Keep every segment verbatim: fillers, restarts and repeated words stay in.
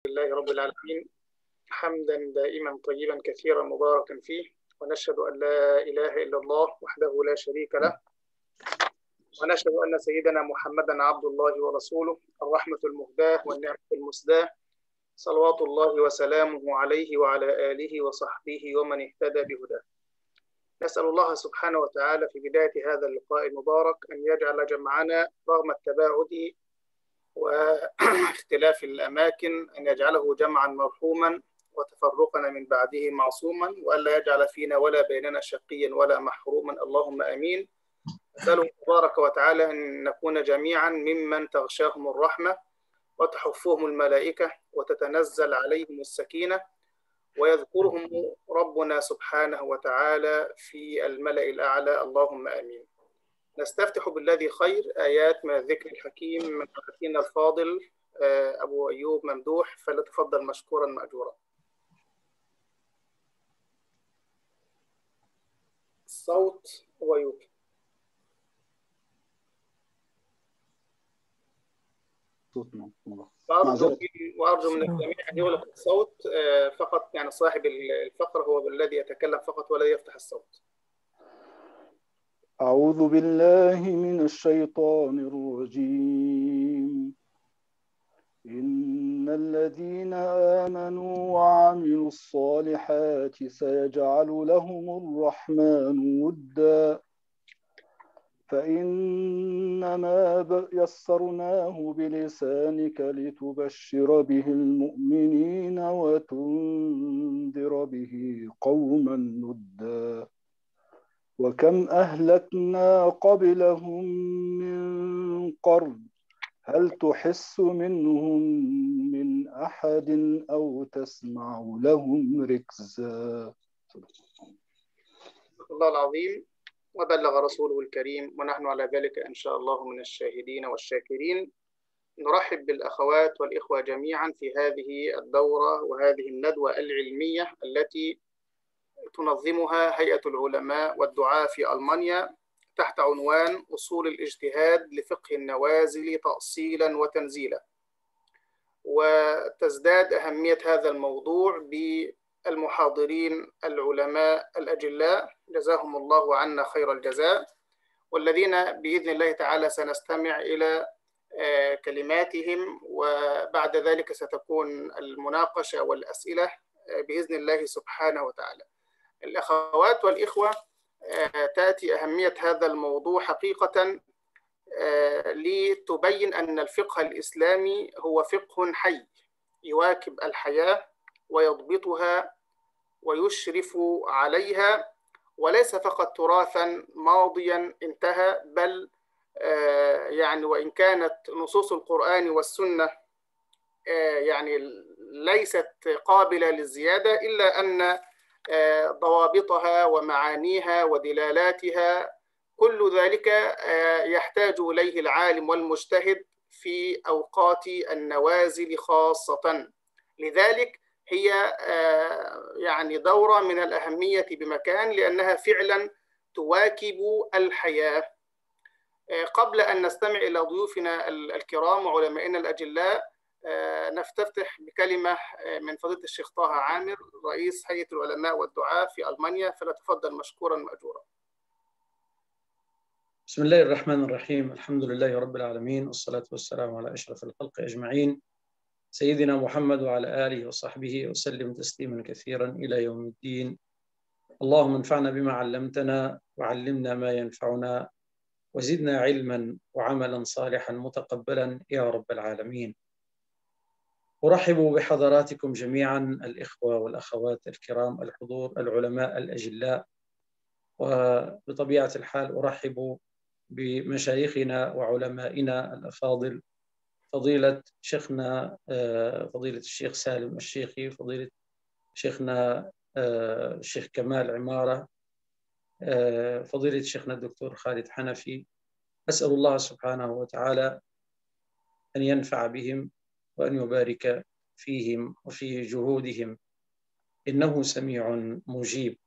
لله رب العالمين حمدا دائما طيبا كثيرا مباركا فيه، ونشهد أن لا إله إلا الله وحده لا شريك له، ونشهد أن سيدنا محمدا عبد الله ورسوله، الرحمة المهداة والنعمة المسداة، صلوات الله وسلامه عليه وعلى آله وصحبه ومن اهتدى بهداه. نسأل الله سبحانه وتعالى في بداية هذا اللقاء المبارك أن يجعل جمعنا رغم التباعد واختلاف الأماكن، أن يجعله جمعا مرحوما وتفرقنا من بعده معصوما، وألا يجعل فينا ولا بيننا شقيا ولا محروما، اللهم آمين. أسأله تبارك وتعالى أن نكون جميعا ممن تغشاهم الرحمة وتحفهم الملائكة وتتنزل عليهم السكينة ويذكرهم ربنا سبحانه وتعالى في الملأ الأعلى، اللهم آمين. نستفتح بالذي خير آيات من الذكر الحكيم من أخينا الفاضل أبو أيوب ممدوح، فلتفضل مشكورا مأجورا. الصوت أبو أيوب. وأرجو, وأرجو من الجميع أن يغلق الصوت فقط، يعني صاحب الفقرة هو الذي يتكلم فقط ولا يفتح الصوت. أعوذ بالله من الشيطان الرجيم. إن الذين آمنوا وعملوا الصالحات سيجعل لهم الرحمن ودا فإنما يسرناه بلسانك لتبشر به المؤمنين وتنذر به قوما لدا وكم أهلكنا قبلهم من قرن هل تحس منهم من أحد أو تسمع لهم ركزا. الله العظيم، وبلغ رسوله الكريم، ونحن على ذلك إن شاء الله من الشاهدين والشاكرين. نرحب بالأخوات والإخوة جميعا في هذه الدورة وهذه الندوة العلمية التي تنظمها هيئة العلماء والدعاة في ألمانيا تحت عنوان أصول الاجتهاد لفقه النوازل تأصيلا وتنزيلا. وتزداد أهمية هذا الموضوع بالمحاضرين العلماء الأجلاء جزاهم الله عنا خير الجزاء، والذين بإذن الله تعالى سنستمع إلى كلماتهم، وبعد ذلك ستكون المناقشة والأسئلة بإذن الله سبحانه وتعالى. الأخوات والإخوة، تأتي أهمية هذا الموضوع حقيقة لتبين أن الفقه الإسلامي هو فقه حي يواكب الحياة ويضبطها ويشرف عليها، وليس فقط تراثا ماضيا انتهى، بل يعني وإن كانت نصوص القرآن والسنة يعني ليست قابلة للزيادة، إلا أن ضوابطها ومعانيها ودلالاتها كل ذلك يحتاج إليه العالم والمجتهد في أوقات النوازل خاصة. لذلك هي يعني دورة من الأهمية بمكان، لأنها فعلا تواكب الحياة. قبل أن نستمع إلى ضيوفنا الكرام وعلمائنا الأجلاء، نفتتح بكلمة من فضيلة الشيخ طه عامر رئيس هيئة العلماء والدعاة في ألمانيا، فلتفضل مشكورا مأجورا. بسم الله الرحمن الرحيم، الحمد لله رب العالمين، والصلاة والسلام على أشرف الخلق أجمعين سيدنا محمد وعلى آله وصحبه وسلم تسليما كثيرا إلى يوم الدين. اللهم انفعنا بما علمتنا وعلمنا ما ينفعنا وزدنا علما وعملا صالحا متقبلا يا رب العالمين. أرحب بحضراتكم جميعا الإخوة والأخوات الكرام الحضور العلماء الأجلاء، وبطبيعة الحال أرحب بمشايخنا وعلمائنا الأفاضل، فضيلة شيخنا فضيلة الشيخ سالم الشيخي، فضيلة شيخنا الشيخ كمال عمارة، فضيلة شيخنا الدكتور خالد حنفي. أسأل الله سبحانه وتعالى أن ينفع بهم وأن يبارك فيهم وفي جهودهم، إنه سميع مجيب.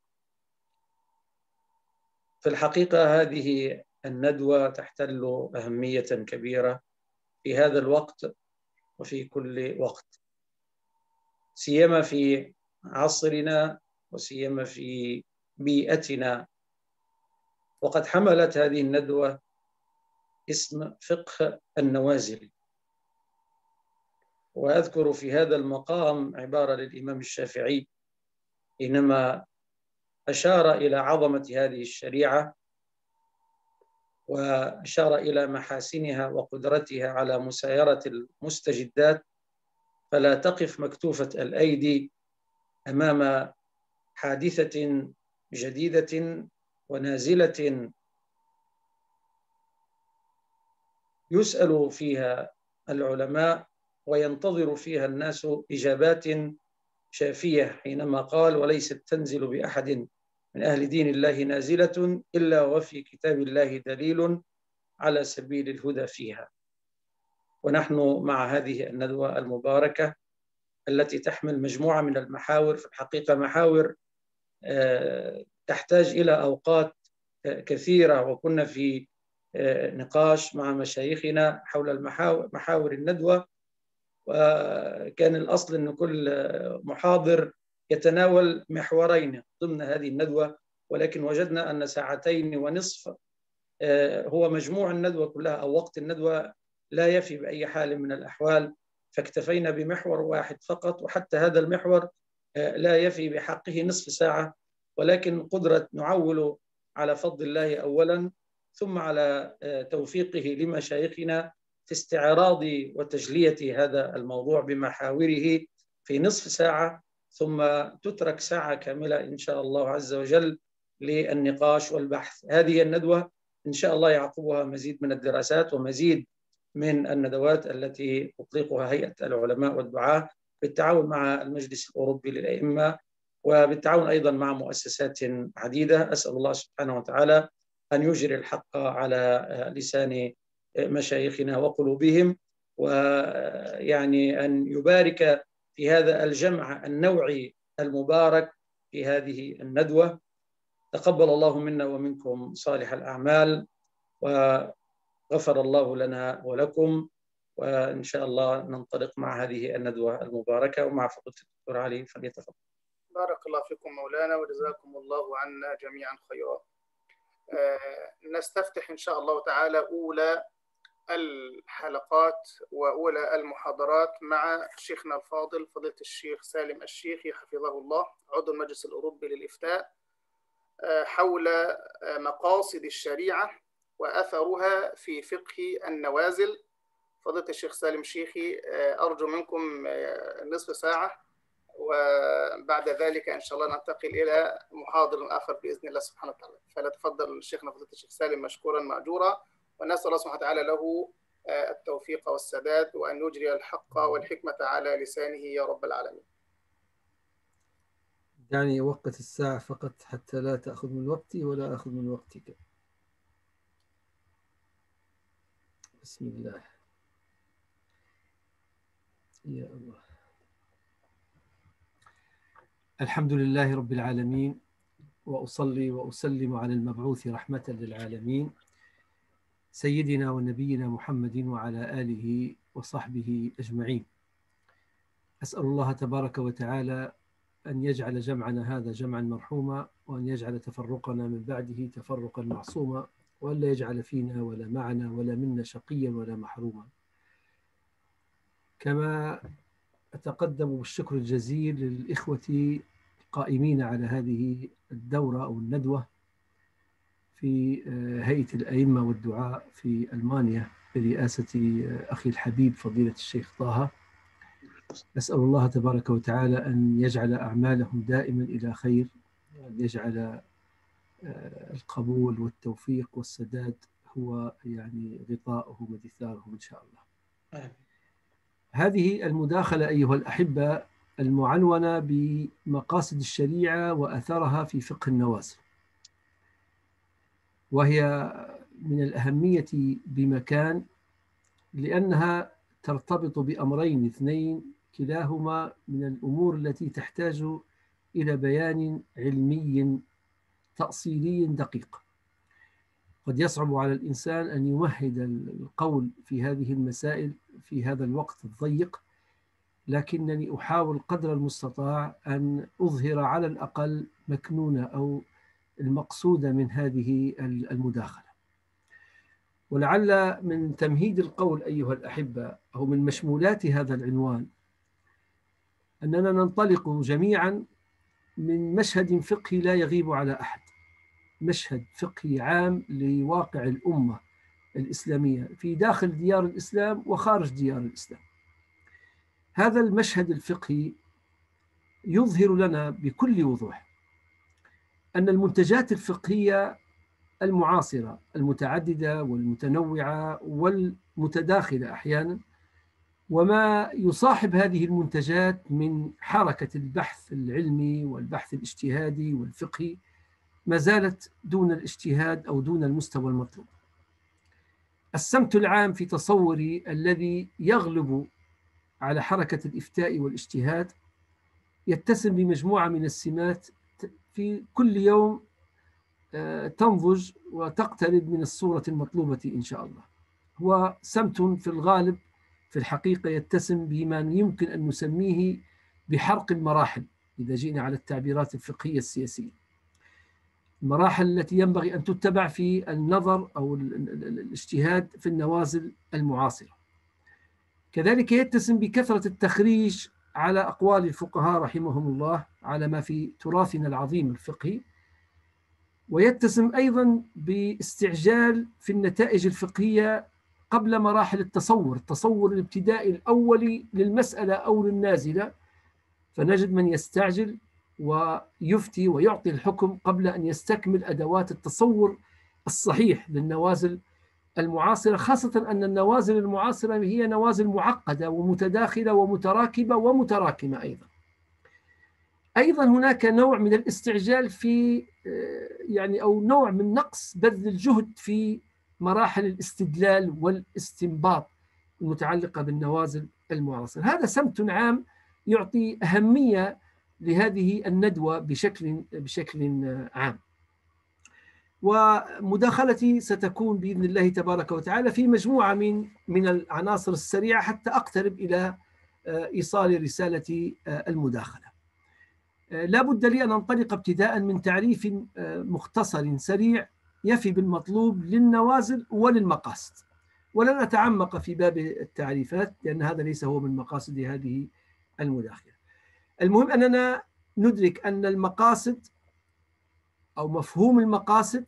في الحقيقة هذه الندوة تحتل أهمية كبيرة في هذا الوقت وفي كل وقت، سيما في عصرنا وسيما في بيئتنا. وقد حملت هذه الندوة اسم فقه النوازل. وأذكر في هذا المقام عبارة للإمام الشافعي حينما أشار إلى عظمة هذه الشريعة وأشار إلى محاسنها وقدرتها على مسايرة المستجدات: فلا تقف مكتوفة الأيدي أمام حادثة جديدة ونازلة يسأل فيها العلماء وينتظر فيها الناس إجابات شافية، حينما قال: وليست تنزل بأحد من أهل دين الله نازلة إلا وفي كتاب الله دليل على سبيل الهدى فيها. ونحن مع هذه الندوة المباركة التي تحمل مجموعة من المحاور، في الحقيقة محاور تحتاج إلى أوقات كثيرة، وكنا في نقاش مع مشايخنا حول المحاور محاور الندوة، وكان الأصل أن كل محاضر يتناول محورين ضمن هذه الندوة، ولكن وجدنا أن ساعتين ونصف هو مجموع الندوة كلها أو وقت الندوة لا يفي بأي حال من الأحوال، فاكتفينا بمحور واحد فقط، وحتى هذا المحور لا يفي بحقه نصف ساعة، ولكن قدرة نعول على فضل الله أولا ثم على توفيقه لمشايخنا في استعراض وتجلية هذا الموضوع بمحاوره في نصف ساعة، ثم تترك ساعة كاملة إن شاء الله عز وجل للنقاش والبحث. هذه الندوة إن شاء الله يعقبها مزيد من الدراسات ومزيد من الندوات التي تطلقها هيئة العلماء والدعاة بالتعاون مع المجلس الأوروبي للأئمة وبالتعاون أيضا مع مؤسسات عديدة. أسأل الله سبحانه وتعالى أن يجري الحق على لسان مشايخنا وقلوبهم، ويعني أن يبارك في هذا الجمع النوعي المبارك في هذه الندوة. تقبل الله منا ومنكم صالح الأعمال، وغفر الله لنا ولكم، وإن شاء الله ننطلق مع هذه الندوة المباركة ومع فضيلة الدكتور علي فليتفضل. بارك الله فيكم مولانا وجزاكم الله عنا جميعا خيرا. آه نستفتح إن شاء الله تعالى أولى الحلقات وأولى المحاضرات مع شيخنا الفاضل فضيلة الشيخ سالم الشيخي حفظه الله، عضو المجلس الأوروبي للإفتاء، آه حول آه مقاصد الشريعة وأثرها في فقه النوازل. فضيلة الشيخ سالم الشيخي، آه أرجو منكم آه نصف ساعة، وبعد ذلك إن شاء الله ننتقل إلى محاضر آخر بإذن الله سبحانه وتعالى. فليتفضل شيخنا فضيلة الشيخ سالم مشكورا مأجورا، ونسأل الله سبحانه وتعالى له التوفيق والسداد، وأن يجري الحق والحكمة على لسانه يا رب العالمين. يعني وقت الساعة فقط حتى لا تأخذ من وقتي ولا أخذ من وقتك. بسم الله يا الله. الحمد لله رب العالمين، وأصلي وأسلم على المبعوث رحمة للعالمين سيدنا ونبينا محمد وعلى آله وصحبه أجمعين. أسأل الله تبارك وتعالى أن يجعل جمعنا هذا جمعا مرحوما، وأن يجعل تفرقنا من بعده تفرقا معصوما، وأن لا يجعل فينا ولا معنا ولا منا شقيا ولا محروما. كما أتقدم بالشكر الجزيل للإخوة القائمين على هذه الدورة أو الندوة في هيئة الأئمة والدعاء في ألمانيا برئاسة أخي الحبيب فضيلة الشيخ طه. أسأل الله تبارك وتعالى أن يجعل أعمالهم دائما إلى خير، وأن يجعل القبول والتوفيق والسداد هو يعني غطاءهم ودثارهم إن شاء الله. هذه المداخلة أيها الأحبة المعنونة بمقاصد الشريعة وأثرها في فقه النوازل، وهي من الأهمية بمكان، لأنها ترتبط بأمرين اثنين كلاهما من الأمور التي تحتاج إلى بيان علمي تأصيلي دقيق. قد يصعب على الإنسان أن يمهد القول في هذه المسائل في هذا الوقت الضيق، لكنني أحاول قدر المستطاع أن أظهر على الأقل مكنونة أو المقصودة من هذه المداخلة. ولعل من تمهيد القول أيها الأحبة أو من مشمولات هذا العنوان أننا ننطلق جميعا من مشهد فقهي لا يغيب على أحد، مشهد فقهي عام لواقع الأمة الإسلامية في داخل ديار الإسلام وخارج ديار الإسلام. هذا المشهد الفقهي يظهر لنا بكل وضوح أن المنتجات الفقهية المعاصرة المتعددة والمتنوعة والمتداخلة أحيانا، وما يصاحب هذه المنتجات من حركة البحث العلمي والبحث الاجتهادي والفقهي، ما زالت دون الاجتهاد أو دون المستوى المطلوب. السمت العام في تصوري الذي يغلب على حركة الإفتاء والاجتهاد يتسم بمجموعة من السمات في كل يوم تنضج وتقترب من الصورة المطلوبة إن شاء الله. هو سمت في الغالب في الحقيقة يتسم بما يمكن أن نسميه بحرق المراحل إذا جئنا على التعبيرات الفقهية السياسية، المراحل التي ينبغي أن تتبع في النظر أو الاجتهاد في النوازل المعاصرة. كذلك يتسم بكثرة التخريج على أقوال الفقهاء رحمهم الله على ما في تراثنا العظيم الفقهي، ويتسم أيضا باستعجال في النتائج الفقهية قبل مراحل التصور، التصور الابتدائي الأولي للمسألة أو للنازلة، فنجد من يستعجل ويفتي ويعطي الحكم قبل أن يستكمل أدوات التصور الصحيح للنوازل المعاصرة، خاصة أن النوازل المعاصرة هي نوازل معقدة ومتداخلة ومتراكبة ومتراكمة أيضا. أيضا هناك نوع من الاستعجال في يعني أو نوع من نقص بذل الجهد في مراحل الاستدلال والاستنباط المتعلقة بالنوازل المعاصرة. هذا سمت عام يعطي أهمية لهذه الندوة بشكل بشكل عام. ومداخلتي ستكون بإذن الله تبارك وتعالى في مجموعة من من العناصر السريعة حتى أقترب إلى إيصال رسالة المداخلة. لا بد لي أن أنطلق ابتداء من تعريف مختصر سريع يفي بالمطلوب للنوازل وللمقاصد، ولن أتعمق في باب التعريفات لأن هذا ليس هو من مقاصد هذه المداخلة. المهم أننا ندرك أن المقاصد أو مفهوم المقاصد،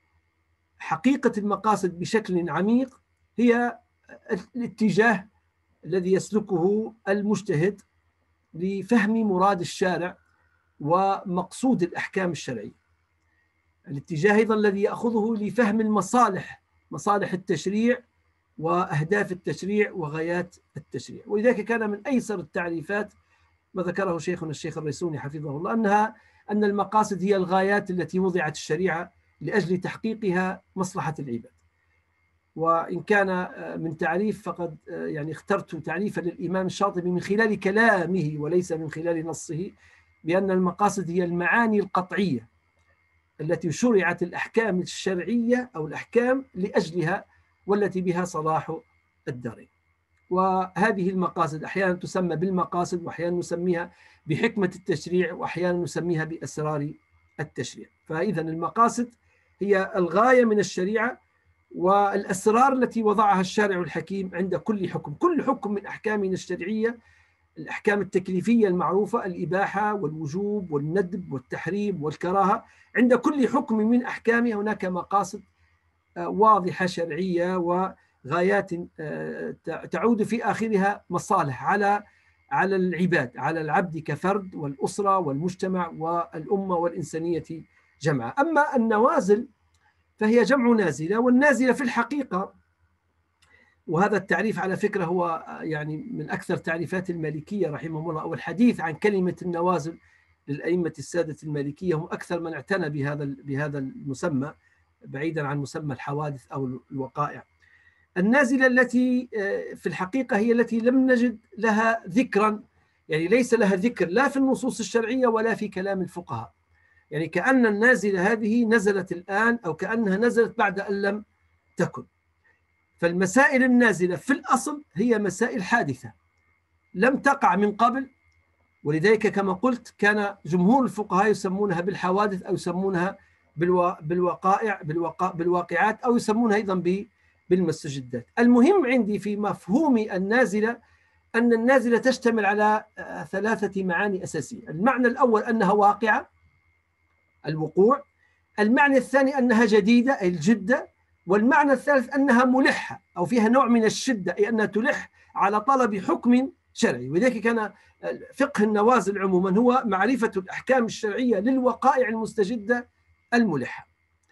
حقيقة المقاصد بشكل عميق، هي الاتجاه الذي يسلكه المجتهد لفهم مراد الشارع ومقصود الأحكام الشرعية. الاتجاه أيضا الذي يأخذه لفهم المصالح، مصالح التشريع وأهداف التشريع وغايات التشريع. ولذلك كان من أيسر التعريفات ما ذكره شيخنا الشيخ الريسوني حفظه الله أنها أن المقاصد هي الغايات التي وضعت الشريعة لأجل تحقيقها مصلحة العباد. وإن كان من تعريف فقد يعني اخترت تعريفا للإمام الشاطبي من خلال كلامه وليس من خلال نصه، بأن المقاصد هي المعاني القطعية التي شرعت الأحكام الشرعية أو الأحكام لأجلها والتي بها صلاح الدارين. وهذه المقاصد أحيانا تسمى بالمقاصد، وأحيانا نسميها بحكمة التشريع، وأحيانا نسميها بأسرار التشريع. فإذا المقاصد هي الغاية من الشريعة والأسرار التي وضعها الشارع الحكيم عند كل حكم. كل حكم من أحكامنا الشرعية، الأحكام التكليفية المعروفة، الإباحة والوجوب والندب والتحريم والكراهة، عند كل حكم من أحكامها هناك مقاصد واضحة شرعية وغايات تعود في آخرها مصالح على على العباد، على العبد كفرد والأسرة والمجتمع والأمة والإنسانية جمعا. أما النوازل فهي جمع نازلة، والنازلة في الحقيقة، وهذا التعريف على فكرة هو يعني من أكثر تعريفات المالكية رحمهم الله، أو الحديث عن كلمة النوازل للأئمة السادة المالكية هم أكثر من اعتنى بهذا بهذا المسمى بعيدا عن مسمى الحوادث أو الوقائع. النازلة التي في الحقيقة هي التي لم نجد لها ذكرا، يعني ليس لها ذكر لا في النصوص الشرعية ولا في كلام الفقهاء، يعني كأن النازلة هذه نزلت الآن أو كأنها نزلت بعد أن لم تكن. فالمسائل النازلة في الأصل هي مسائل حادثة، لم تقع من قبل، ولذلك كما قلت كان جمهور الفقهاء يسمونها بالحوادث أو يسمونها بالوقائع بالوقا بالواقعات أو يسمونها أيضا بالمستجدات. المهم عندي في مفهوم النازلة أن النازلة تشتمل على ثلاثة معاني أساسية. المعنى الأول أنها واقعة، الوقوع. المعنى الثاني أنها جديدة، أي الجدة. والمعنى الثالث أنها ملحة أو فيها نوع من الشدة، أي أنها تلح على طلب حكم شرعي. ولذلك كان فقه النوازل عموما هو معرفة الأحكام الشرعية للوقائع المستجدة الملحة.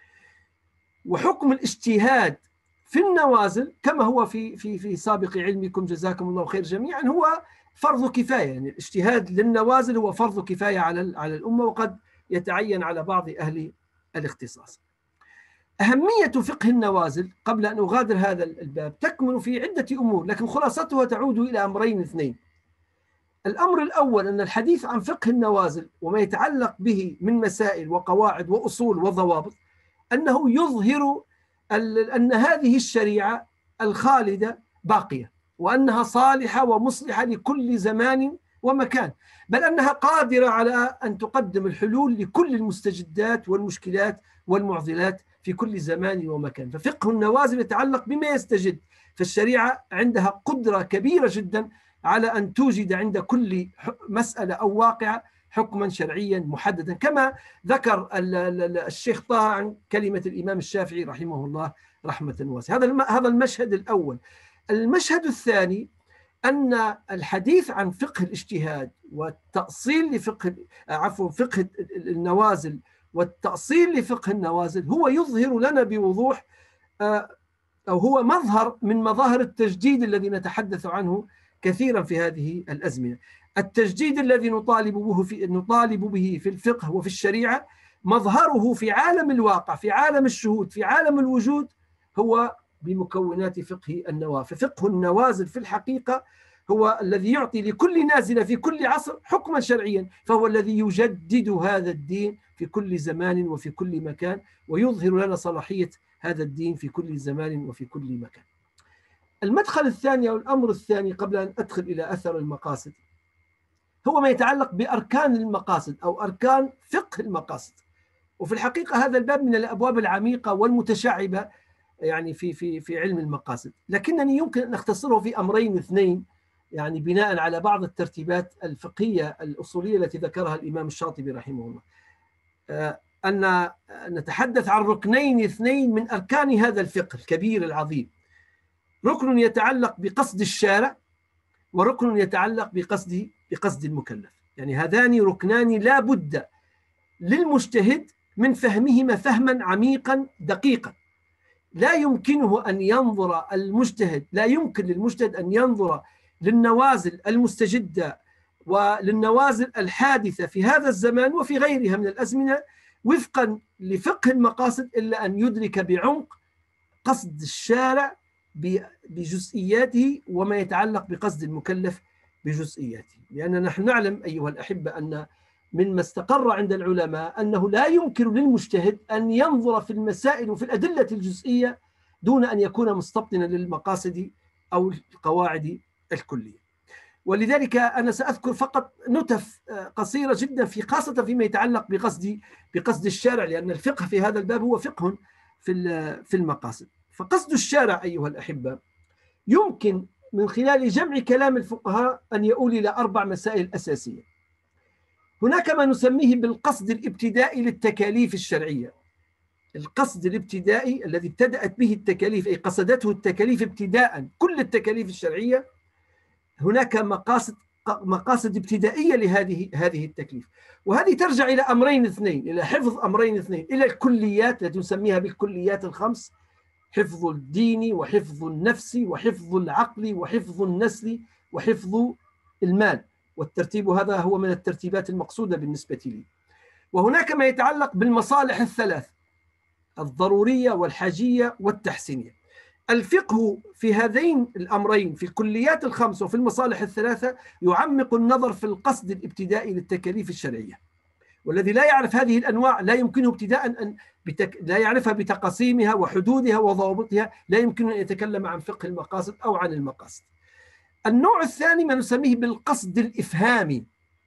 وحكم الاجتهاد في النوازل كما هو في في في سابق علمكم جزاكم الله خير جميعا هو فرض كفاية، يعني الاجتهاد للنوازل هو فرض كفاية على على الأمة، وقد يتعين على بعض أهل الاختصاص. أهمية فقه النوازل قبل أن أغادر هذا الباب تكمن في عدة أمور، لكن خلاصتها تعود إلى أمرين اثنين. الأمر الأول أن الحديث عن فقه النوازل وما يتعلق به من مسائل وقواعد وأصول وضوابط أنه يظهر أن هذه الشريعة الخالدة باقية، وأنها صالحة ومصلحة لكل زمان ومكان، بل أنها قادرة على أن تقدم الحلول لكل المستجدات والمشكلات والمعضلات في كل زمان ومكان. ففقه النوازل يتعلق بما يستجد، فالشريعة عندها قدرة كبيرة جدا على أن توجد عند كل مسألة أو واقعة حكما شرعيا محددا، كما ذكر الشيخ طه عن كلمة الإمام الشافعي رحمه الله رحمة واسعة. هذا هذا المشهد الأول. المشهد الثاني أن الحديث عن فقه الاجتهاد والتأصيل لفقه عفوا فقه النوازل والتأصيل لفقه النوازل هو يظهر لنا بوضوح أو هو مظهر من مظاهر التجديد الذي نتحدث عنه كثيرا في هذه الأزمنة. التجديد الذي نطالب به في نطالب به في الفقه وفي الشريعة مظهره في عالم الواقع، في عالم الشهود، في عالم الوجود، هو بمكونات فقه النوازل. ففقه النوازل في الحقيقة هو الذي يعطي لكل نازلة في كل عصر حكما شرعيا، فهو الذي يجدد هذا الدين في كل زمان وفي كل مكان، ويظهر لنا صلاحية هذا الدين في كل زمان وفي كل مكان. المدخل الثاني أو الأمر الثاني قبل أن أدخل إلى أثر المقاصد هو ما يتعلق بأركان المقاصد أو أركان فقه المقاصد. وفي الحقيقة هذا الباب من الأبواب العميقة والمتشعبة يعني في في في علم المقاصد، لكنني يمكن أن أختصره في أمرين اثنين، يعني بناء على بعض الترتيبات الفقهية الأصولية التي ذكرها الإمام الشاطبي رحمه الله، أن نتحدث عن ركنين اثنين من أركان هذا الفقه الكبير العظيم. ركن يتعلق بقصد الشارع، وركن يتعلق بقصد بقصد المكلف. يعني هذان ركنان لا بد للمجتهد من فهمهما فهما عميقا دقيقا. لا يمكنه أن ينظر المجتهد لا يمكن للمجتهد أن ينظر للنوازل المستجدة وللنوازل الحادثة في هذا الزمان وفي غيرها من الأزمنة وفقا لفقه المقاصد إلا أن يدرك بعمق قصد الشارع بجزئياته وما يتعلق بقصد المكلف بجزئياته. لأننا نحن نعلم أيها الأحبة أن مما استقر عند العلماء أنه لا يمكن للمجتهد أن ينظر في المسائل وفي الأدلة الجزئية دون أن يكون مستبطنا للمقاصد أو القواعد الكلية. ولذلك أنا سأذكر فقط نتف قصيرة جدا في خاصة فيما يتعلق بقصد بقصد الشارع، لأن الفقه في هذا الباب هو فقه في في المقاصد. فقصد الشارع أيها الأحبة يمكن من خلال جمع كلام الفقهاء أن يؤول إلى أربع مسائل أساسية. هناك ما نسميه بالقصد الابتدائي للتكاليف الشرعية. القصد الابتدائي الذي ابتدأت به التكاليف، أي قصدته التكاليف ابتداء، كل التكاليف الشرعية هناك مقاصد مقاصد ابتدائية لهذه هذه التكليف، وهذه ترجع إلى أمرين اثنين، إلى حفظ أمرين اثنين، إلى الكليات التي نسميها بالكليات الخمس: حفظ الدين وحفظ النفس وحفظ العقل وحفظ النسل وحفظ المال. والترتيب هذا هو من الترتيبات المقصودة بالنسبة لي. وهناك ما يتعلق بالمصالح الثلاث: الضرورية والحاجية والتحسينية. الفقه في هذين الأمرين، في الكليات الخمس وفي المصالح الثلاثة، يعمق النظر في القصد الابتدائي للتكاليف الشرعية، والذي لا يعرف هذه الأنواع لا يمكنه ابتداء أن بتك... لا يعرفها بتقاسيمها وحدودها وضوابطها، لا يمكن أن يتكلم عن فقه المقاصد أو عن المقاصد. النوع الثاني ما نسميه بالقصد الإفهامي،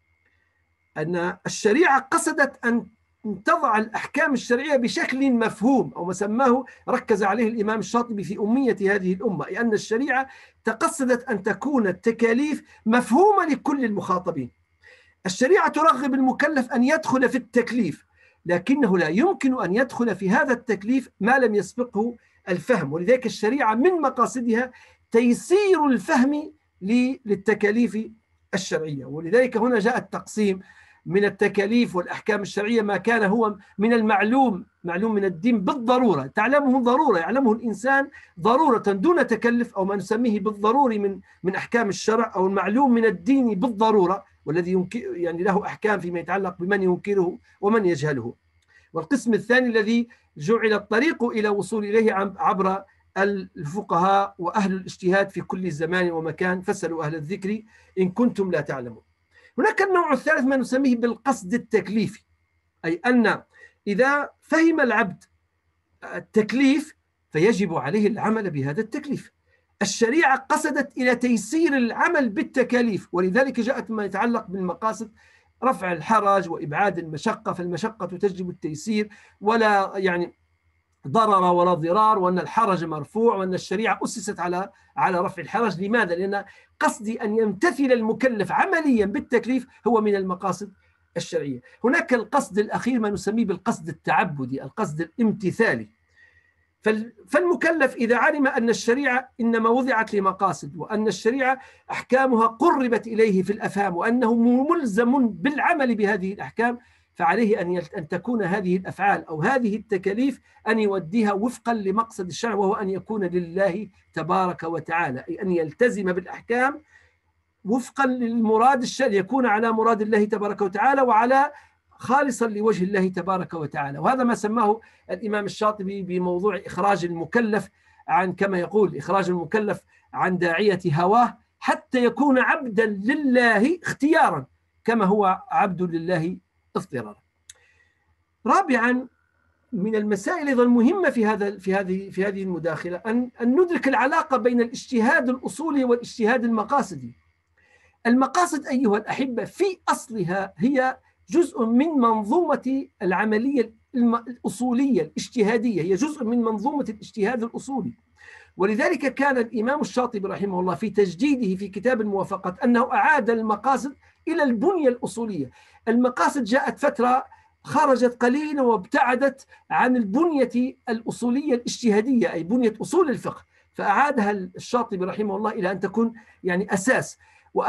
أن الشريعة قصدت أن تضع الأحكام الشرعية بشكل مفهوم، أو ما سماه ركز عليه الإمام الشاطبي في أمية هذه الأمة، أي أن الشريعة تقصدت أن تكون التكاليف مفهومة لكل المخاطبين. الشريعة ترغب المكلف أن يدخل في التكليف، لكنه لا يمكن أن يدخل في هذا التكليف ما لم يسبقه الفهم، ولذلك الشريعة من مقاصدها تيسير الفهم للتكاليف الشرعية. ولذلك هنا جاء التقسيم من التكاليف والأحكام الشرعية ما كان هو من المعلوم، معلوم من الدين بالضرورة، تعلمه ضرورة، يعلمه الإنسان ضرورة دون تكلف، أو ما نسميه بالضروري من من أحكام الشرع، أو المعلوم من الدين بالضرورة، والذي يمكن يعني له أحكام فيما يتعلق بمن ينكره ومن يجهله. والقسم الثاني الذي جعل الطريق إلى وصول إليه عبر الفقهاء وأهل الاجتهاد في كل زمان ومكان، فاسألوا أهل الذكر إن كنتم لا تعلمون. هناك النوع الثالث ما نسميه بالقصد التكليفي، أي أن إذا فهم العبد التكليف فيجب عليه العمل بهذا التكليف. الشريعة قصدت إلى تيسير العمل بالتكاليف، ولذلك جاءت ما يتعلق بالمقاصد رفع الحرج وإبعاد المشقة، فالمشقة تجلب التيسير، ولا يعني ضرر ولا ضرار، وأن الحرج مرفوع، وأن الشريعة أسست على على رفع الحرج. لماذا؟ لأن قصدي أن يمتثل المكلف عمليا بالتكليف هو من المقاصد الشرعية. هناك القصد الأخير ما نسميه بالقصد التعبدي، القصد الامتثالي. فالمكلف إذا علم أن الشريعة إنما وضعت لمقاصد، وأن الشريعة أحكامها قربت إليه في الأفهام، وأنه ملزم بالعمل بهذه الأحكام، فعليه أن أن تكون هذه الأفعال أو هذه التكاليف أن يوديها وفقا لمقصد الشرع، وهو أن يكون لله تبارك وتعالى، أي أن يلتزم بالأحكام وفقا للمراد الشرعي، يكون على مراد الله تبارك وتعالى وعلى خالصا لوجه الله تبارك وتعالى. وهذا ما سماه الإمام الشاطبي بموضوع إخراج المكلف عن، كما يقول، إخراج المكلف عن داعية هواه حتى يكون عبدا لله اختيارا كما هو عبد لله اضطرارا. رابعا من المسائل ايضا المهمه في هذا في هذه في هذه المداخله ان ان ندرك العلاقه بين الاجتهاد الاصولي والاجتهاد المقاصدي. المقاصد ايها الاحبه في اصلها هي جزء من منظومه العمليه الاصوليه الاجتهاديه، هي جزء من منظومه الاجتهاد الاصولي. ولذلك كان الامام الشاطبي رحمه الله في تجديده في كتاب الموافقات انه اعاد المقاصد الى البنيه الاصوليه. المقاصد جاءت فتره خرجت قليلا وابتعدت عن البنية الأصولية الاجتهادية، أي بنية أصول الفقه، فأعادها الشاطبي رحمه الله إلى أن تكون يعني أساس.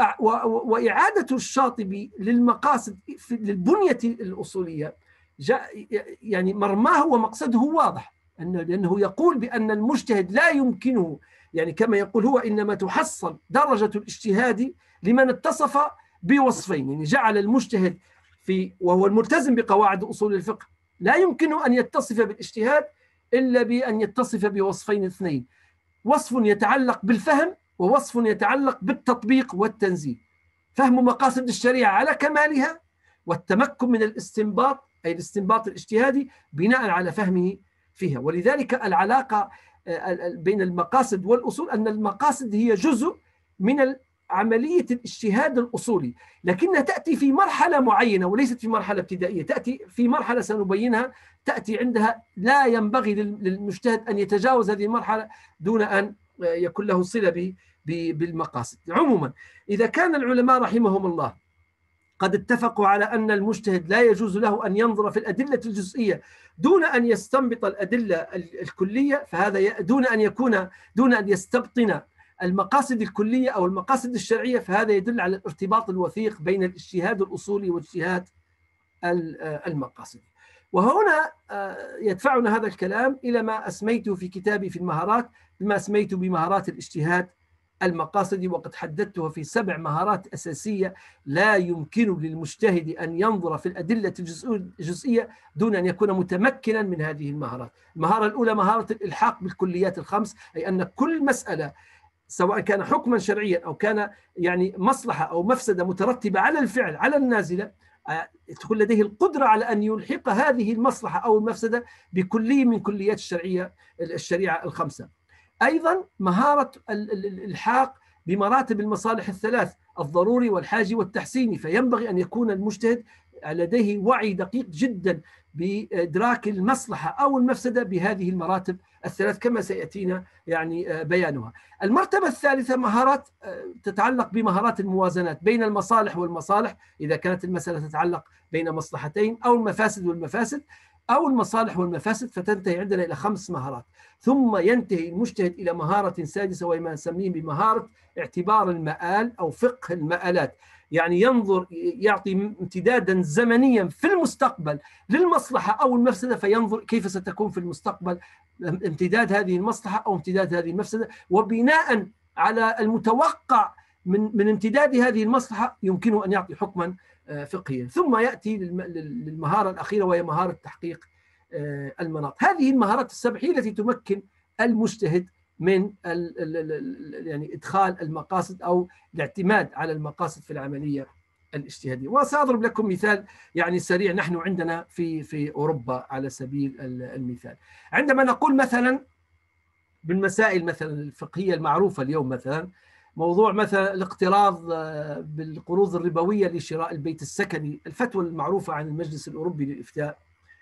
وإعادة الشاطبي للمقاصد للبنية الأصولية جاء يعني مرماه ومقصده واضح، أنه لأنه يقول بأن المجتهد لا يمكنه، يعني كما يقول هو، إنما تحصل درجة الاجتهاد لمن اتصف بوصفين، يعني جعل المجتهد في وهو الملتزم بقواعد أصول الفقه لا يمكنه أن يتصف بالاجتهاد إلا بأن يتصف بوصفين اثنين: وصف يتعلق بالفهم، ووصف يتعلق بالتطبيق والتنزيل. فهم مقاصد الشريعة على كمالها، والتمكن من الاستنباط، أي الاستنباط الاجتهادي بناء على فهمه فيها. ولذلك العلاقة بين المقاصد والأصول أن المقاصد هي جزء من عملية الاجتهاد الأصولي، لكنها تأتي في مرحلة معينة وليست في مرحلة ابتدائية، تأتي في مرحلة سنبينها، تأتي عندها لا ينبغي للمجتهد أن يتجاوز هذه المرحلة دون أن يكون له صلة بالمقاصد. عموما إذا كان العلماء رحمهم الله قد اتفقوا على أن المجتهد لا يجوز له أن ينظر في الأدلة الجزئية دون أن يستنبط الأدلة الكلية، فهذا دون أن يكون دون أن يستبطن المقاصد الكلية أو المقاصد الشرعية، فهذا يدل على الارتباط الوثيق بين الاجتهاد الأصولي واجتهاد المقاصد. وهنا يدفعنا هذا الكلام إلى ما أسميته في كتابي في المهارات بما أسميت بمهارات الاجتهاد المقاصدي، وقد حددتها في سبع مهارات أساسية لا يمكن للمجتهد أن ينظر في الأدلة الجزئية دون أن يكون متمكنا من هذه المهارات. المهارة الأولى مهارة الإلحاق بالكليات الخمس، أي أن كل مسألة سواء كان حكما شرعيا أو كان يعني مصلحة أو مفسدة مترتبة على الفعل على النازلة، تكون لديه القدرة على أن يلحق هذه المصلحة أو المفسدة بكلية من كليات الشرعية الشريعة الخمسة. أيضا مهارة الإلحاق بمراتب المصالح الثلاث: الضروري والحاجي والتحسيني. فينبغي أن يكون المجتهد لديه وعي دقيق جدا بإدراك المصلحة أو المفسدة بهذه المراتب الثلاث كما سيأتينا يعني بيانها. المرتبة الثالثة مهارات تتعلق بمهارات الموازنات بين المصالح والمصالح، إذا كانت المسألة تتعلق بين مصلحتين، أو المفاسد والمفاسد، أو المصالح والمفاسد، فتنتهي عندنا إلى خمس مهارات. ثم ينتهي المجتهد إلى مهارة سادسة وما نسميه بمهارة اعتبار المآل أو فقه المآلات، يعني ينظر يعطي امتدادا زمنيا في المستقبل للمصلحة أو المفسدة، فينظر كيف ستكون في المستقبل امتداد هذه المصلحة أو امتداد هذه المفسدة، وبناء على المتوقع من من امتداد هذه المصلحة يمكنه أن يعطي حكما فقهيا. ثم يأتي للمهارة الأخيرة وهي مهارة تحقيق المناط. هذه المهارات السبع هي التي تمكن المجتهد من يعني إدخال المقاصد أو الاعتماد على المقاصد في العملية الاجتهادية. وسأضرب لكم مثال يعني سريع. نحن عندنا في في أوروبا على سبيل المثال، عندما نقول مثلا بالمسائل مثلا الفقهية المعروفة اليوم، مثلا موضوع مثلا الاقتراض بالقروض الربوية لشراء البيت السكني، الفتوى المعروفة عن المجلس الأوروبي للإفتاء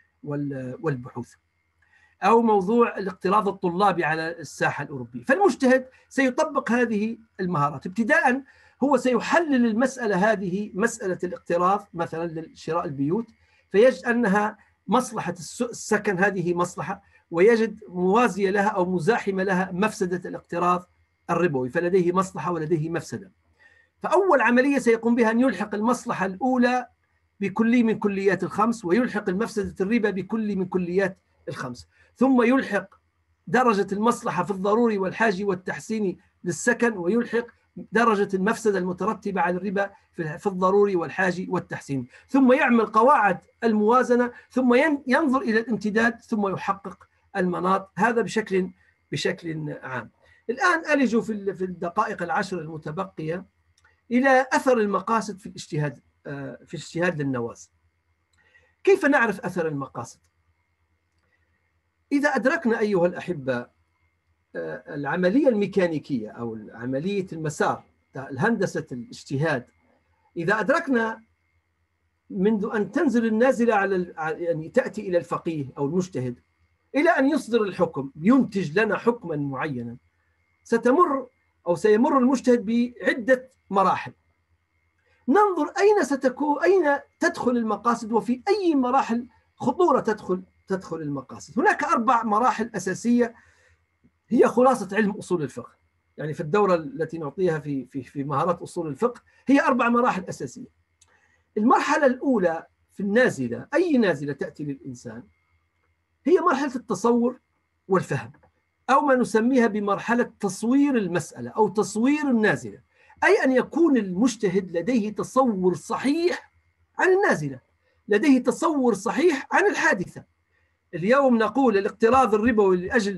والبحوث، أو موضوع الاقتراض الطلابي على الساحة الأوروبية. فالمجتهد سيطبق هذه المهارات. ابتداء هو سيحلل المسألة هذه، مسألة الاقتراض مثلا لشراء البيوت، فيجد أنها مصلحة السكن هذه مصلحة، ويجد موازية لها أو مزاحمة لها مفسدة الاقتراض الربوي، فلديه مصلحة ولديه مفسدة. فأول عملية سيقوم بها أن يلحق المصلحة الأولى بكل من كليات الخمس، ويلحق المفسدة الربا بكل من كليات الخمس، ثم يلحق درجة المصلحة في الضروري والحاجي والتحسيني للسكن، ويلحق درجة المفسدة المترتبة على الربا في الضروري والحاجي والتحسيني، ثم يعمل قواعد الموازنة، ثم ينظر إلى الامتداد، ثم يحقق المناط. هذا بشكل بشكل عام. الآن ألج في الدقائق العشر المتبقية إلى أثر المقاصد في الاجتهاد في الاجتهاد للنوازل. كيف نعرف أثر المقاصد؟ إذا أدركنا أيها الأحبة العملية الميكانيكية أو عملية المسار الهندسة الاجتهاد، إذا أدركنا منذ أن تنزل النازلة على يعني تأتي إلى الفقيه أو المجتهد إلى أن يصدر الحكم ينتج لنا حكما معينا، ستمر أو سيمر المجتهد بعدة مراحل. ننظر أين ستكون، أين تدخل المقاصد، وفي أي مراحل خطورة تدخل تدخل المقاصد. هناك أربع مراحل أساسية هي خلاصة علم أصول الفقه. يعني في الدورة التي نعطيها في في في مهارات أصول الفقه هي أربع مراحل أساسية. المرحلة الأولى في النازلة، أي نازلة تأتي للإنسان، هي مرحلة التصور والفهم، أو ما نسميها بمرحلة تصوير المسألة أو تصوير النازلة، أي أن يكون المجتهد لديه تصور صحيح عن النازلة، لديه تصور صحيح عن الحادثة. اليوم نقول الاقتراض الربوي لأجل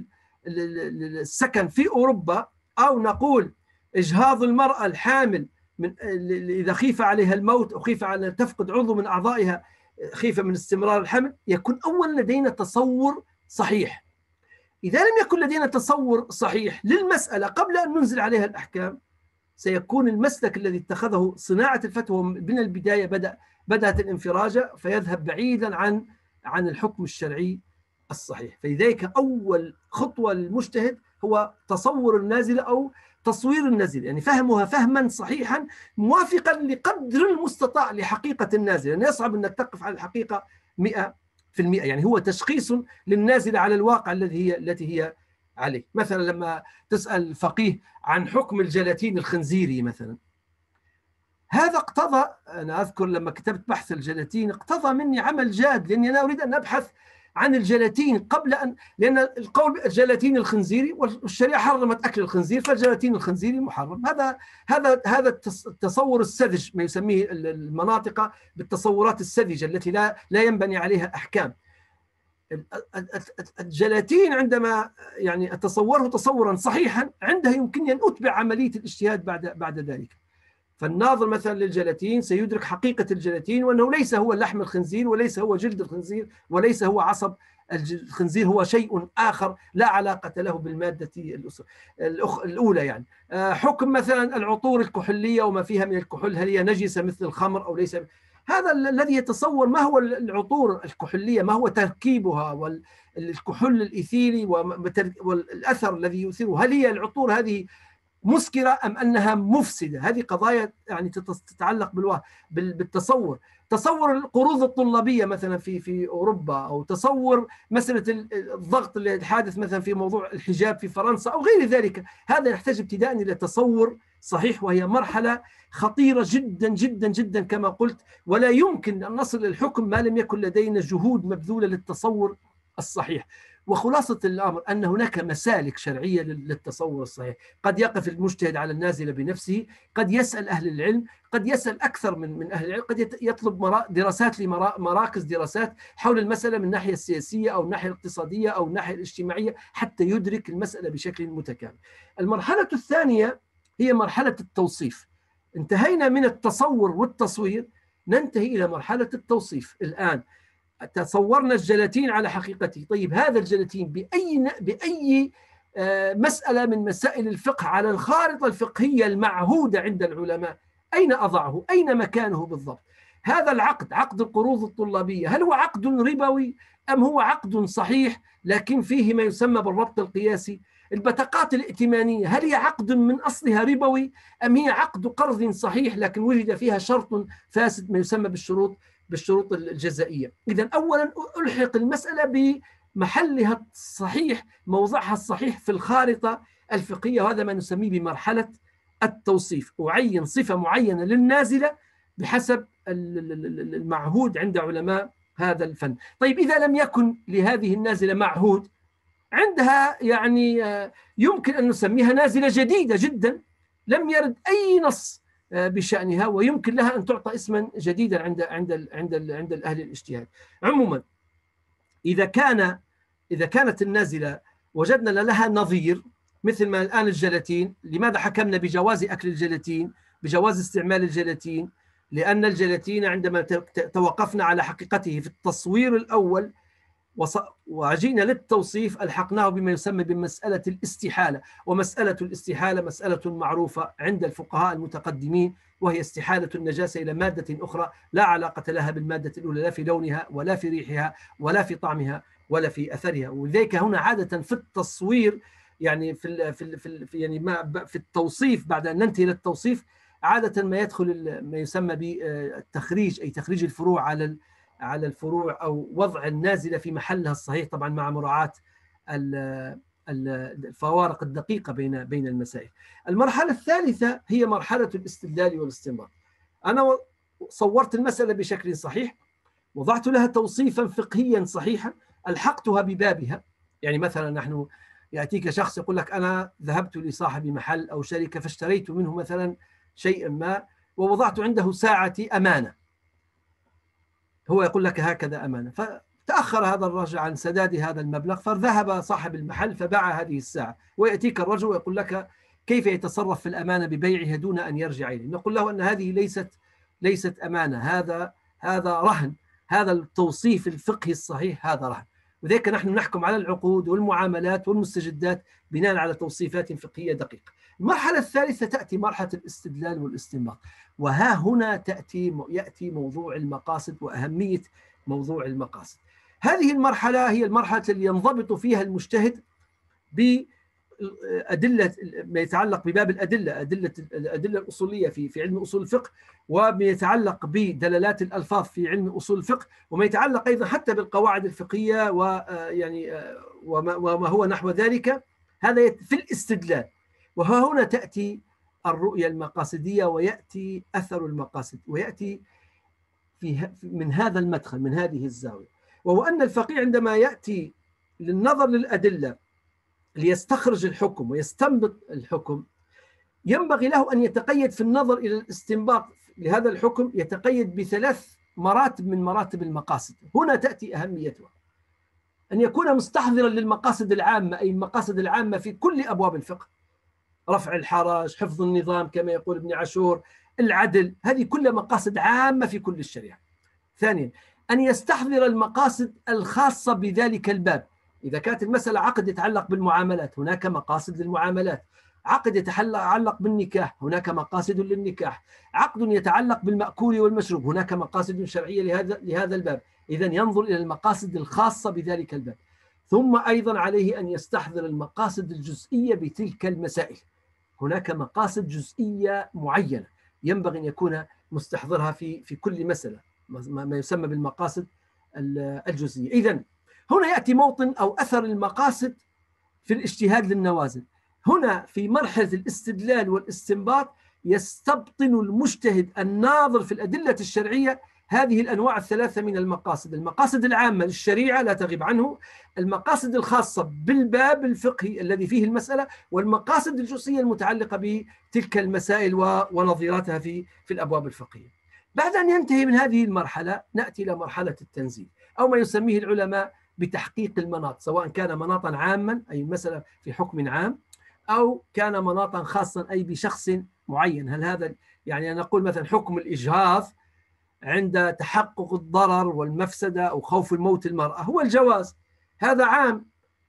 السكن في أوروبا، أو نقول إجهاض المرأة الحامل من إذا خيف عليها الموت أو خيف على تفقد عضو من أعضائها خيفة من استمرار الحمل، يكون أولا لدينا تصور صحيح. إذا لم يكن لدينا تصور صحيح للمسألة قبل أن ننزل عليها الأحكام، سيكون المسلك الذي اتخذه صناعة الفتوى من البداية بدأ بدأت الانفراجة، فيذهب بعيدا عن عن الحكم الشرعي الصحيح. فلذلك أول خطوة للمجتهد هو تصور النازلة أو تصوير النازلة، يعني فهمها فهما صحيحا موافقا لقدر المستطاع لحقيقة النازلة. يعني يصعب أنك تقف على الحقيقة مئة في المئة، يعني هو تشخيص للنازلة على الواقع الذي هي التي هي عليه. مثلا لما تسأل فقيه عن حكم الجلاتين الخنزيري مثلا، هذا اقتضى، أنا أذكر لما كتبت بحث الجلاتين اقتضى مني عمل جاد، لأني أنا أريد أن أبحث عن الجلاتين قبل أن، لأن القول الجلاتين الخنزيري والشريعة حرمت أكل الخنزير، فالجلاتين الخنزيري محرم. هذا هذا هذا التصور السذج، ما يسميه المناطق بالتصورات السذجة التي لا لا ينبني عليها أحكام. الجلاتين عندما يعني أتصوره تصورا صحيحا، عندها يمكنني أن أتبع عملية الاجتهاد بعد بعد ذلك. فالناظر مثلا للجلاتين سيدرك حقيقة الجلاتين، وأنه ليس هو لحم الخنزير وليس هو جلد الخنزير وليس هو عصب الخنزير، هو شيء آخر لا علاقة له بالمادة الأولى. يعني حكم مثلا العطور الكحولية وما فيها من الكحول، هل هي نجسة مثل الخمر أو ليس؟ هذا الذي يتصور ما هو العطور الكحولية، ما هو تركيبها والكحول الإيثيلي والأثر الذي يؤثره، هل هي العطور هذه مسكرة أم أنها مفسدة؟ هذه قضايا يعني تتعلق بالتصور. تصور القروض الطلابية مثلا في في أوروبا، أو تصور مسألة الضغط الحادث مثلا في موضوع الحجاب في فرنسا أو غير ذلك، هذا يحتاج ابتداء إلى تصور صحيح، وهي مرحلة خطيرة جدا جدا جدا كما قلت، ولا يمكن أن نصل للحكم ما لم يكن لدينا جهود مبذولة للتصور الصحيح. وخلاصة الأمر أن هناك مسالك شرعية للتصور الصحيح. قد يقف المجتهد على النازلة بنفسه، قد يسأل أهل العلم، قد يسأل أكثر من من أهل العلم، قد يطلب دراسات لمراكز دراسات حول المسألة من الناحية السياسية أو الناحية الاقتصادية أو الناحية الاجتماعية حتى يدرك المسألة بشكل متكامل. المرحلة الثانية هي مرحلة التوصيف. انتهينا من التصور والتصوير، ننتهي إلى مرحلة التوصيف. الآن تصورنا الجلاتين على حقيقته، طيب هذا الجلاتين بأي بأي مسألة من مسائل الفقه على الخارطة الفقهية المعهودة عند العلماء أين أضعه؟ أين مكانه بالضبط؟ هذا العقد، عقد القروض الطلابية، هل هو عقد ربوي أم هو عقد صحيح لكن فيه ما يسمى بالربط القياسي؟ البطاقات الائتمانية، هل هي عقد من أصلها ربوي أم هي عقد قرض صحيح لكن وجد فيها شرط فاسد ما يسمى بالشروط بالشروط الجزائية؟ إذن أولا ألحق المسألة بمحلها الصحيح، موضعها الصحيح في الخارطة الفقهية، وهذا ما نسميه بمرحلة التوصيف. أعين صفة معينة للنازلة بحسب المعهود عند علماء هذا الفن. طيب إذا لم يكن لهذه النازلة معهود، عندها يعني يمكن أن نسميها نازلة جديدة جدا لم يرد أي نص بشأنها، ويمكن لها أن تعطى اسما جديدا عند عند عند عند الأهل الاجتهاد. عموما إذا كان إذا كانت النازلة وجدنا لها نظير مثل ما الآن الجلاتين، لماذا حكمنا بجواز أكل الجلاتين، بجواز استعمال الجلاتين؟ لأن الجلاتين عندما توقفنا على حقيقته في التصوير الأول وجينا للتوصيف ألحقناه بما يسمى بمسألة الاستحالة، ومسألة الاستحالة مسألة معروفة عند الفقهاء المتقدمين، وهي استحالة النجاسة إلى مادة أخرى لا علاقة لها بالمادة الأولى، لا في لونها ولا في ريحها ولا في طعمها ولا في أثرها. ولذلك هنا عادة في التصوير يعني في في في يعني ما في التوصيف، بعد أن ننتهي للتوصيف عادة ما يدخل ما يسمى بالتخريج، أي تخريج الفروع على على الفروع أو وضع النازلة في محلها الصحيح، طبعا مع مراعاة الفوارق الدقيقة بين بين المسائل. المرحلة الثالثة هي مرحلة الاستدلال والاستنباط. أنا صورت المسألة بشكل صحيح، وضعت لها توصيفا فقهيا صحيحا، ألحقتها ببابها. يعني مثلا نحن يأتيك شخص يقول لك أنا ذهبت لصاحب محل أو شركة فاشتريت منه مثلا شيئا ما ووضعت عنده ساعتي أمانة، هو يقول لك هكذا أمانة، فتأخر هذا الرجل عن سداد هذا المبلغ، فذهب صاحب المحل فباع هذه الساعة، ويأتيك الرجل ويقول لك كيف يتصرف في الأمانة ببيعها دون أن يرجع إليه؟ نقول له أن هذه ليست ليست أمانة، هذا هذا رهن، هذا التوصيف الفقهي الصحيح هذا رهن. وذلك نحن نحكم على العقود والمعاملات والمستجدات بناء على توصيفات فقهية دقيقة. المرحلة الثالثة تأتي مرحلة الاستدلال والاستنباط، وها هنا تأتي يأتي موضوع المقاصد وأهمية موضوع المقاصد. هذه المرحلة هي المرحلة اللي ينضبط فيها المجتهد بأدلة ما يتعلق بباب الأدلة، أدلة الأدلة الأصولية في في علم أصول الفقه، وما يتعلق بدلالات الألفاظ في علم أصول الفقه، وما يتعلق أيضا حتى بالقواعد الفقهية ويعني وما هو نحو ذلك. هذا في الاستدلال. وها هنا تأتي الرؤية المقاصدية ويأتي أثر المقاصد، ويأتي في من هذا المدخل من هذه الزاوية، وهو أن الفقيه عندما يأتي للنظر للأدلة ليستخرج الحكم ويستنبط الحكم، ينبغي له أن يتقيد في النظر إلى الاستنباط لهذا الحكم، يتقيد بثلاث مراتب من مراتب المقاصد. هنا تأتي أهميتها، أن يكون مستحضرا للمقاصد العامة، أي المقاصد العامة في كل أبواب الفقه، رفع الحرج، حفظ النظام كما يقول ابن عاشور، العدل، هذه كلها مقاصد عامة في كل الشريعة. ثانيا أن يستحضر المقاصد الخاصة بذلك الباب. إذا كانت المسألة عقد يتعلق بالمعاملات هناك مقاصد للمعاملات، عقد يتعلق بالنكاح هناك مقاصد للنكاح، عقد يتعلق بالمأكول والمشروب هناك مقاصد شرعية لهذا لهذا الباب. إذن ينظر إلى المقاصد الخاصة بذلك الباب. ثم أيضا عليه أن يستحضر المقاصد الجزئية بتلك المسائل. هناك مقاصد جزئية معينة ينبغي أن يكون مستحضرها في في كل مسألة، ما يسمى بالمقاصد الجزئية. إذن هنا يأتي موطن أو أثر المقاصد في الاجتهاد للنوازل. هنا في مرحلة الاستدلال والاستنباط يستبطن المجتهد الناظر في الأدلة الشرعية هذه الأنواع الثلاثة من المقاصد: المقاصد العامة للشريعة لا تغيب عنه، المقاصد الخاصة بالباب الفقهي الذي فيه المسألة، والمقاصد الجزئية المتعلقة بتلك المسائل ونظيراتها في في الأبواب الفقهية. بعد أن ينتهي من هذه المرحلة نأتي إلى مرحلة التنزيل، أو ما يسميه العلماء بتحقيق المناط، سواء كان مناطا عاما أي مسألة في حكم عام، أو كان مناطا خاصا أي بشخص معين. هل هذا يعني نقول مثلا حكم الإجهاض عند تحقق الضرر والمفسدة أو خوف الموت المرأة هو الجواز، هذا عام،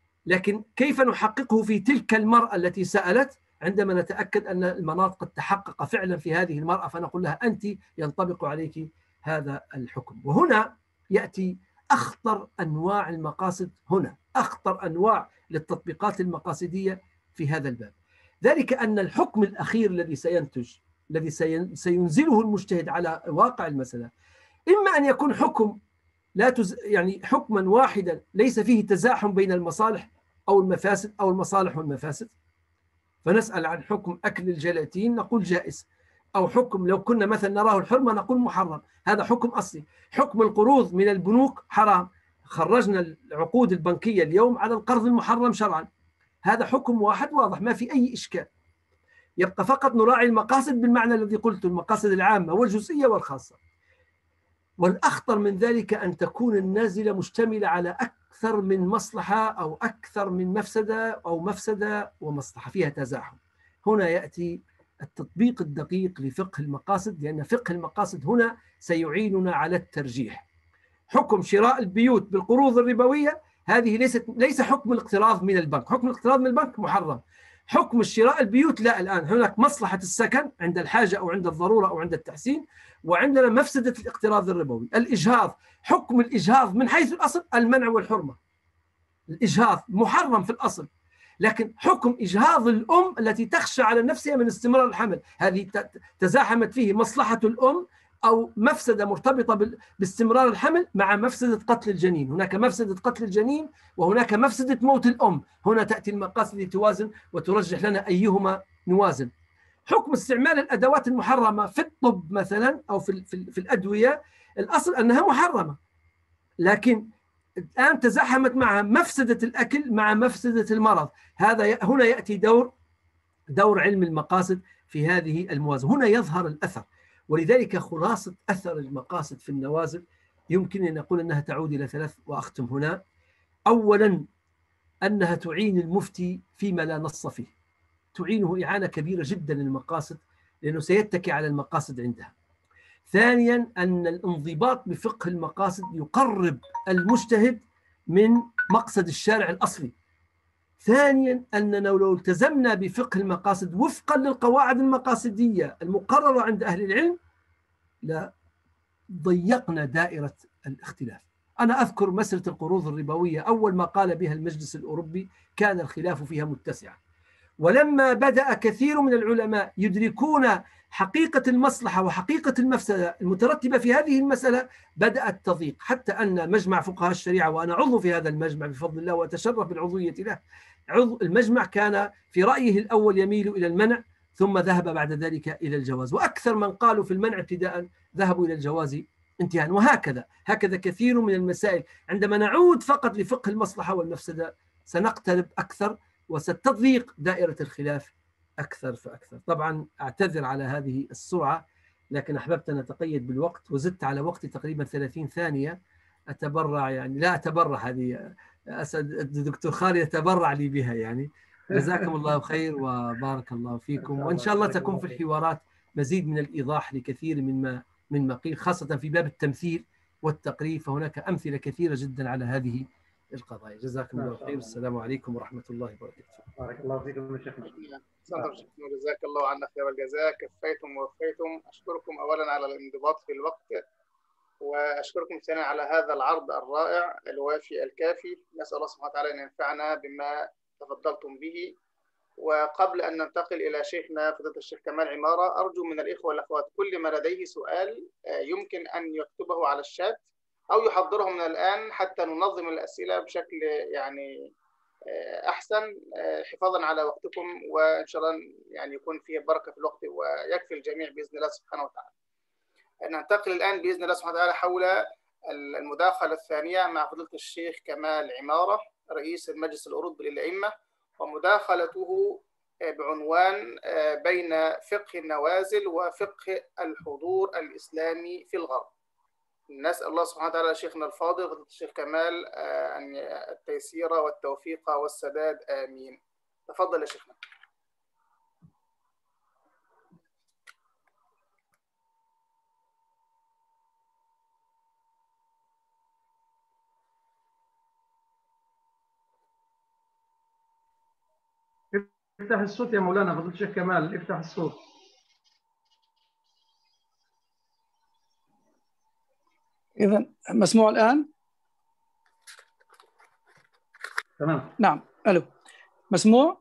لكن كيف نحققه في تلك المرأة التي سألت عندما نتأكد أن المناط قد تحقق فعلا في هذه المرأة، فنقول لها أنت ينطبق عليك هذا الحكم. وهنا يأتي أخطر أنواع المقاصد، هنا أخطر أنواع للتطبيقات المقاصدية في هذا الباب، ذلك أن الحكم الأخير الذي سينتج الذي سينزله المجتهد على واقع المسألة إما أن يكون حكم لا تز... يعني حكما واحدا ليس فيه تزاحم بين المصالح أو المفاسد أو المصالح والمفاسد، فنسأل عن حكم أكل الجيلاتين نقول جائز، أو حكم لو كنا مثلا نراه الحرمة نقول محرم، هذا حكم أصلي. حكم القروض من البنوك حرام، خرجنا العقود البنكية اليوم على القرض المحرم شرعا، هذا حكم واحد واضح ما في أي إشكال. يبقى فقط نراعي المقاصد بالمعنى الذي قلت، المقاصد العامة والجزئية والخاصة. والأخطر من ذلك أن تكون النازلة مشتملة على أكثر من مصلحة أو أكثر من مفسدة أو مفسدة ومصلحة فيها تزاحم. هنا يأتي التطبيق الدقيق لفقه المقاصد، لأن فقه المقاصد هنا سيعيننا على الترجيح. حكم شراء البيوت بالقروض الربوية هذه ليست ليس حكم الاقتراض من البنك، حكم الاقتراض من البنك محرم. حكم الشراء البيوت لا، الآن هناك مصلحة السكن عند الحاجة أو عند الضرورة أو عند التحسين، وعندنا مفسدة الاقتراض الربوي. الإجهاض، حكم الإجهاض من حيث الأصل المنع والحرمة، الإجهاض محرم في الأصل، لكن حكم إجهاض الأم التي تخشى على نفسها من استمرار الحمل هذه تزاحمت فيه مصلحة الأم أو مفسدة مرتبطة باستمرار الحمل مع مفسدة قتل الجنين. هناك مفسدة قتل الجنين وهناك مفسدة موت الأم، هنا تأتي المقاصد لتوازن وترجح لنا أيهما نوازن. حكم استعمال الأدوات المحرمة في الطب مثلا أو في, في, في الأدوية، الأصل أنها محرمة، لكن الآن تزاحمت معها مفسدة الأكل مع مفسدة المرض، هذا هنا يأتي دور دور علم المقاصد في هذه الموازنة، هنا يظهر الأثر. ولذلك خلاصة أثر المقاصد في النوازل يمكن أن نقول أنها تعود إلى ثلاث، وأختم هنا. أولا أنها تعين المفتي فيما لا نص فيه، تعينه إعانة كبيرة جدا للمقاصد لأنه سيتكي على المقاصد عندها. ثانيا أن الانضباط بفقه المقاصد يقرب المجتهد من مقصد الشارع الأصلي. ثانيا أننا لو التزمنا بفقه المقاصد وفقا للقواعد المقاصدية المقررة عند أهل العلم لا ضيقنا دائرة الاختلاف. أنا أذكر مسألة القروض الربوية أول ما قال بها المجلس الأوروبي كان الخلاف فيها متسعا، ولما بدأ كثير من العلماء يدركون حقيقة المصلحة وحقيقة المفسدة المترتبة في هذه المسألة بدأت تضيق، حتى أن مجمع فقهاء الشريعة، وأنا عضو في هذا المجمع بفضل الله وأتشرف بالعضوية له، عضو المجمع كان في رأيه الأول يميل إلى المنع ثم ذهب بعد ذلك إلى الجواز، وأكثر من قالوا في المنع ابتداء ذهبوا إلى الجواز انتهاء. وهكذا هكذا كثير من المسائل عندما نعود فقط لفقه المصلحة والمفسدة سنقترب أكثر وستضيق دائرة الخلاف أكثر فأكثر. طبعا أعتذر على هذه السرعة، لكن أحببت أن أتقيد بالوقت وزدت على وقتي تقريبا ثلاثين ثانية. أتبرع يعني لا أتبرع، هذه الدكتور خالد يتبرع لي بها يعني. جزاكم الله خير وبارك الله فيكم، وإن شاء الله تكون في الحوارات مزيد من الإيضاح لكثير مما من قيل، خاصة في باب التمثيل والتقريب، فهناك أمثلة كثيرة جدا على هذه القضايا. جزاكم الله خير. السلام عليكم ورحمة الله وبركاته. بارك الله فيكم يا شيخنا. جزاك الله عنا خير الجزاء، كفيتم ووفيتم. أشكركم أولا على الانضباط في الوقت، وأشكركم ثانيا على هذا العرض الرائع الوافي الكافي. نسأل الله سبحانه وتعالى أن ينفعنا بما تفضلتم به. وقبل أن ننتقل إلى شيخنا فضيلة الشيخ كمال عمارة، أرجو من الإخوة والأخوات كل ما لديه سؤال يمكن أن يكتبه على الشات أو يحضره من الآن حتى ننظم الأسئلة بشكل يعني أحسن، حفاظا على وقتكم، وإن شاء الله يعني يكون فيه بركة في الوقت ويكفي الجميع بإذن الله سبحانه وتعالى. ننتقل الآن بإذن الله سبحانه وتعالى حول المداخلة الثانية مع فضيلة الشيخ كمال عمارة رئيس المجلس الأوروبي للأئمة، ومداخلته بعنوان بين فقه النوازل وفقه الحضور الإسلامي في الغرب. نسأل الله سبحانه وتعالى شيخنا الفاضل فضيلة الشيخ كمال أن التيسير والتوفيق والسداد، آمين. تفضل يا شيخنا. افتح الصوت يا مولانا فضيلة الشيخ كمال، افتح الصوت. إذا مسموع الآن؟ تمام. نعم، ألو، مسموع؟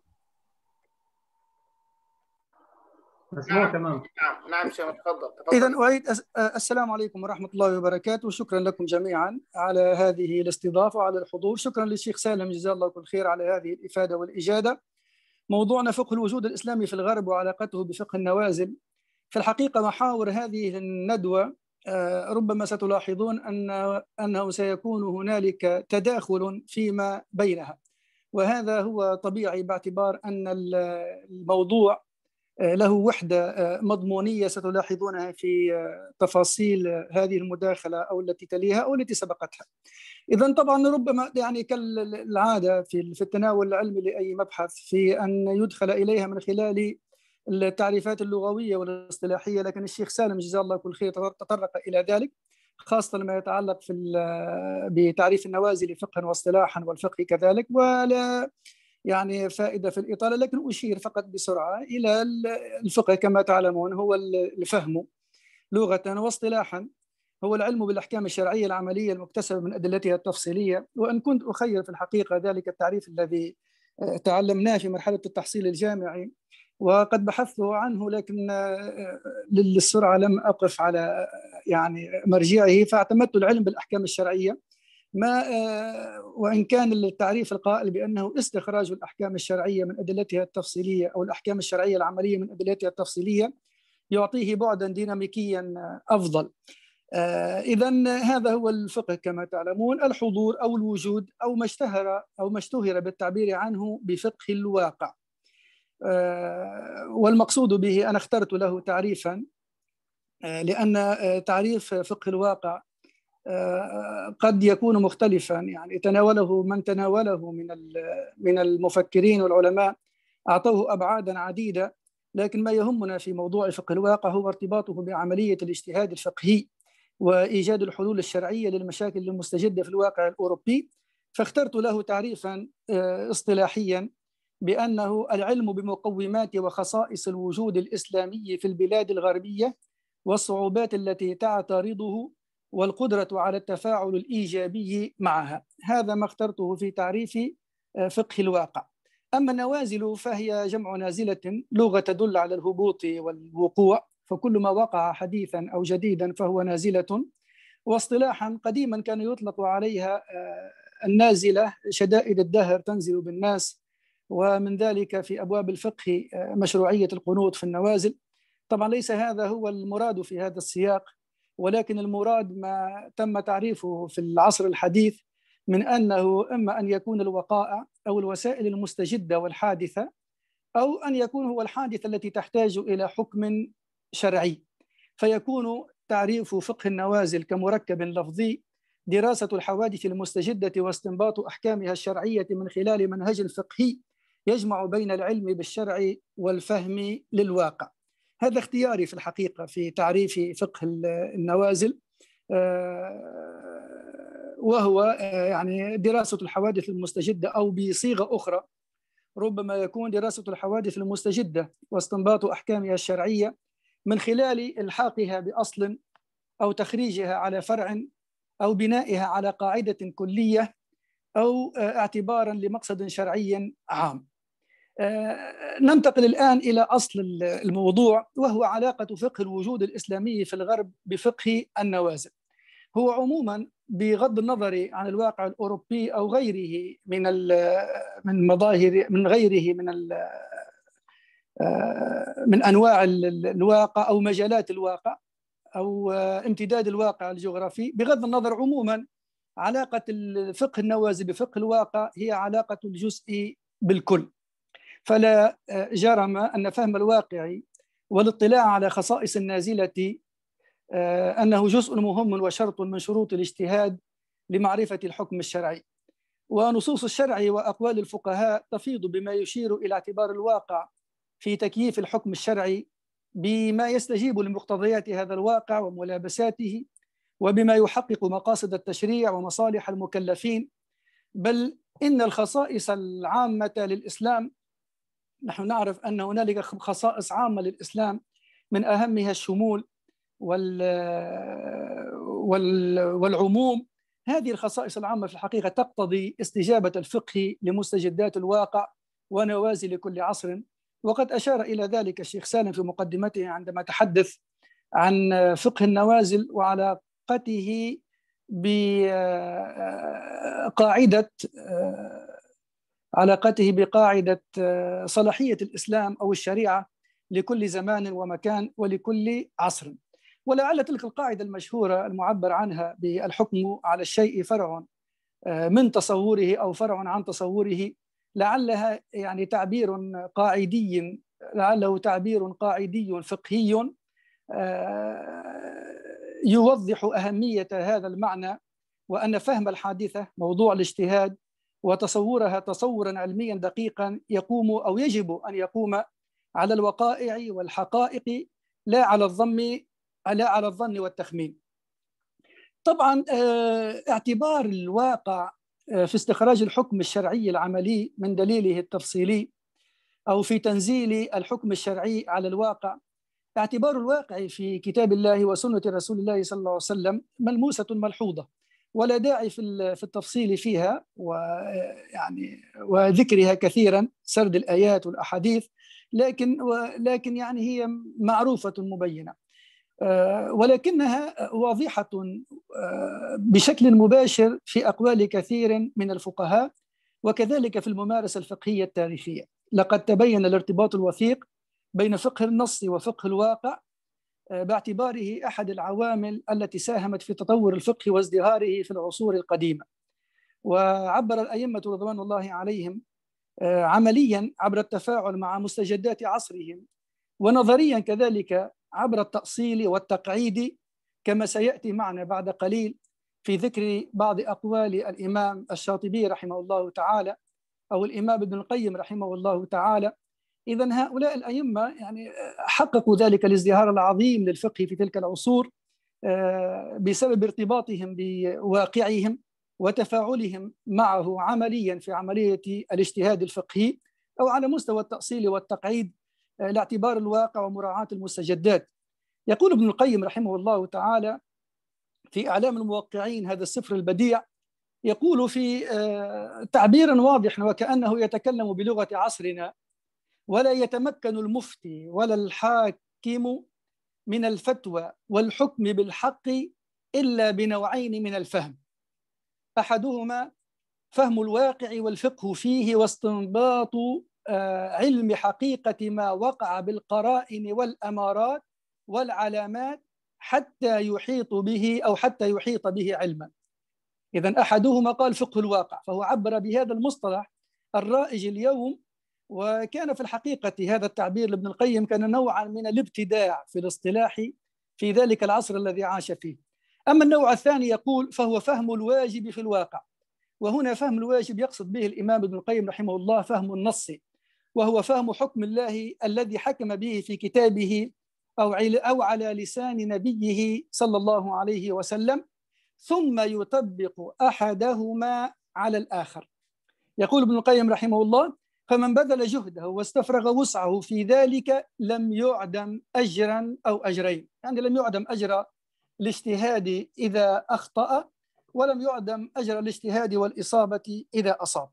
مسموع نعم. تمام. نعم نعم شيخ، تفضل. إذا أعيد أس... السلام عليكم ورحمة الله وبركاته، وشكرا لكم جميعا على هذه الاستضافة وعلى الحضور. شكرا للشيخ سالم جزاه الله كل خير على هذه الإفادة والإجادة. موضوعنا فقه الوجود الإسلامي في الغرب وعلاقته بفقه النوازل. في الحقيقة محاور هذه الندوة ربما ستلاحظون أن أنه سيكون هنالك تداخل فيما بينها، وهذا هو طبيعي باعتبار أن الموضوع له وحدة مضمونية ستلاحظونها في تفاصيل هذه المداخلة أو التي تليها أو التي سبقتها. إذن طبعا ربما يعني كالعادة في التناول العلمي لأي مبحث في أن يدخل إليها من خلال التعريفات اللغوية والاصطلاحية، لكن الشيخ سالم جزاه الله كل خير تطرق إلى ذلك، خاصة ما يتعلق في بتعريف النوازل فقها واصطلاحا والفقه كذلك، ولا يعني فائدة في الإطالة، لكن أشير فقط بسرعة إلى الفقه. كما تعلمون هو الفهم لغة واصطلاحا هو العلم بالأحكام الشرعية العملية المكتسبة من أدلتها التفصيلية، وأن كنت أخير في الحقيقة ذلك التعريف الذي تعلمناه في مرحلة التحصيل الجامعي وقد بحثت عنه، لكن للسرعة لم أقف على يعني مرجعه، فاعتمدت العلم بالأحكام الشرعية، ما وإن كان التعريف القائل بأنه استخراج الأحكام الشرعية من أدلتها التفصيلية أو الأحكام الشرعية العملية من أدلتها التفصيلية يعطيه بعدا ديناميكيا أفضل. إذن هذا هو الفقه كما تعلمون، الحضور أو الوجود أو ما اشتهر أو ما اشتهر بالتعبير عنه بفقه الواقع. والمقصود به أنا اخترت له تعريفا لأن تعريف فقه الواقع قد يكون مختلفا، يعني تناوله من تناوله من من المفكرين والعلماء أعطوه أبعادا عديدة، لكن ما يهمنا في موضوع فقه الواقع هو ارتباطه بعملية الاجتهاد الفقهي وإيجاد الحلول الشرعية للمشاكل المستجدة في الواقع الأوروبي. فاخترت له تعريفا اصطلاحيا بأنه العلم بمقومات وخصائص الوجود الإسلامي في البلاد الغربية والصعوبات التي تعترضه والقدرة على التفاعل الإيجابي معها. هذا ما اخترته في تعريف فقه الواقع. أما النوازل فهي جمع نازلة، لغة تدل على الهبوط والوقوع، فكل ما وقع حديثا أو جديدا فهو نازلة. واصطلاحا قديما كان يطلق عليها النازلة شدائد الدهر تنزل بالناس، ومن ذلك في أبواب الفقه مشروعية القنوط في النوازل. طبعا ليس هذا هو المراد في هذا السياق، ولكن المراد ما تم تعريفه في العصر الحديث من أنه إما أن يكون الوقائع أو الوسائل المستجدة والحادثة، أو أن يكون هو الحادثة التي تحتاج إلى حكم شرعي. فيكون تعريف فقه النوازل كمركب لفظي دراسة الحوادث المستجدة واستنباط أحكامها الشرعية من خلال منهج فقهي يجمع بين العلم بالشرع والفهم للواقع. هذا اختياري في الحقيقة في تعريف فقه النوازل، وهو يعني دراسة الحوادث المستجدة، أو بصيغة أخرى ربما يكون دراسة الحوادث المستجدة واستنباط أحكامها الشرعية من خلال إلحاقها بأصل أو تخريجها على فرع أو بنائها على قاعدة كلية أو اعتبارا لمقصد شرعي عام. ننتقل الآن إلى أصل الموضوع، وهو علاقة فقه الوجود الإسلامي في الغرب بفقه النوازل. هو عموما بغض النظر عن الواقع الأوروبي أو غيره من من مظاهر من غيره من من أنواع الواقع أو مجالات الواقع أو امتداد الواقع الجغرافي، بغض النظر عموما علاقة الفقه النوازل بفقه الواقع هي علاقة الجزء بالكل. فلا جرم أن فهم الواقع والاطلاع على خصائص النازلة أنه جزء مهم وشرط من شروط الاجتهاد لمعرفة الحكم الشرعي. ونصوص الشرع وأقوال الفقهاء تفيض بما يشير إلى اعتبار الواقع في تكييف الحكم الشرعي بما يستجيب لمقتضيات هذا الواقع وملابساته، وبما يحقق مقاصد التشريع ومصالح المكلفين. بل إن الخصائص العامة للإسلام، نحن نعرف أن هنالك خصائص عامة للإسلام من أهمها الشمول وال والعموم. هذه الخصائص العامة في الحقيقة تقتضي استجابة الفقه لمستجدات الواقع ونوازل كل عصر، وقد أشار إلى ذلك الشيخ سالم في مقدمته عندما تحدث عن فقه النوازل وعلاقته بقاعدة علاقته بقاعدة صلاحية الإسلام أو الشريعة لكل زمان ومكان ولكل عصر. ولعل تلك القاعدة المشهورة المعبر عنها بالحكم على الشيء فرع من تصوره أو فرع عن تصوره، لعلها يعني تعبير قاعدي لعله تعبير قاعدي فقهي يوضح أهمية هذا المعنى، وأن فهم الحادثة موضوع الاجتهاد وتصورها تصورا علميا دقيقا يقوم أو يجب أن يقوم على الوقائع والحقائق لا على الظن لا على الظن والتخمين. طبعا اعتبار الواقع في استخراج الحكم الشرعي العملي من دليله التفصيلي أو في تنزيل الحكم الشرعي على الواقع، اعتبار الواقع في كتاب الله وسنة رسول الله صلى الله عليه وسلم ملموسة ملحوظة، ولا داعي في في التفصيل فيها ويعني وذكرها كثيرا، سرد الآيات والأحاديث، لكن ولكن يعني هي معروفة مبينة، ولكنها واضحة بشكل مباشر في أقوال كثير من الفقهاء، وكذلك في الممارسة الفقهية التاريخية. لقد تبين الارتباط الوثيق بين فقه النص وفقه الواقع باعتباره أحد العوامل التي ساهمت في تطور الفقه وازدهاره في العصور القديمة. وعبر الأئمة رضوان الله عليهم عمليا عبر التفاعل مع مستجدات عصرهم، ونظريا كذلك عبر التأصيل والتقعيد، كما سيأتي معنا بعد قليل في ذكر بعض أقوال الإمام الشاطبي رحمه الله تعالى أو الإمام ابن القيم رحمه الله تعالى. إذن هؤلاء الأئمة يعني حققوا ذلك الازدهار العظيم للفقه في تلك العصور بسبب ارتباطهم بواقعهم وتفاعلهم معه عمليا في عملية الاجتهاد الفقهي، أو على مستوى التأصيل والتقعيد لاعتبار الواقع ومراعاة المستجدات. يقول ابن القيم رحمه الله تعالى في أعلام الموقعين، هذا السفر البديع، يقول في تعبير واضح وكأنه يتكلم بلغة عصرنا: ولا يتمكن المفتي ولا الحاكم من الفتوى والحكم بالحق إلا بنوعين من الفهم، أحدهما فهم الواقع والفقه فيه واستنباط علم حقيقة ما وقع بالقرائن والأمارات والعلامات حتى يحيط به أو حتى يحيط به علما. إذن أحدهما قال فقه الواقع، فهو عبر بهذا المصطلح الرائج اليوم، وكان في الحقيقة هذا التعبير لابن القيم كان نوعا من الابتداع في الاصطلاح في ذلك العصر الذي عاش فيه. أما النوع الثاني يقول فهو فهم الواجب في الواقع، وهنا فهم الواجب يقصد به الإمام ابن القيم رحمه الله فهم النص، وهو فهم حكم الله الذي حكم به في كتابه أو أو على لسان نبيه صلى الله عليه وسلم، ثم يطبق أحدهما على الآخر. يقول ابن القيم رحمه الله: فمن بذل جهده واستفرغ وسعه في ذلك لم يعدم أجرا أو أجرين، يعني لم يعدم أجر الاجتهاد إذا أخطأ، ولم يعدم أجر الاجتهاد والإصابة إذا أصاب.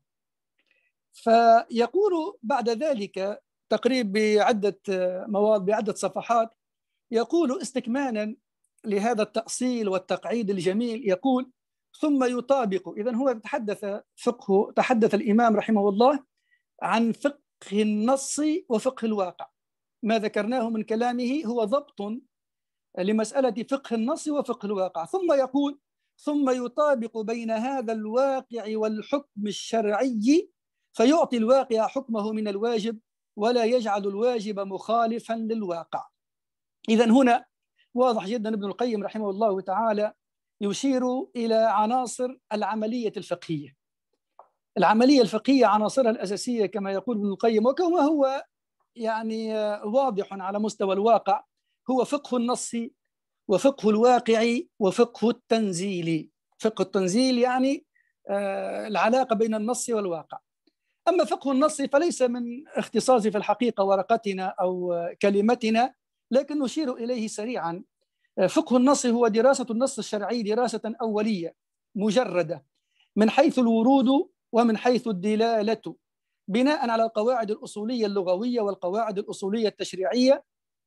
فيقول بعد ذلك تقريب بعدة مواد بعدة صفحات، يقول استكمالا لهذا التأصيل والتقعيد الجميل، يقول: ثم يطابق. إذن هو تحدث فقه تحدث الإمام رحمه الله عن فقه النص وفقه الواقع. ما ذكرناه من كلامه هو ضبط لمسألة فقه النص وفقه الواقع. ثم يقول: ثم يطابق بين هذا الواقع والحكم الشرعي فيعطي الواقع حكمه من الواجب ولا يجعل الواجب مخالفا للواقع. إذن هنا واضح جدا ابن القيم رحمه الله تعالى يشير إلى عناصر العملية الفقهية. العملية الفقهية عناصرها الأساسية كما يقول ابن القيم، وكما هو يعني واضح على مستوى الواقع، هو فقه النص وفقه الواقع وفقه التنزيل. فقه التنزيل يعني العلاقة بين النص والواقع. أما فقه النص فليس من اختصاصي في الحقيقة ورقتنا أو كلمتنا، لكن نشير إليه سريعا. فقه النص هو دراسة النص الشرعي دراسة أولية مجردة من حيث الورود ومن حيث الدلالة، بناء على القواعد الأصولية اللغوية والقواعد الأصولية التشريعية.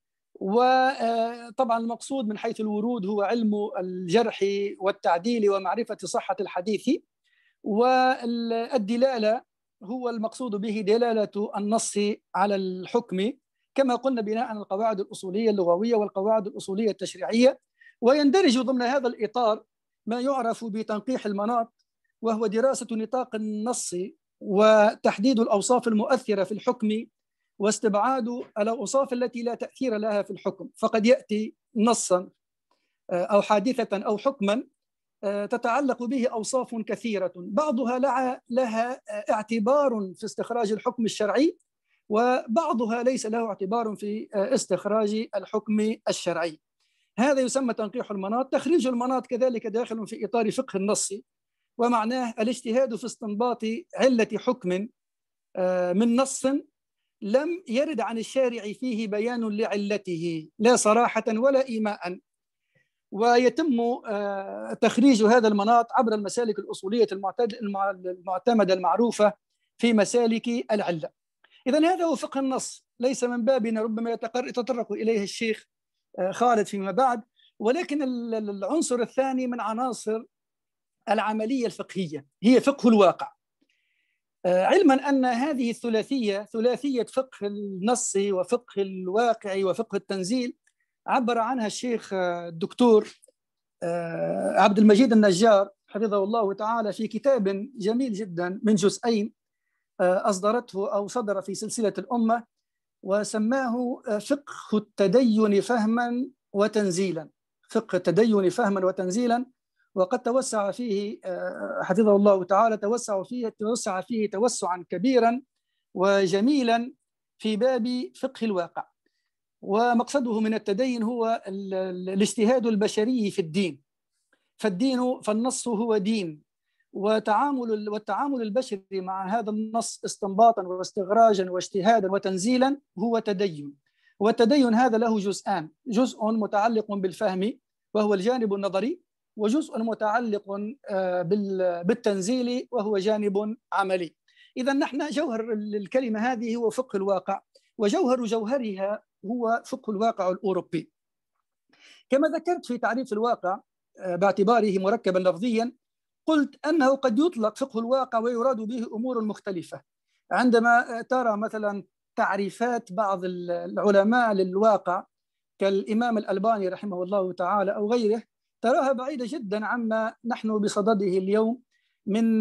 وطبعا المقصود من حيث الورود هو علم الجرح والتعديل ومعرفة صحة الحديث، والدلالة هو المقصود به دلالة النص على الحكم كما قلنا بناء على القواعد الأصولية اللغوية والقواعد الأصولية التشريعية. ويندرج ضمن هذا الإطار ما يعرف بتنقيح المناط، وهو دراسة نطاق النص وتحديد الأوصاف المؤثرة في الحكم واستبعاد الأوصاف التي لا تأثير لها في الحكم. فقد يأتي نصا أو حادثة أو حكما تتعلق به أوصاف كثيرة، بعضها لها اعتبار في استخراج الحكم الشرعي وبعضها ليس له اعتبار في استخراج الحكم الشرعي. هذا يسمى تنقيح المناط. تخريج المناط كذلك داخل في إطار فقه النص، ومعناه الاجتهاد في استنباط علة حكم من نص لم يرد عن الشارع فيه بيان لعلته لا صراحة ولا إيماء، ويتم تخريج هذا المناط عبر المسالك الأصولية المعتمدة المعروفة في مسالك العلة. إذن هذا هو فقه النص، ليس من بابنا ربما يتطرق إليه الشيخ خالد فيما بعد، ولكن العنصر الثاني من عناصر العملية الفقهية هي فقه الواقع. علما أن هذه الثلاثية ثلاثية فقه النص وفقه الواقع وفقه التنزيل عبر عنها الشيخ الدكتور عبد المجيد النجار حفظه الله تعالى في كتاب جميل جدا من جزئين أصدرته أو صدر في سلسلة الأمة، وسماه فقه التدين فهما وتنزيلا. فقه التدين فهما وتنزيلا، وقد توسع فيه حفظه الله تعالى توسع فيه توسع فيه توسعا كبيرا وجميلا في باب فقه الواقع. ومقصده من التدين هو الاجتهاد البشري في الدين، فالدين فالنص هو دين، وتعامل والتعامل البشري مع هذا النص استنباطا واستخراجا واجتهادا وتنزيلا هو تدين. والتدين هذا له جزءان: جزء متعلق بالفهم وهو الجانب النظري، وجزء متعلق بالتنزيل وهو جانب عملي. إذا نحن جوهر الكلمة هذه هو فقه الواقع، وجوهر جوهرها هو فقه الواقع الأوروبي. كما ذكرت في تعريف الواقع باعتباره مركبا لفظيا، قلت أنه قد يطلق فقه الواقع ويراد به أمور مختلفة. عندما ترى مثلا تعريفات بعض العلماء للواقع كالإمام الألباني رحمه الله تعالى أو غيره، تراها بعيدة جدا عما نحن بصدده اليوم من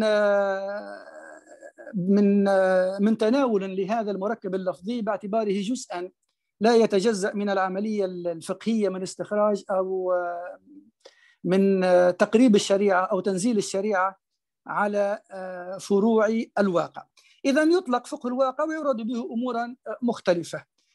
من من تناول لهذا المركب اللفظي باعتباره جزءا لا يتجزأ من العملية الفقهية من استخراج أو من تقريب الشريعة أو تنزيل الشريعة على فروع الواقع. إذن يطلق فقه الواقع ويراد به أمورا مختلفة.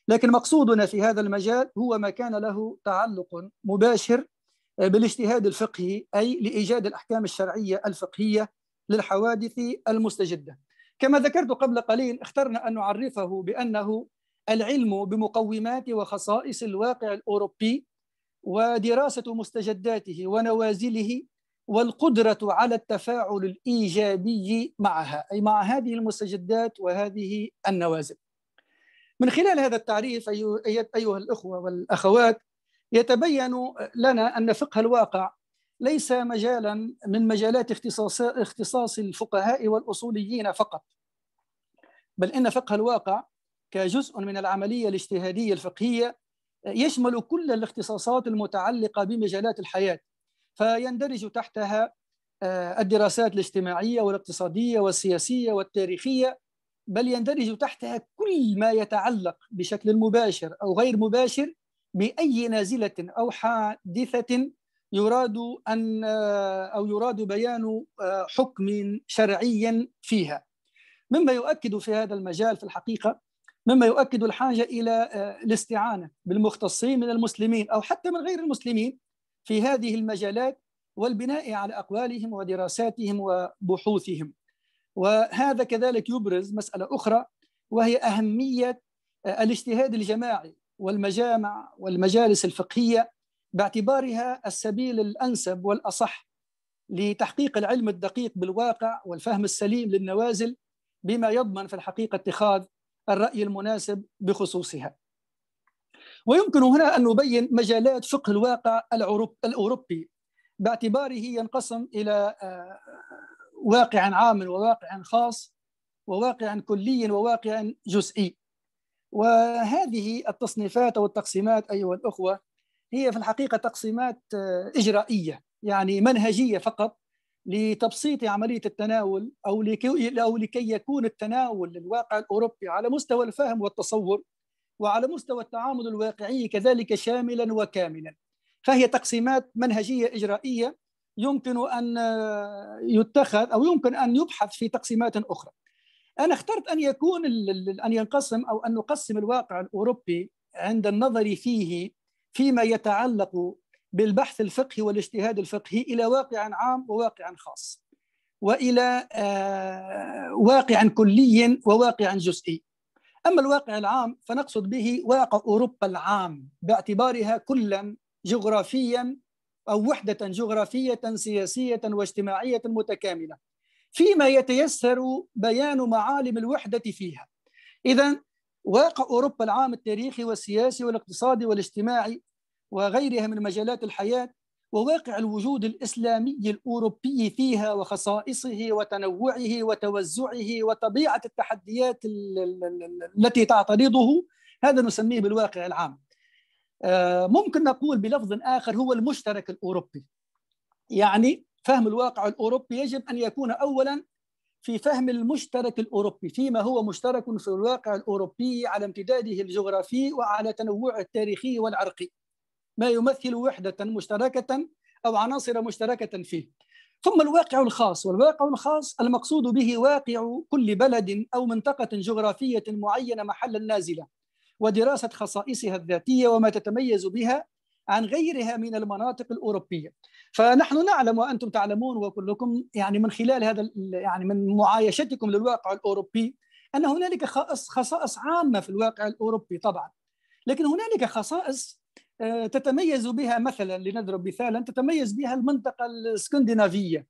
لكن مقصودنا في هذا المجال هو ما كان له تعلق مباشر بالاجتهاد الفقهي، أي لإيجاد الأحكام الشرعية الفقهية للحوادث المستجدة. كما ذكرت قبل قليل، اخترنا أن نعرفه بأنه العلم بمقومات وخصائص الواقع الأوروبي ودراسة مستجداته ونوازله والقدرة على التفاعل الإيجابي معها، أي مع هذه المستجدات وهذه النوازل. من خلال هذا التعريف أيها الأخوة والأخوات، يتبين لنا أن فقه الواقع ليس مجالا من مجالات اختصاص اختصاص الفقهاء والأصوليين فقط، بل إن فقه الواقع كجزء من العملية الاجتهادية الفقهية يشمل كل الاختصاصات المتعلقة بمجالات الحياة، فيندرج تحتها الدراسات الاجتماعية والاقتصادية والسياسية والتاريخية، بل يندرج تحتها كل ما يتعلق بشكل مباشر أو غير مباشر بأي نازلة أو حادثة يراد أن أو يراد بيان حكم شرعي فيها، مما يؤكد في هذا المجال في الحقيقة مما يؤكد الحاجة إلى الاستعانة بالمختصين من المسلمين أو حتى من غير المسلمين في هذه المجالات، والبناء على أقوالهم ودراساتهم وبحوثهم. وهذا كذلك يبرز مسألة أخرى، وهي أهمية الاجتهاد الجماعي والمجامع والمجالس الفقهية باعتبارها السبيل الأنسب والأصح لتحقيق العلم الدقيق بالواقع والفهم السليم للنوازل، بما يضمن في الحقيقة اتخاذ الرأي المناسب بخصوصها. ويمكن هنا أن نبين مجالات فقه الواقع الأوروبي باعتباره ينقسم إلى واقع عام وواقع خاص وواقع كلي وواقع جزئي. وهذه التصنيفات أو التقسيمات أيها الأخوة هي في الحقيقة تقسيمات إجرائية، يعني منهجية فقط لتبسيط عملية التناول أو لكي, أو لكي يكون التناول للواقع الأوروبي على مستوى الفهم والتصور وعلى مستوى التعامل الواقعي كذلك شاملا وكاملا. فهي تقسيمات منهجية إجرائية يمكن أن يتخذ أو يمكن أن يبحث في تقسيمات أخرى. أنا اخترت أن يكون أن ينقسم أو أن نقسم الواقع الأوروبي عند النظر فيه فيما يتعلق بالبحث الفقهي والاجتهاد الفقهي إلى واقع عام وواقع خاص، وإلى واقع كلي وواقع جزئي. أما الواقع العام فنقصد به واقع أوروبا العام باعتبارها كلا جغرافيا أو وحدة جغرافية سياسية واجتماعية متكاملة، فيما يتيسر بيان معالم الوحدة فيها. إذن واقع أوروبا العام التاريخي والسياسي والاقتصادي والاجتماعي وغيرها من مجالات الحياة، وواقع الوجود الإسلامي الأوروبي فيها وخصائصه وتنوعه وتوزعه وطبيعة التحديات التي تعترضه، هذا نسميه بالواقع العام. ممكن نقول بلفظ آخر هو المشترك الأوروبي. يعني فهم الواقع الأوروبي يجب أن يكون أولا في فهم المشترك الأوروبي، فيما هو مشترك في الواقع الأوروبي على امتداده الجغرافي وعلى تنوعه التاريخي والعرقي، ما يمثل وحدة مشتركة أو عناصر مشتركة فيه. ثم الواقع الخاص، والواقع الخاص المقصود به واقع كل بلد أو منطقة جغرافية معينة محلا نازلة، ودراسة خصائصها الذاتية وما تتميز بها عن غيرها من المناطق الأوروبية. فنحن نعلم وأنتم تعلمون وكلكم يعني من خلال هذا يعني من معايشتكم للواقع الأوروبي أن هنالك خصائص عامة في الواقع الأوروبي طبعا، لكن هنالك خصائص تتميز بها، مثلا لنضرب مثالا تتميز بها المنطقة الاسكندنافية،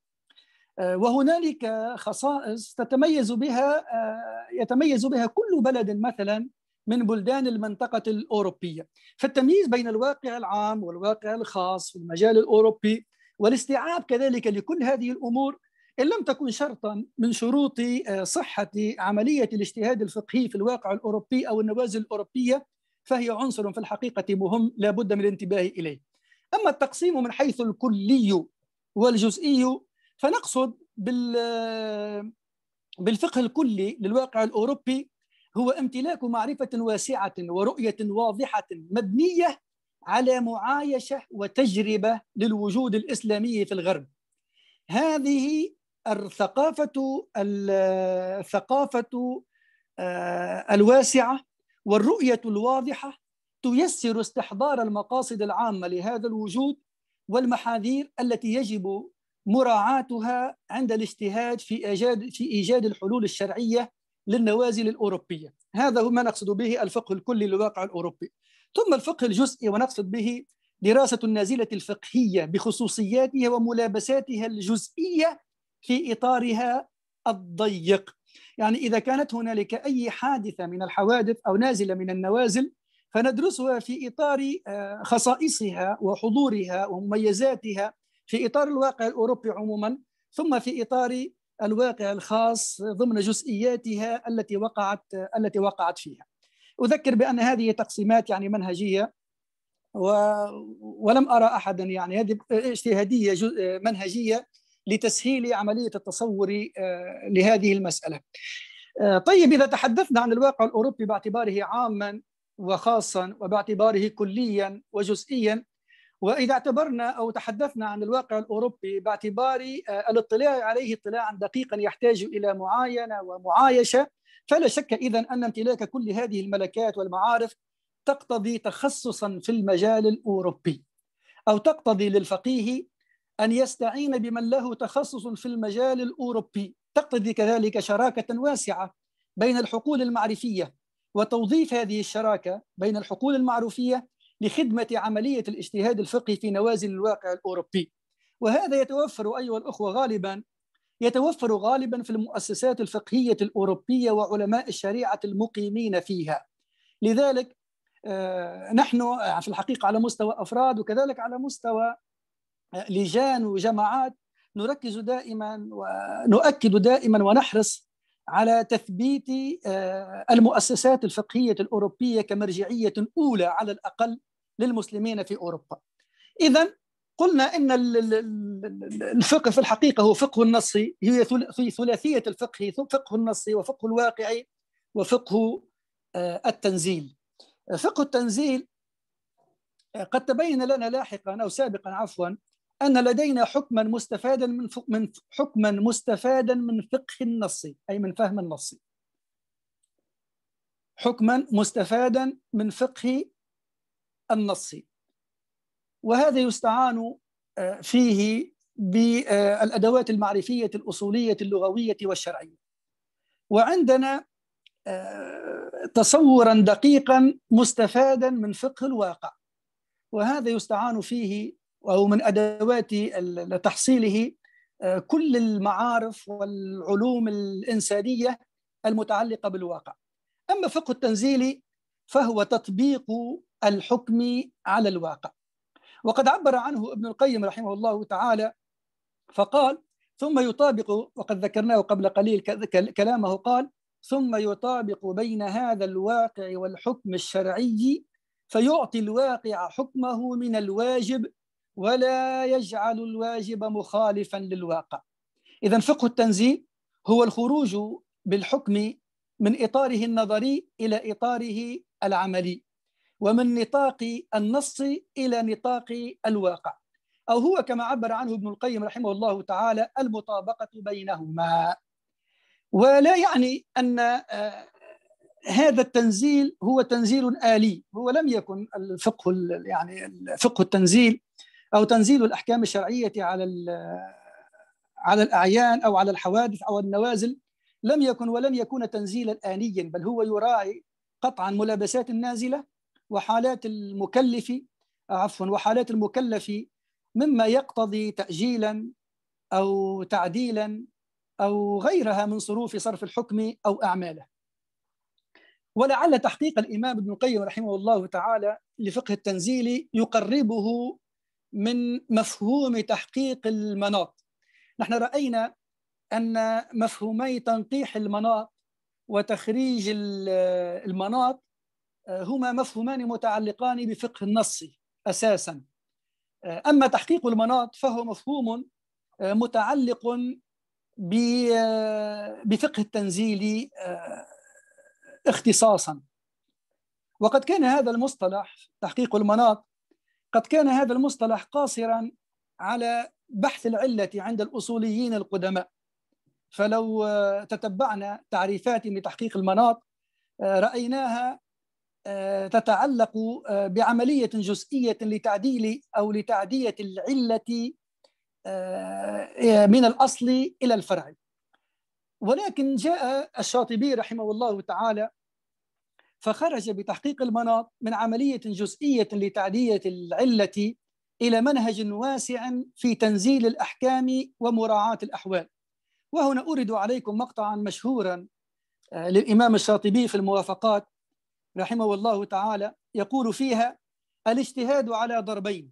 وهنالك خصائص تتميز بها يتميز بها كل بلد مثلا من بلدان المنطقة الأوروبية. فالتمييز بين الواقع العام والواقع الخاص في المجال الأوروبي والاستيعاب كذلك لكل هذه الأمور إن لم تكن شرطا من شروط صحة عملية الاجتهاد الفقهي في الواقع الأوروبي أو النوازل الأوروبية، فهي عنصر في الحقيقة مهم لا بد من الانتباه إليه. أما التقسيم من حيث الكلي والجزئي فنقصد بالفقه الكلي للواقع الأوروبي هو امتلاك معرفة واسعة ورؤية واضحة مبنية على معايشة وتجربة للوجود الإسلامي في الغرب. هذه الثقافة الثقافة الواسعة والرؤية الواضحة تيسر استحضار المقاصد العامة لهذا الوجود والمحاذير التي يجب مراعاتها عند الاجتهاد في إيجاد في إيجاد الحلول الشرعية للنوازل الأوروبية. هذا هو ما نقصد به الفقه الكلي للواقع الأوروبي. ثم الفقه الجزئي، ونقصد به دراسة النازلة الفقهية بخصوصياتها وملابساتها الجزئية في إطارها الضيق. يعني إذا كانت هنالك أي حادثة من الحوادث أو نازلة من النوازل فندرسها في إطار خصائصها وحضورها ومميزاتها في إطار الواقع الأوروبي عموما، ثم في إطار الواقع الخاص ضمن جزئياتها التي وقعت التي وقعت فيها. أذكر بأن هذه تقسيمات يعني منهجية، و... ولم أرى أحدا يعني هذه اجتهادية منهجية لتسهيل عملية التصور لهذه المسألة. طيب، إذا تحدثنا عن الواقع الأوروبي باعتباره عاما وخاصا وباعتباره كليا وجزئيا، وإذا اعتبرنا أو تحدثنا عن الواقع الأوروبي باعتبار الاطلاع عليه اطلاعا دقيقا يحتاج إلى معاينة ومعايشة، فلا شك إذن أن امتلاك كل هذه الملكات والمعارف تقتضي تخصصا في المجال الأوروبي، أو تقتضي للفقيه أن يستعين بمن له تخصص في المجال الأوروبي، تقتضي كذلك شراكة واسعة بين الحقول المعرفية وتوظيف هذه الشراكة بين الحقول المعرفية لخدمة عملية الاجتهاد الفقهي في نوازل الواقع الأوروبي. وهذا يتوفر أيها الأخوة غالبا يتوفر غالبا في المؤسسات الفقهية الأوروبية وعلماء الشريعة المقيمين فيها. لذلك نحن في الحقيقة على مستوى أفراد وكذلك على مستوى لجان وجماعات نركز دائما ونؤكد دائما ونحرص على تثبيت المؤسسات الفقهية الأوروبية كمرجعية أولى على الأقل للمسلمين في أوروبا. إذن قلنا إن الفقه في الحقيقة هو فقه النصي، هي في ثلاثية الفقه، فقه النصي وفقه الواقعي وفقه التنزيل. فقه التنزيل قد تبين لنا لاحقا أو سابقا عفوا أن لدينا حكما مستفادا من من حكما مستفادا من فقه النص، أي من فهم النص، حكما مستفادا من فقه النص، وهذا يستعان فيه بالأدوات المعرفية الأصولية اللغوية والشرعية. وعندنا تصورا دقيقا مستفادا من فقه الواقع، وهذا يستعان فيه أو من أدوات تحصيله كل المعارف والعلوم الإنسانية المتعلقة بالواقع. أما فقه التنزيل فهو تطبيق الحكم على الواقع، وقد عبر عنه ابن القيم رحمه الله تعالى فقال: ثم يطابق، وقد ذكرناه قبل قليل كلامه، قال: ثم يطابق بين هذا الواقع والحكم الشرعي فيعطي الواقع حكمه من الواجب ولا يجعل الواجب مخالفا للواقع. إذن فقه التنزيل هو الخروج بالحكم من إطاره النظري إلى إطاره العملي، ومن نطاق النص إلى نطاق الواقع، أو هو كما عبر عنه ابن القيم رحمه الله تعالى المطابقة بينهما. ولا يعني أن هذا التنزيل هو تنزيل آلي، هو لم يكن الفقه يعني فقه التنزيل أو تنزيل الأحكام الشرعية على على الأعيان أو على الحوادث أو النوازل لم يكن ولن يكون تنزيلا آنيا، بل هو يراعي قطعا ملابسات النازلة وحالات المكلف عفوا وحالات المكلف مما يقتضي تأجيلا أو تعديلا أو غيرها من صروف صرف الحكم أو أعماله. ولعل تحقيق الإمام ابن القيم رحمه الله تعالى لفقه التنزيل يقربه من مفهوم تحقيق المناط. نحن رأينا أن مفهومي تنقيح المناط وتخريج المناط هما مفهومان متعلقان بفقه النص أساسا، أما تحقيق المناط فهو مفهوم متعلق بفقه التنزيل اختصاصا. وقد كان هذا المصطلح تحقيق المناط قد كان هذا المصطلح قاصرا على بحث العلة عند الأصوليين القدماء، فلو تتبعنا تعريفاتهم لتحقيق المناط رأيناها تتعلق بعملية جزئية لتعديل أو لتعدية العلة من الأصل إلى الفرع. ولكن جاء الشاطبي رحمه الله تعالى فخرج بتحقيق المناط من عملية جزئية لتعدية العلة إلى منهج واسع في تنزيل الأحكام ومراعاة الأحوال. وهنا أورد عليكم مقطعا مشهورا للإمام الشاطبي في الموافقات رحمه الله تعالى، يقول فيها: الاجتهاد على ضربين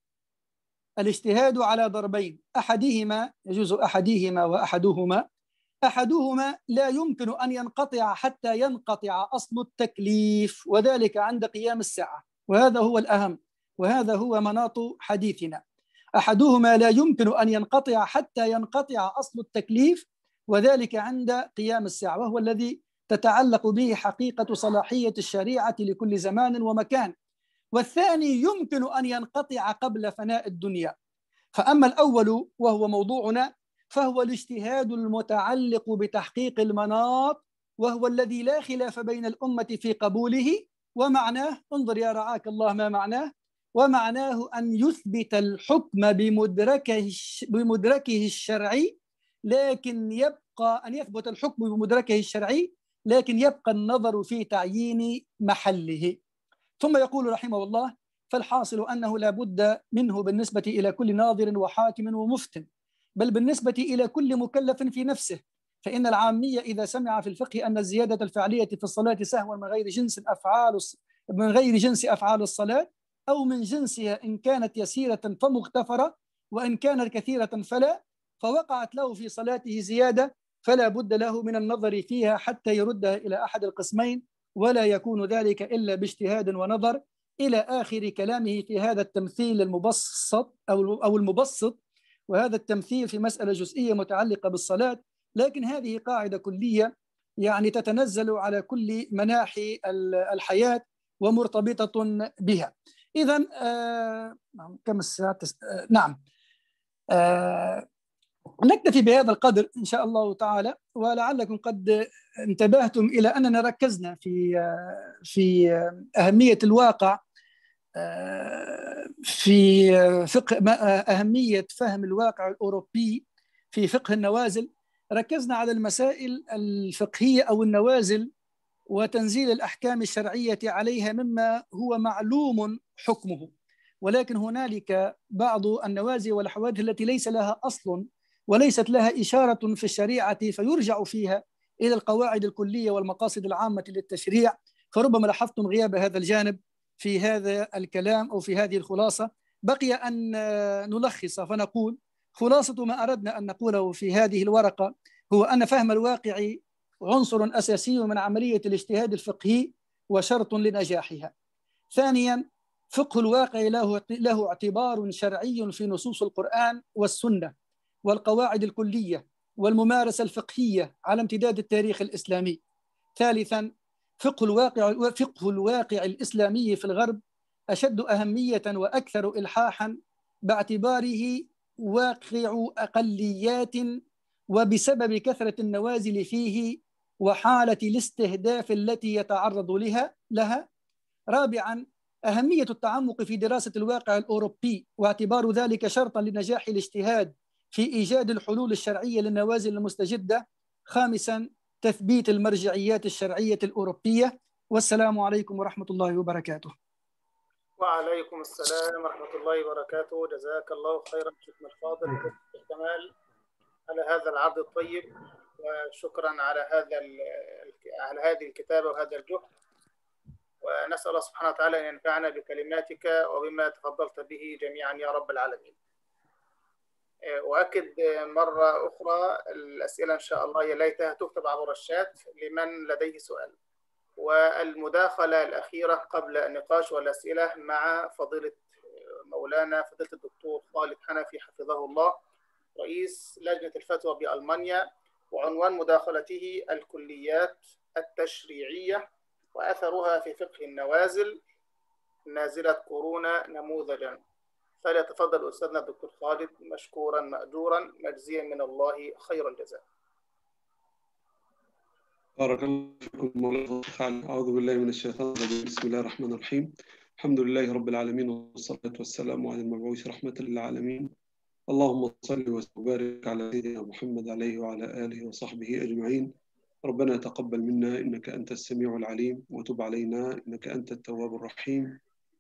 الاجتهاد على ضربين أحدهما يجوز أحدهما وأحدهما أحدهما لا يمكن أن ينقطع حتى ينقطع أصل التكليف، وذلك عند قيام الساعة، وهذا هو الأهم وهذا هو مناط حديثنا. أحدهما لا يمكن أن ينقطع حتى ينقطع أصل التكليف، وذلك عند قيام الساعة، وهو الذي تتعلق به حقيقة صلاحية الشريعة لكل زمان ومكان. والثاني يمكن أن ينقطع قبل فناء الدنيا. فأما الأول وهو موضوعنا فهو الاجتهاد المتعلق بتحقيق المناط، وهو الذي لا خلاف بين الأمة في قبوله. ومعناه، انظر يا رعاك الله ما معناه، ومعناه أن يثبت الحكم بمدركه بمدركه الشرعي، لكن يبقى أن يثبت الحكم بمدركه الشرعي لكن يبقى النظر في تعيين محله. ثم يقول رحمه الله: فالحاصل أنه لا بد منه بالنسبة إلى كل ناظر وحاكم ومفتن، بل بالنسبة إلى كل مكلف في نفسه. فإن العامية إذا سمع في الفقه أن الزيادة الفعلية في الصلاة سهوا من غير جنس أفعال من غير جنس أفعال الصلاة، أو من جنسها إن كانت يسيرة فمغتفرة، وإن كانت كثيرة فلا، فوقعت له في صلاته زيادة، فلا بد له من النظر فيها حتى يردها إلى أحد القسمين، ولا يكون ذلك إلا باجتهاد ونظر، إلى آخر كلامه في هذا التمثيل المبسط أو المبسط. وهذا التمثيل في مسألة جزئية متعلقة بالصلاة، لكن هذه قاعدة كلية يعني تتنزل على كل مناحي الحياة ومرتبطة بها. إذن آه كم الساعة؟ آه نعم آه نكتفي بهذا القدر إن شاء الله تعالى. ولعلكم قد انتبهتم إلى أننا ركزنا في آه في أهمية الواقع في فقه أهمية فهم الواقع الأوروبي في فقه النوازل. ركزنا على المسائل الفقهية أو النوازل وتنزيل الأحكام الشرعية عليها مما هو معلوم حكمه، ولكن هنالك بعض النوازل والحوادث التي ليس لها أصل وليست لها إشارة في الشريعة، فيرجع فيها إلى القواعد الكلية والمقاصد العامة للتشريع. فربما لاحظتم غياب هذا الجانب في هذا الكلام أو في هذه الخلاصة. بقي أن نلخص فنقول: خلاصة ما أردنا أن نقوله في هذه الورقة هو أن فهم الواقع عنصر أساسي من عملية الاجتهاد الفقهي وشرط لنجاحها. ثانيا، فقه الواقع له له اعتبار شرعي في نصوص القرآن والسنة والقواعد الكلية والممارسة الفقهية على امتداد التاريخ الإسلامي. ثالثا، فقه الواقع فقه الواقع الإسلامي في الغرب أشد أهمية وأكثر إلحاحا باعتباره واقع أقليات وبسبب كثرة النوازل فيه وحالة الاستهداف التي يتعرض لها لها. رابعا، أهمية التعمق في دراسة الواقع الأوروبي واعتبار ذلك شرطا لنجاح الاجتهاد في إيجاد الحلول الشرعية للنوازل المستجدة. خامسا، تثبيت المرجعيات الشرعية الأوروبية. والسلام عليكم ورحمة الله وبركاته. وعليكم السلام ورحمة الله وبركاته. جزاك الله خيرا شيخنا الفاضل الكمال على هذا العرض الطيب، وشكرا على هذا على هذه الكتابة وهذا الجهد، ونسأل الله سبحانه وتعالى أن ينفعنا بكلماتك وبما تفضلت به جميعا يا رب العالمين. أؤكد مرة أخرى الأسئلة إن شاء الله يا ليتها تكتب عبر الشات لمن لديه سؤال، والمداخلة الأخيرة قبل النقاش والأسئلة مع فضيلة مولانا فضيلة الدكتور خالد حنفي حفظه الله، رئيس لجنة الفتوى بألمانيا، وعنوان مداخلته: الكليات التشريعية وأثرها في فقه النوازل، نازلة كورونا نموذجا. فليتفضل أستاذنا الدكتور خالد مشكورا مأجورا مجزيا من الله خير الجزاء. بارك الله فيكم مولانا. أعوذ بالله من الشيطان الرجيم. بسم الله الرحمن الرحيم. الحمد لله رب العالمين، والصلاة والسلام على المبعوث رحمة للعالمين. اللهم صل وبارك على سيدنا محمد عليه وعلى آله وصحبه أجمعين. ربنا تقبل منا إنك أنت السميع العليم، وتب علينا إنك أنت التواب الرحيم.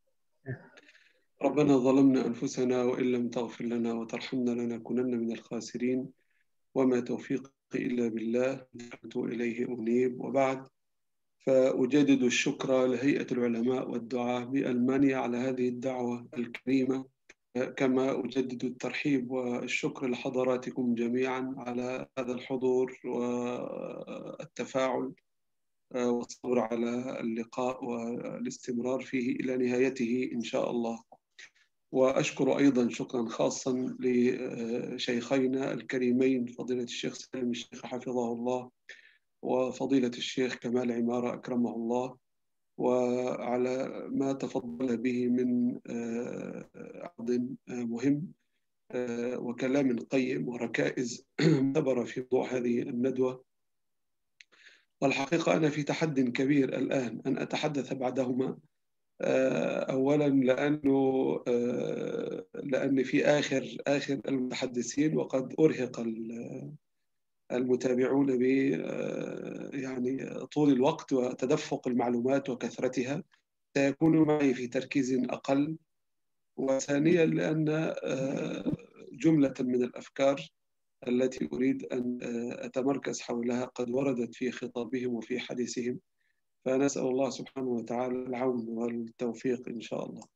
ربنا ظلمنا أنفسنا وإن لم تغفر لنا وترحمنا لنكونن من الخاسرين، وما توفيقي إلا بالله، إليه أنيب. وبعد، فأجدد الشكر لهيئة العلماء والدعاة بألمانيا على هذه الدعوة الكريمة، كما أجدد الترحيب والشكر لحضراتكم جميعا على هذا الحضور والتفاعل والصبر على اللقاء والاستمرار فيه إلى نهايته إن شاء الله. وأشكر أيضا شكرا خاصا لشيخينا الكريمين فضيلة الشيخ سالم الشيخ حفظه الله، وفضيلة الشيخ كمال عمارة أكرمه الله، وعلى ما تفضل به من عرض مهم وكلام قيم وركائز معتبرة في موضوع هذه الندوة. والحقيقة أنا في تحد كبير الآن أن أتحدث بعدهما، أولا لأنه لأن في آخر آخر المتحدثين، وقد أرهق المتابعون ب يعني طول الوقت وتدفق المعلومات وكثرتها، سيكون معي في تركيز أقل. وثانيا لأن جملة من الأفكار التي أريد أن أتمركز حولها قد وردت في خطابهم وفي حديثهم، فنسأل الله سبحانه وتعالى العون والتوفيق إن شاء الله.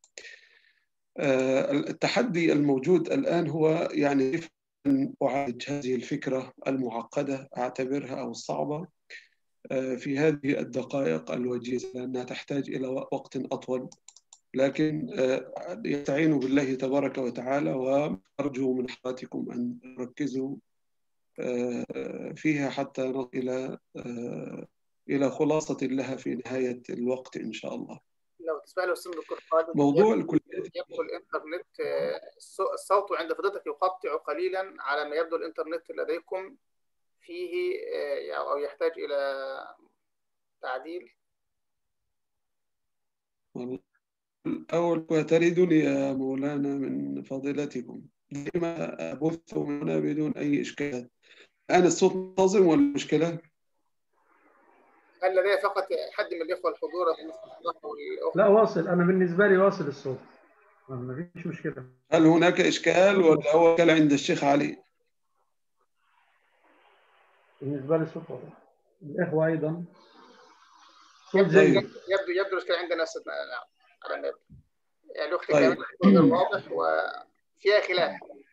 التحدي الموجود الآن هو يعني كيف أن أعالج هذه الفكرة المعقدة أعتبرها أو الصعبة في هذه الدقائق الوجيزة، لأنها تحتاج إلى وقت أطول، لكن يستعين بالله تبارك وتعالى، وأرجو من حضراتكم أن تركزوا فيها حتى نصل إلى إلى خلاصة لها في نهاية الوقت إن شاء الله. لو تسمح لي أستاذ دكتور خالد، موضوع الكليات يبدو الإنترنت الصوت عند فضيلتك يقطع قليلا، على ما يبدو الإنترنت لديكم فيه أو يحتاج إلى تعديل. أول وتريدني يا مولانا من فضيلتكم دائما أبث هنا بدون أي إشكالات. أنا الصوت منتظم ولا مشكلة؟ هل لدي فقط حد من الإخوة الحضور؟ لا واصل، أنا بالنسبة لي واصل الصوت، ما فيش مشكلة. هل هناك إشكال ولا هو إشكال عند الشيخ علي؟ بالنسبة لي الصوت واضح، الإخوة أيضا صوت جيد. يبدو يبدو الإشكال عندنا على ما يبدو، يعني الأخت طيب. كمان غير واضح وفيها خلاف.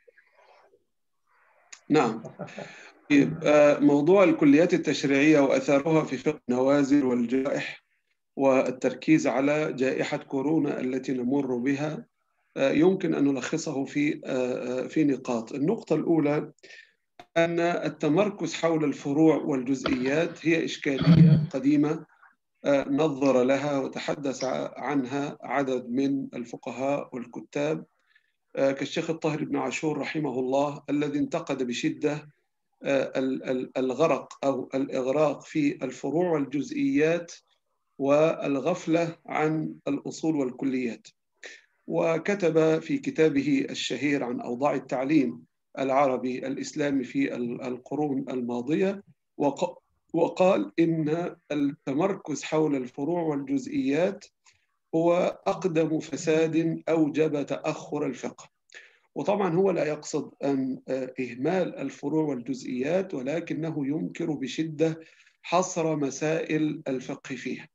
نعم. موضوع الكليات التشريعية وأثارها في فقه النوازل والجائح، والتركيز على جائحة كورونا التي نمر بها، يمكن أن نلخصه في في نقاط. النقطة الأولى أن التمركز حول الفروع والجزئيات هي إشكالية قديمة نظر لها وتحدث عنها عدد من الفقهاء والكتاب كالشيخ الطاهر بن عاشور رحمه الله، الذي انتقد بشدة الغرق أو الإغراق في الفروع والجزئيات والغفلة عن الأصول والكليات. وكتب في كتابه الشهير عن أوضاع التعليم العربي الإسلامي في القرون الماضية، وقال إن التمركز حول الفروع والجزئيات هو أقدم فساد أوجب تأخر الفقه. وطبعا هو لا يقصد أن إهمال الفروع والجزئيات، ولكنه ينكر بشدة حصر مسائل الفقه فيها.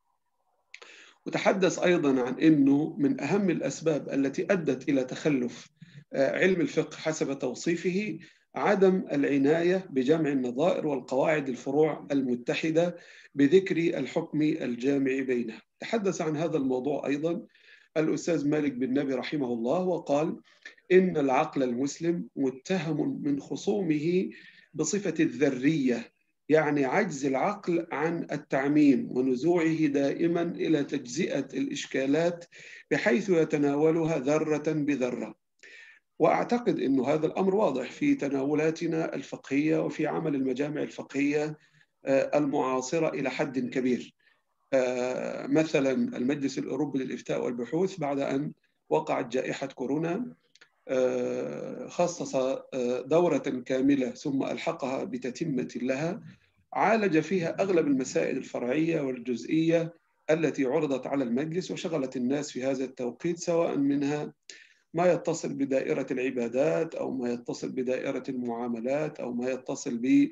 وتحدث أيضا عن أنه من أهم الأسباب التي أدت إلى تخلف علم الفقه حسب توصيفه عدم العناية بجمع النظائر والقواعد الفروع المتحدة بذكر الحكم الجامع بينها. تحدث عن هذا الموضوع أيضا الأستاذ مالك بن نبي رحمه الله، وقال إن العقل المسلم متهم من خصومه بصفة الذرية، يعني عجز العقل عن التعميم ونزوعه دائما إلى تجزئة الإشكالات بحيث يتناولها ذرة بذرة. وأعتقد أن هذا الأمر واضح في تناولاتنا الفقهية وفي عمل المجامع الفقهية المعاصرة إلى حد كبير. مثلا المجلس الأوروبي للإفتاء والبحوث بعد أن وقعت جائحة كورونا خصص دورة كاملة ثم ألحقها بتتمة لها عالج فيها أغلب المسائل الفرعية والجزئية التي عرضت على المجلس وشغلت الناس في هذا التوقيت، سواء منها ما يتصل بدائرة العبادات أو ما يتصل بدائرة المعاملات أو ما يتصل ب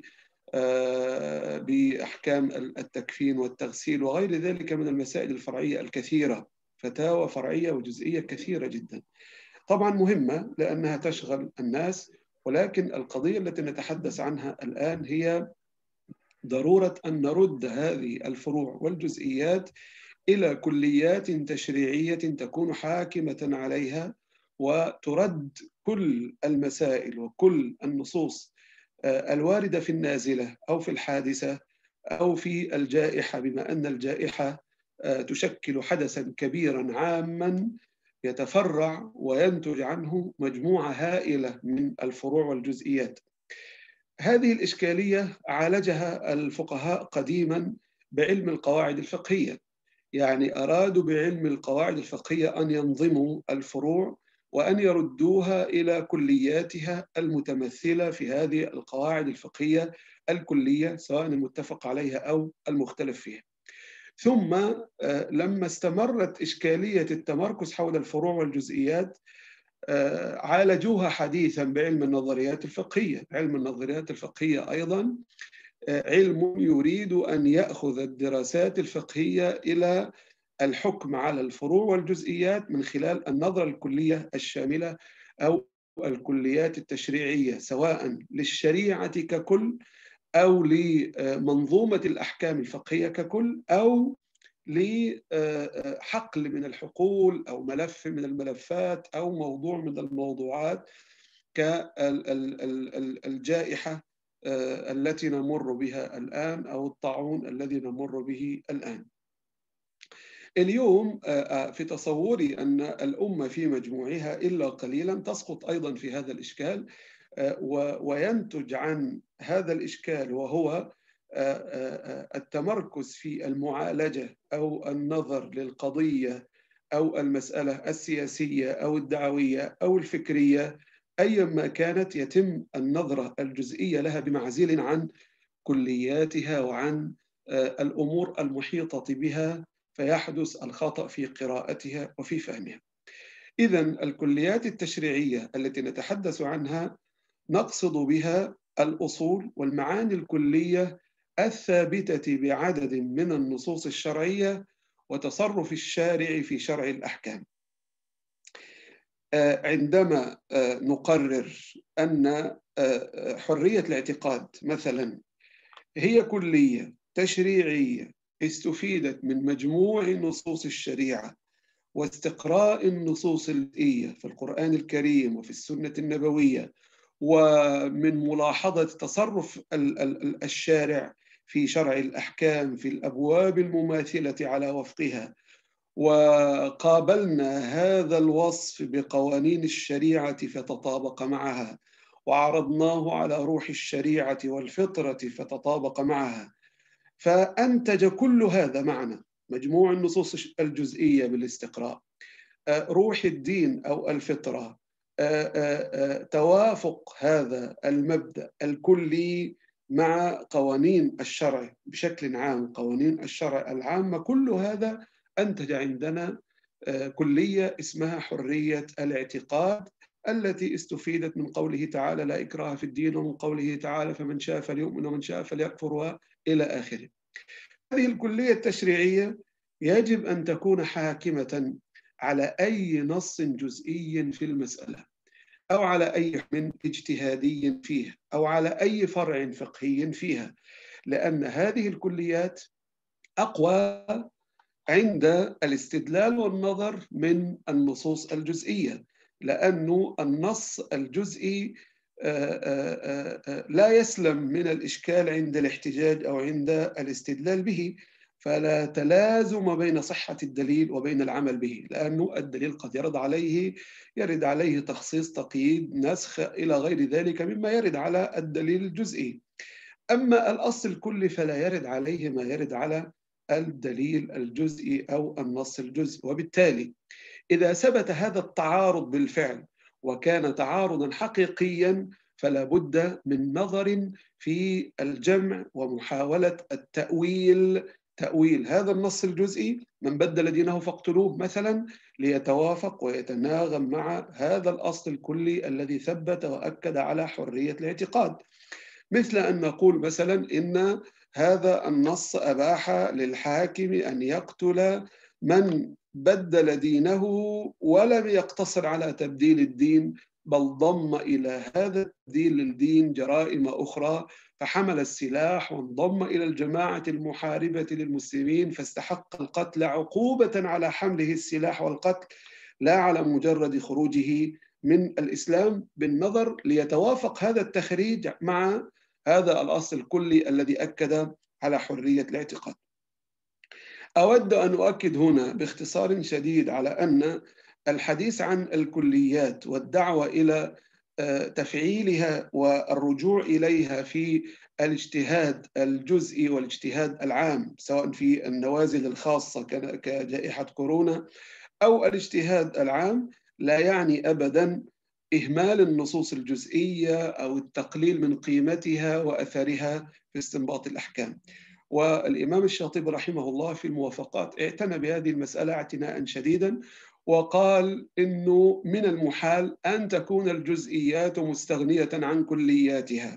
بأحكام التكفين والتغسيل وغير ذلك من المسائل الفرعية الكثيرة، فتاوى فرعية وجزئية كثيرة جدا، طبعا مهمة لأنها تشغل الناس. ولكن القضية التي نتحدث عنها الآن هي ضرورة أن نرد هذه الفروع والجزئيات إلى كليات تشريعية تكون حاكمة عليها، وترد كل المسائل وكل النصوص الواردة في النازلة أو في الحادثة أو في الجائحة، بما أن الجائحة تشكل حدثا كبيرا عاما يتفرع وينتج عنه مجموعة هائلة من الفروع والجزئيات. هذه الإشكالية عالجها الفقهاء قديما بعلم القواعد الفقهية، يعني أرادوا بعلم القواعد الفقهية أن ينظموا الفروع وأن يردوها إلى كلياتها المتمثلة في هذه القواعد الفقهية الكلية، سواء المتفق عليها أو المختلف فيها. ثم لما استمرت إشكالية التمركز حول الفروع والجزئيات عالجوها حديثا بعلم النظريات الفقهية. علم النظريات الفقهية أيضا علم يريد أن يأخذ الدراسات الفقهية إلى الحكم على الفروع والجزئيات من خلال النظرة الكلية الشاملة أو الكليات التشريعية، سواء للشريعة ككل أو لمنظومة الأحكام الفقهية ككل أو لحقل من الحقول أو ملف من الملفات أو موضوع من الموضوعات كالجائحة التي نمر بها الآن أو الطاعون الذي نمر به الآن. اليوم في تصوري أن الأمة في مجموعها إلا قليلا تسقط أيضا في هذا الإشكال، وينتج عن هذا الإشكال وهو التمركز في المعالجة أو النظر للقضية أو المسألة السياسية أو الدعوية أو الفكرية أيما كانت، يتم النظرة الجزئية لها بمعزل عن كلياتها وعن الأمور المحيطة بها، فيحدث الخطأ في قراءتها وفي فهمها. إذن الكليات التشريعية التي نتحدث عنها نقصد بها الأصول والمعاني الكلية الثابتة بعدد من النصوص الشرعية وتصرف الشارع في شرع الأحكام. عندما نقرر أن حرية الاعتقاد مثلا هي كلية تشريعية استفيدت من مجموع نصوص الشريعة واستقراء النصوص الجزئية في القرآن الكريم وفي السنة النبوية، ومن ملاحظة تصرف الشارع في شرع الأحكام في الأبواب المماثلة على وفقها، وقابلنا هذا الوصف بقوانين الشريعة فتطابق معها، وعرضناه على روح الشريعة والفطرة فتطابق معها، فأنتج كل هذا معنا مجموع النصوص الجزئية بالاستقراء، روح الدين أو الفطرة، توافق هذا المبدأ الكلي مع قوانين الشرع بشكل عام، قوانين الشرع العامة، كل هذا أنتج عندنا كلية اسمها حرية الاعتقاد التي استفيدت من قوله تعالى لا إكراه في الدين، ومن قوله تعالى فمن شاء فليؤمن ومن شاء فليكفر إلى آخره. هذه الكلية التشريعية يجب أن تكون حاكمة على أي نص جزئي في المسألة أو على أي حكم اجتهادي فيه أو على أي فرع فقهي فيها، لأن هذه الكليات أقوى عند الاستدلال والنظر من النصوص الجزئية، لأن النص الجزئي لا يسلم من الإشكال عند الاحتجاج أو عند الاستدلال به، فلا تلازم بين صحة الدليل وبين العمل به، لأنه الدليل قد يرد عليه يرد عليه تخصيص، تقييد، نسخ إلى غير ذلك مما يرد على الدليل الجزئي. أما الأصل الكلي فلا يرد عليه ما يرد على الدليل الجزئي أو النص الجزئي. وبالتالي إذا ثبت هذا التعارض بالفعل وكان تعارضا حقيقيا فلا بد من نظر في الجمع ومحاولة التأويل، تأويل هذا النص الجزئي، من بدل دينه فاقتلوه مثلا، ليتوافق ويتناغم مع هذا الأصل الكلي الذي ثبت وأكد على حرية الاعتقاد. مثل أن نقول مثلا إن هذا النص أباح للحاكم أن يقتل من بدل دينه ولم يقتصر على تبديل الدين، بل ضم إلى هذا التبديل للدين جرائم أخرى، فحمل السلاح وانضم إلى الجماعة المحاربة للمسلمين فاستحق القتل عقوبة على حمله السلاح والقتل، لا على مجرد خروجه من الإسلام، بالنظر ليتوافق هذا التخريج مع هذا الأصل الكلي الذي أكد على حرية الاعتقاد. أود أن أؤكد هنا باختصار شديد على أن الحديث عن الكليات والدعوة إلى تفعيلها والرجوع إليها في الاجتهاد الجزئي والاجتهاد العام، سواء في النوازل الخاصة كجائحة كورونا أو الاجتهاد العام، لا يعني أبداً إهمال النصوص الجزئية أو التقليل من قيمتها وأثرها في استنباط الأحكام. والإمام الشاطبي رحمه الله في الموافقات اعتنى بهذه المسألة اعتناء شديدا، وقال إنه من المحال أن تكون الجزئيات مستغنية عن كلياتها،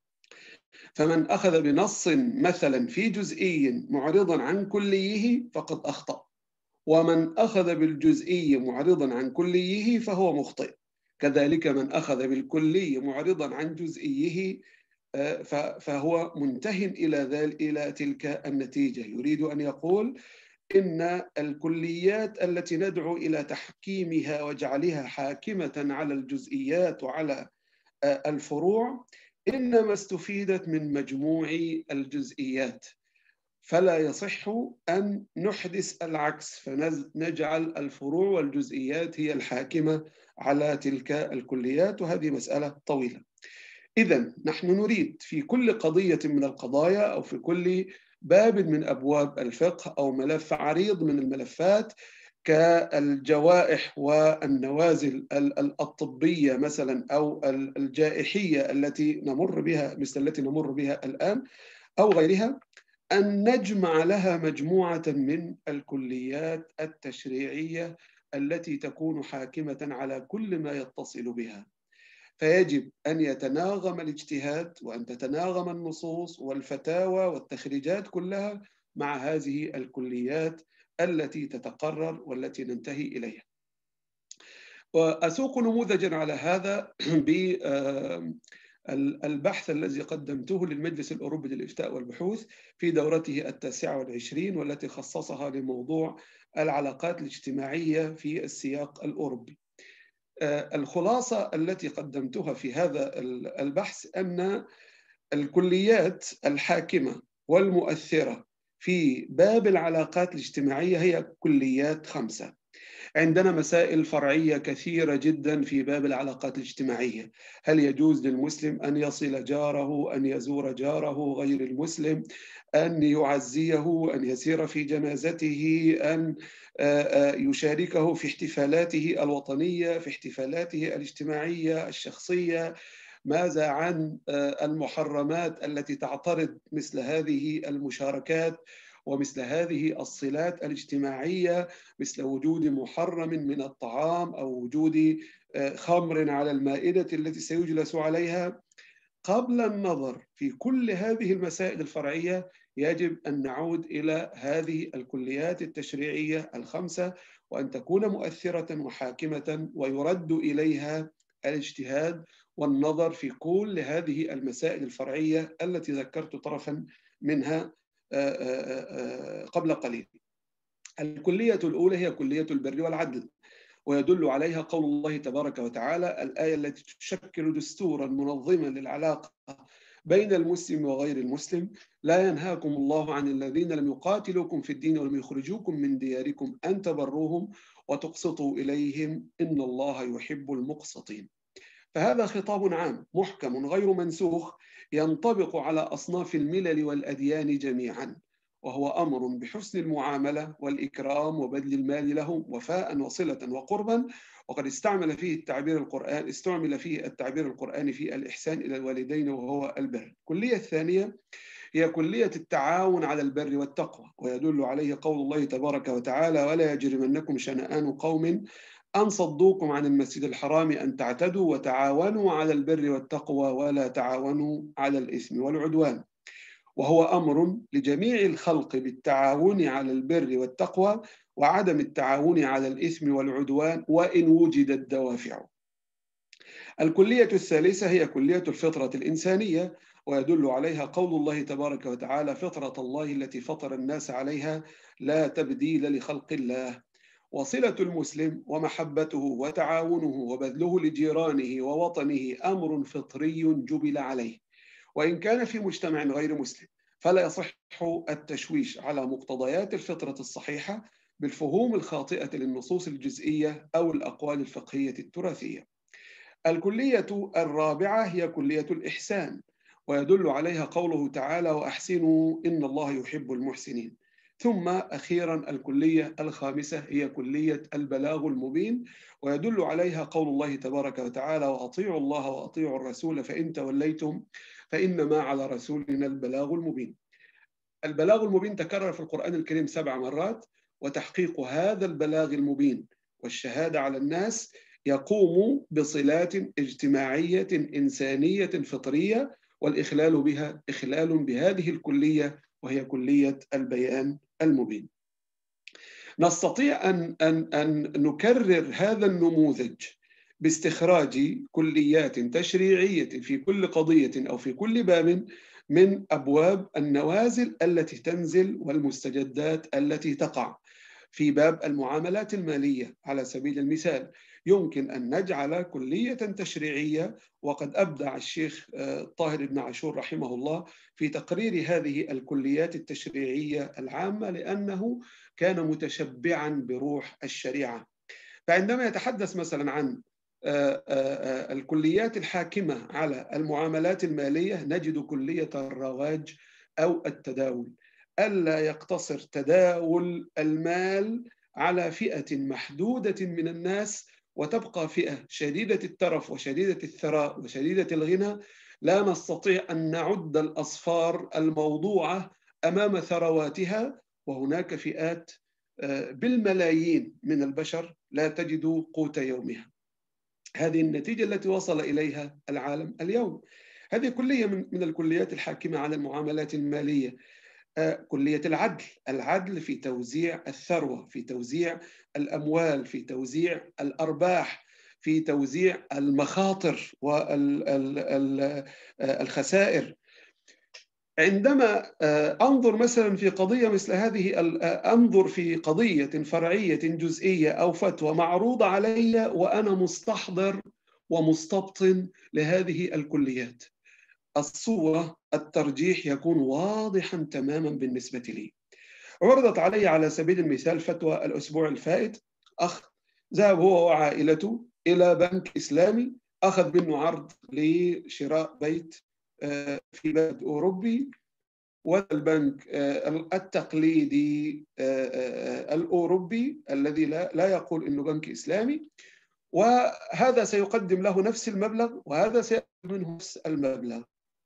فمن أخذ بنص مثلا في جزئي معرضا عن كليه فقد أخطأ، ومن أخذ بالجزئي معرضا عن كليه فهو مخطئ، كذلك من أخذ بالكلي معرضا عن جزئيه فهو منتهٍ إلى ذلك إلى تلك النتيجة. يريد أن يقول إن الكليات التي ندعو إلى تحكيمها وجعلها حاكمة على الجزئيات وعلى الفروع إنما استفيدت من مجموع الجزئيات، فلا يصح أن نحدث العكس فنجعل الفروع والجزئيات هي الحاكمة على تلك الكليات، وهذه مسألة طويلة. إذن نحن نريد في كل قضية من القضايا أو في كل باب من أبواب الفقه أو ملف عريض من الملفات كالجوائح والنوازل الطبية مثلا أو الجائحية التي نمر بها مثل التي نمر بها الآن أو غيرها، أن نجمع لها مجموعة من الكليات التشريعية التي تكون حاكمة على كل ما يتصل بها. فيجب أن يتناغم الاجتهاد وأن تتناغم النصوص والفتاوى والتخريجات كلها مع هذه الكليات التي تتقرر والتي ننتهي إليها. وأسوق نموذجا على هذا بالبحث الذي قدمته للمجلس الأوروبي للإفتاء والبحوث في دورته التاسعة والعشرين، والتي خصصها لموضوع العلاقات الاجتماعية في السياق الأوروبي. الخلاصة التي قدمتها في هذا البحث أن الكليات الحاكمة والمؤثرة في باب العلاقات الاجتماعية هي كليات خمسة. عندنا مسائل فرعية كثيرة جدا في باب العلاقات الاجتماعية: هل يجوز للمسلم أن يصل جاره، أن يزور جاره غير المسلم، أن يعزيه، أن يسير في جنازته، أن يشاركه في احتفالاته الوطنية، في احتفالاته الاجتماعية الشخصية. ماذا عن المحرمات التي تعترض مثل هذه المشاركات ومثل هذه الصلات الاجتماعية، مثل وجود محرم من الطعام أو وجود خمر على المائدة التي سيجلس عليها؟ قبل النظر في كل هذه المسائل الفرعية يجب أن نعود إلى هذه الكليات التشريعية الخمسة، وأن تكون مؤثرة وحاكمة، ويرد إليها الاجتهاد والنظر في كل هذه المسائل الفرعية التي ذكرت طرفا منها قبل قليل. الكلية الأولى هي كلية البر والعدل، ويدل عليها قول الله تبارك وتعالى، الآية التي تشكل دستورا منظما للعلاقة بين المسلم وغير المسلم: لا ينهاكم الله عن الذين لم يقاتلوكم في الدين ولم يخرجوكم من دياركم أن تبروهم وتقسطوا إليهم إن الله يحب المقسطين. فهذا خطاب عام محكم غير منسوخ ينطبق على أصناف الملل والأديان جميعا، وهو أمر بحسن المعاملة والإكرام وبذل المال لهم وفاء وصلة وقربا. وقد استعمل فيه التعبير القرآن استعمل فيه التعبير القرآني في الإحسان إلى الوالدين وهو البر. الكلية الثانية هي كلية التعاون على البر والتقوى، ويدل عليه قول الله تبارك وتعالى: ولا يجرمنكم شنآن قوم أن صدوكم عن المسجد الحرام أن تعتدوا وتعاونوا على البر والتقوى ولا تعاونوا على الإثم والعدوان. وهو أمر لجميع الخلق بالتعاون على البر والتقوى وعدم التعاون على الإثم والعدوان وإن وجدت دوافع. الكلية الثالثة هي كلية الفطرة الإنسانية، ويدل عليها قول الله تبارك وتعالى: فطرة الله التي فطر الناس عليها لا تبديل لخلق الله. وصلة المسلم ومحبته وتعاونه وبذله لجيرانه ووطنه أمر فطري جبل عليه، وإن كان في مجتمع غير مسلم فلا يصح التشويش على مقتضيات الفطرة الصحيحة بالفهوم الخاطئة للنصوص الجزئية أو الأقوال الفقهية التراثية. الكلية الرابعة هي كلية الإحسان، ويدل عليها قوله تعالى: وأحسنوا إن الله يحب المحسنين. ثم أخيرا الكلية الخامسة هي كلية البلاغ المبين، ويدل عليها قول الله تبارك وتعالى: وأطيعوا الله وأطيعوا الرسول فإن توليتم فإنما على رسولنا البلاغ المبين. البلاغ المبين تكرر في القرآن الكريم سبع مرات، وتحقيق هذا البلاغ المبين والشهادة على الناس يقوم بصلات اجتماعية إنسانية فطرية، والإخلال بها إخلال بهذه الكلية وهي كلية البيان المبين. نستطيع أن, أن, أن نكرر هذا النموذج باستخراج كليات تشريعية في كل قضية أو في كل باب من أبواب النوازل التي تنزل والمستجدات التي تقع. في باب المعاملات المالية على سبيل المثال يمكن أن نجعل كلية تشريعية، وقد أبدع الشيخ طاهر بن عاشور رحمه الله في تقرير هذه الكليات التشريعية العامة، لأنه كان متشبعا بروح الشريعة. فعندما يتحدث مثلا عن الكليات الحاكمة على المعاملات المالية نجد كلية الرواج أو التداول، ألا يقتصر تداول المال على فئة محدودة من الناس وتبقى فئة شديدة الترف وشديدة الثراء وشديدة الغنى لا نستطيع أن نعد الأصفار الموضوعة أمام ثرواتها، وهناك فئات بالملايين من البشر لا تجد قوت يومها. هذه النتيجة التي وصل إليها العالم اليوم. هذه كلية من الكليات الحاكمة على المعاملات المالية. كلية العدل، العدل في توزيع الثروة، في توزيع الأموال، في توزيع الأرباح، في توزيع المخاطر والخسائر. عندما أنظر مثلا في قضية مثل هذه، أنظر في قضية فرعية جزئية أو فتوى معروضة علي وأنا مستحضر ومستبطن لهذه الكليات، الصورة الترجيح يكون واضحا تماما بالنسبة لي. عرضت علي على سبيل المثال فتوى الأسبوع الفائت، أخ ذهب هو وعائلته إلى بنك إسلامي، أخذ منه عرض لشراء بيت في بلد أوروبي، والبنك التقليدي الأوروبي الذي لا يقول إنه بنك إسلامي، وهذا سيقدم له نفس المبلغ وهذا سيأخذ منه نفس المبلغ.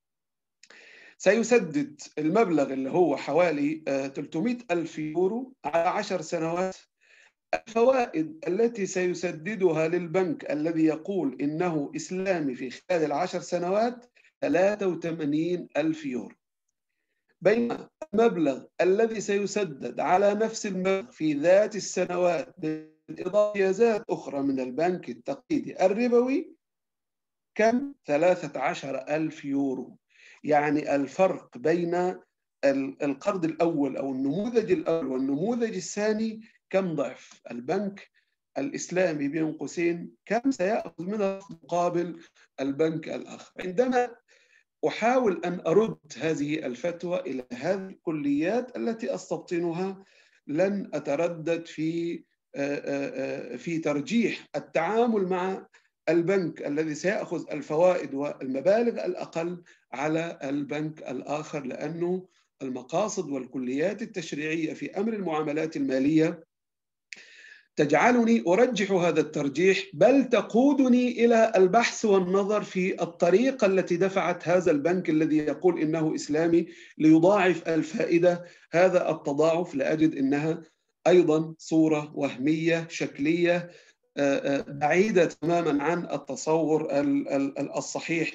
سيسدد المبلغ اللي هو حوالي ثلاثمئة ألف يورو على عشر سنوات. الفوائد التي سيسددها للبنك الذي يقول إنه إسلامي في خلال العشر سنوات ثلاثة وثمانين ألف يورو، بينما المبلغ الذي سيسدد على نفس المبلغ في ذات السنوات بإضافيات أخرى من البنك التقليدي الربوي كم؟ ثلاثة عشر ألف يورو. يعني الفرق بين القرض الأول أو النموذج الأول والنموذج الثاني كم ضعف؟ البنك الإسلامي بين قوسين كم سيأخذ من مقابل البنك الآخر؟ عندما أحاول أن أرد هذه الفتوى إلى هذه الكليات التي أستبطنها لن أتردد في في ترجيح التعامل مع البنك الذي سيأخذ الفوائد والمبالغ الأقل على البنك الآخر، لأنه المقاصد والكليات التشريعية في أمر المعاملات المالية تجعلني أرجح هذا الترجيح، بل تقودني إلى البحث والنظر في الطريقة التي دفعت هذا البنك الذي يقول إنه إسلامي ليضاعف الفائدة هذا التضاعف، لأجد إنها أيضا صورة وهمية شكلية بعيدة تماما عن التصور الصحيح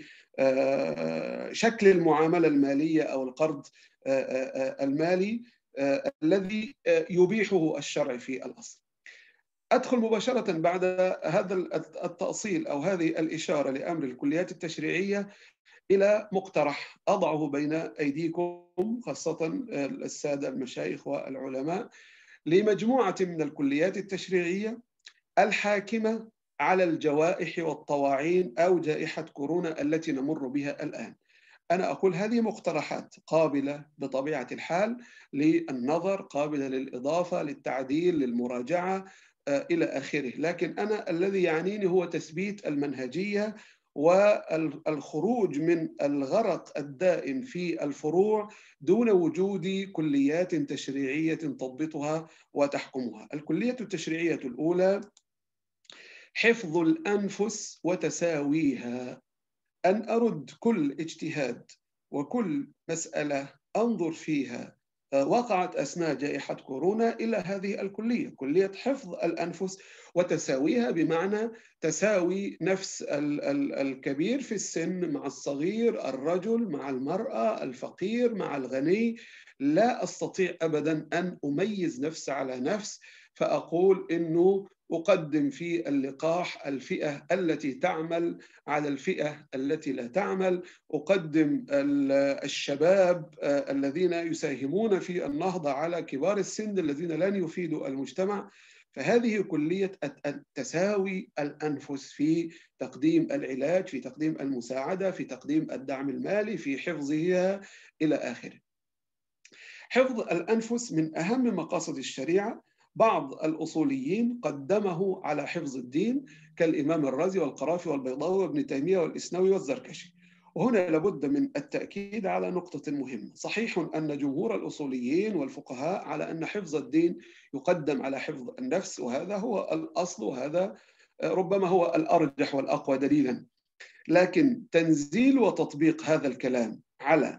لشكل المعاملة المالية أو القرض المالي الذي يبيحه الشرع في الأصل. أدخل مباشرة بعد هذا التأصيل أو هذه الإشارة لأمر الكليات التشريعية إلى مقترح أضعه بين أيديكم، خاصة السادة المشايخ والعلماء، لمجموعة من الكليات التشريعية الحاكمة على الجوائح والطواعين أو جائحة كورونا التي نمر بها الآن. أنا أقول هذه مقترحات قابلة بطبيعة الحال للنظر، قابلة للإضافة، للتعديل، للمراجعة إلى آخره، لكن أنا الذي يعنيني هو تثبيت المنهجية والخروج من الغرق الدائم في الفروع دون وجود كليات تشريعية تضبطها وتحكمها. الكلية التشريعية الأولى حفظ الأنفس وتساويها، أن أرد كل اجتهاد وكل مسألة أنظر فيها وقعت أثناء جائحة كورونا إلى هذه الكلية، كلية حفظ الأنفس وتساويها، بمعنى تساوي نفس الكبير في السن مع الصغير، الرجل مع المرأة، الفقير مع الغني. لا أستطيع أبدا أن أميز نفس على نفس فأقول إنه أقدم في اللقاح الفئة التي تعمل على الفئة التي لا تعمل، أقدم الشباب الذين يساهمون في النهضة على كبار السن الذين لن يفيدوا المجتمع. فهذه كلية تساوي الأنفس في تقديم العلاج، في تقديم المساعدة، في تقديم الدعم المالي، في حفظها إلى آخره. حفظ الأنفس من أهم مقاصد الشريعة. بعض الأصوليين قدمه على حفظ الدين كالإمام الرازي والقرافي والبيضاوي وابن تيمية والإسنوي والزركشي. وهنا لابد من التأكيد على نقطة مهمة. صحيح أن جمهور الأصوليين والفقهاء على أن حفظ الدين يقدم على حفظ النفس، وهذا هو الأصل، وهذا ربما هو الأرجح والأقوى دليلا، لكن تنزيل وتطبيق هذا الكلام على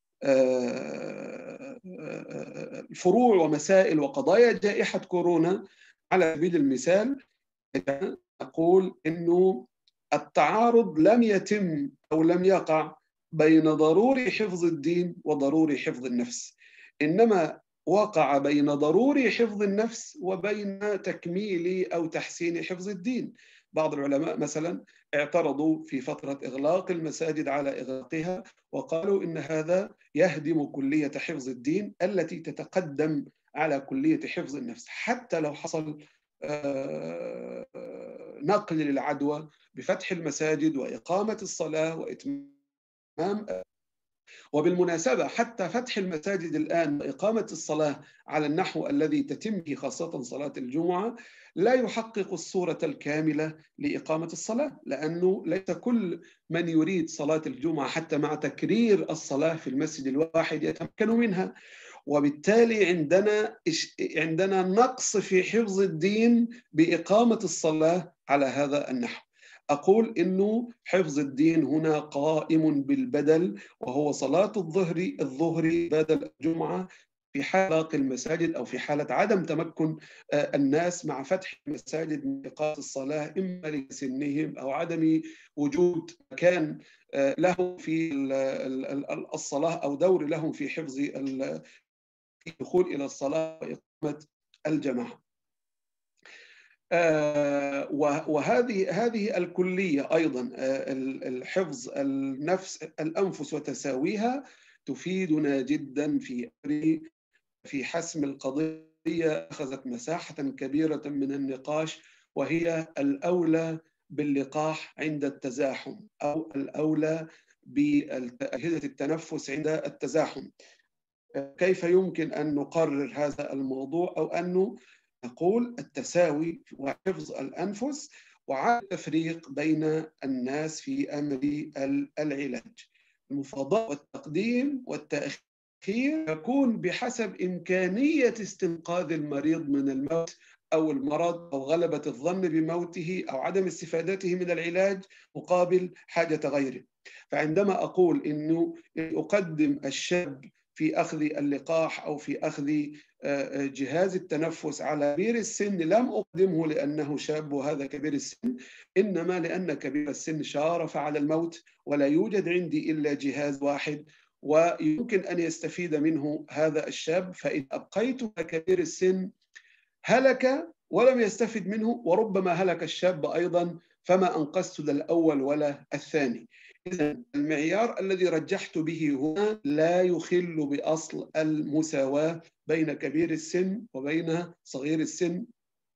الفروع ومسائل وقضايا جائحة كورونا على سبيل المثال، أقول إنه التعارض لم يتم أو لم يقع بين ضروري حفظ الدين وضروري حفظ النفس، إنما وقع بين ضروري حفظ النفس وبين تكميل أو تحسين حفظ الدين. بعض العلماء مثلا اعترضوا في فترة إغلاق المساجد على إغلاقها، وقالوا إن هذا يهدم كلية حفظ الدين التي تتقدم على كلية حفظ النفس، حتى لو حصل نقل للعدوى بفتح المساجد وإقامة الصلاة وإتمام. وبالمناسبة حتى فتح المساجد الآن وإقامة الصلاة على النحو الذي تتم به خاصة صلاة الجمعة لا يحقق الصورة الكاملة لإقامة الصلاة، لأنه ليس كل من يريد صلاة الجمعة حتى مع تكرير الصلاة في المسجد الواحد يتمكن منها، وبالتالي عندنا عندنا نقص في حفظ الدين بإقامة الصلاة على هذا النحو. أقول إنه حفظ الدين هنا قائم بالبدل، وهو صلاة الظهر الظهر بدل الجمعة في حالة المساجد أو في حالة عدم تمكن الناس مع فتح المساجد من إقامة الصلاة، إما لسنهم أو عدم وجود مكان لهم في الصلاة أو دور لهم في حفظ الدخول إلى الصلاة وإقامة الجماعة. وهذه هذه الكلية أيضا الحفظ النفس الأنفس وتساويها تفيدنا جدا في في حسم القضية. أخذت مساحة كبيرة من النقاش، وهي الأولى باللقاح عند التزاحم أو الأولى بأجهزة التنفس عند التزاحم. كيف يمكن أن نقرر هذا الموضوع، أو أنه نقول التساوي وحفظ الأنفس وعدم التفريق بين الناس في أمر العلاج. المفاضلة والتقديم والتأخير يكون بحسب إمكانية استنقاذ المريض من الموت أو المرض أو غلبة الظن بموته أو عدم استفادته من العلاج مقابل حاجة غيره. فعندما أقول إنه أقدم الشاب في أخذ اللقاح أو في أخذ جهاز التنفس على كبير السن، لم أقدمه لأنه شاب وهذا كبير السن، إنما لأن كبير السن شارف على الموت ولا يوجد عندي إلا جهاز واحد ويمكن أن يستفيد منه هذا الشاب، فإن أبقيته كبير السن هلك ولم يستفد منه، وربما هلك الشاب أيضا، فما أنقذت لا الأول ولا الثاني. إذن المعيار الذي رجحت به هنا لا يخل بأصل المساواة بين كبير السن وبين صغير السن،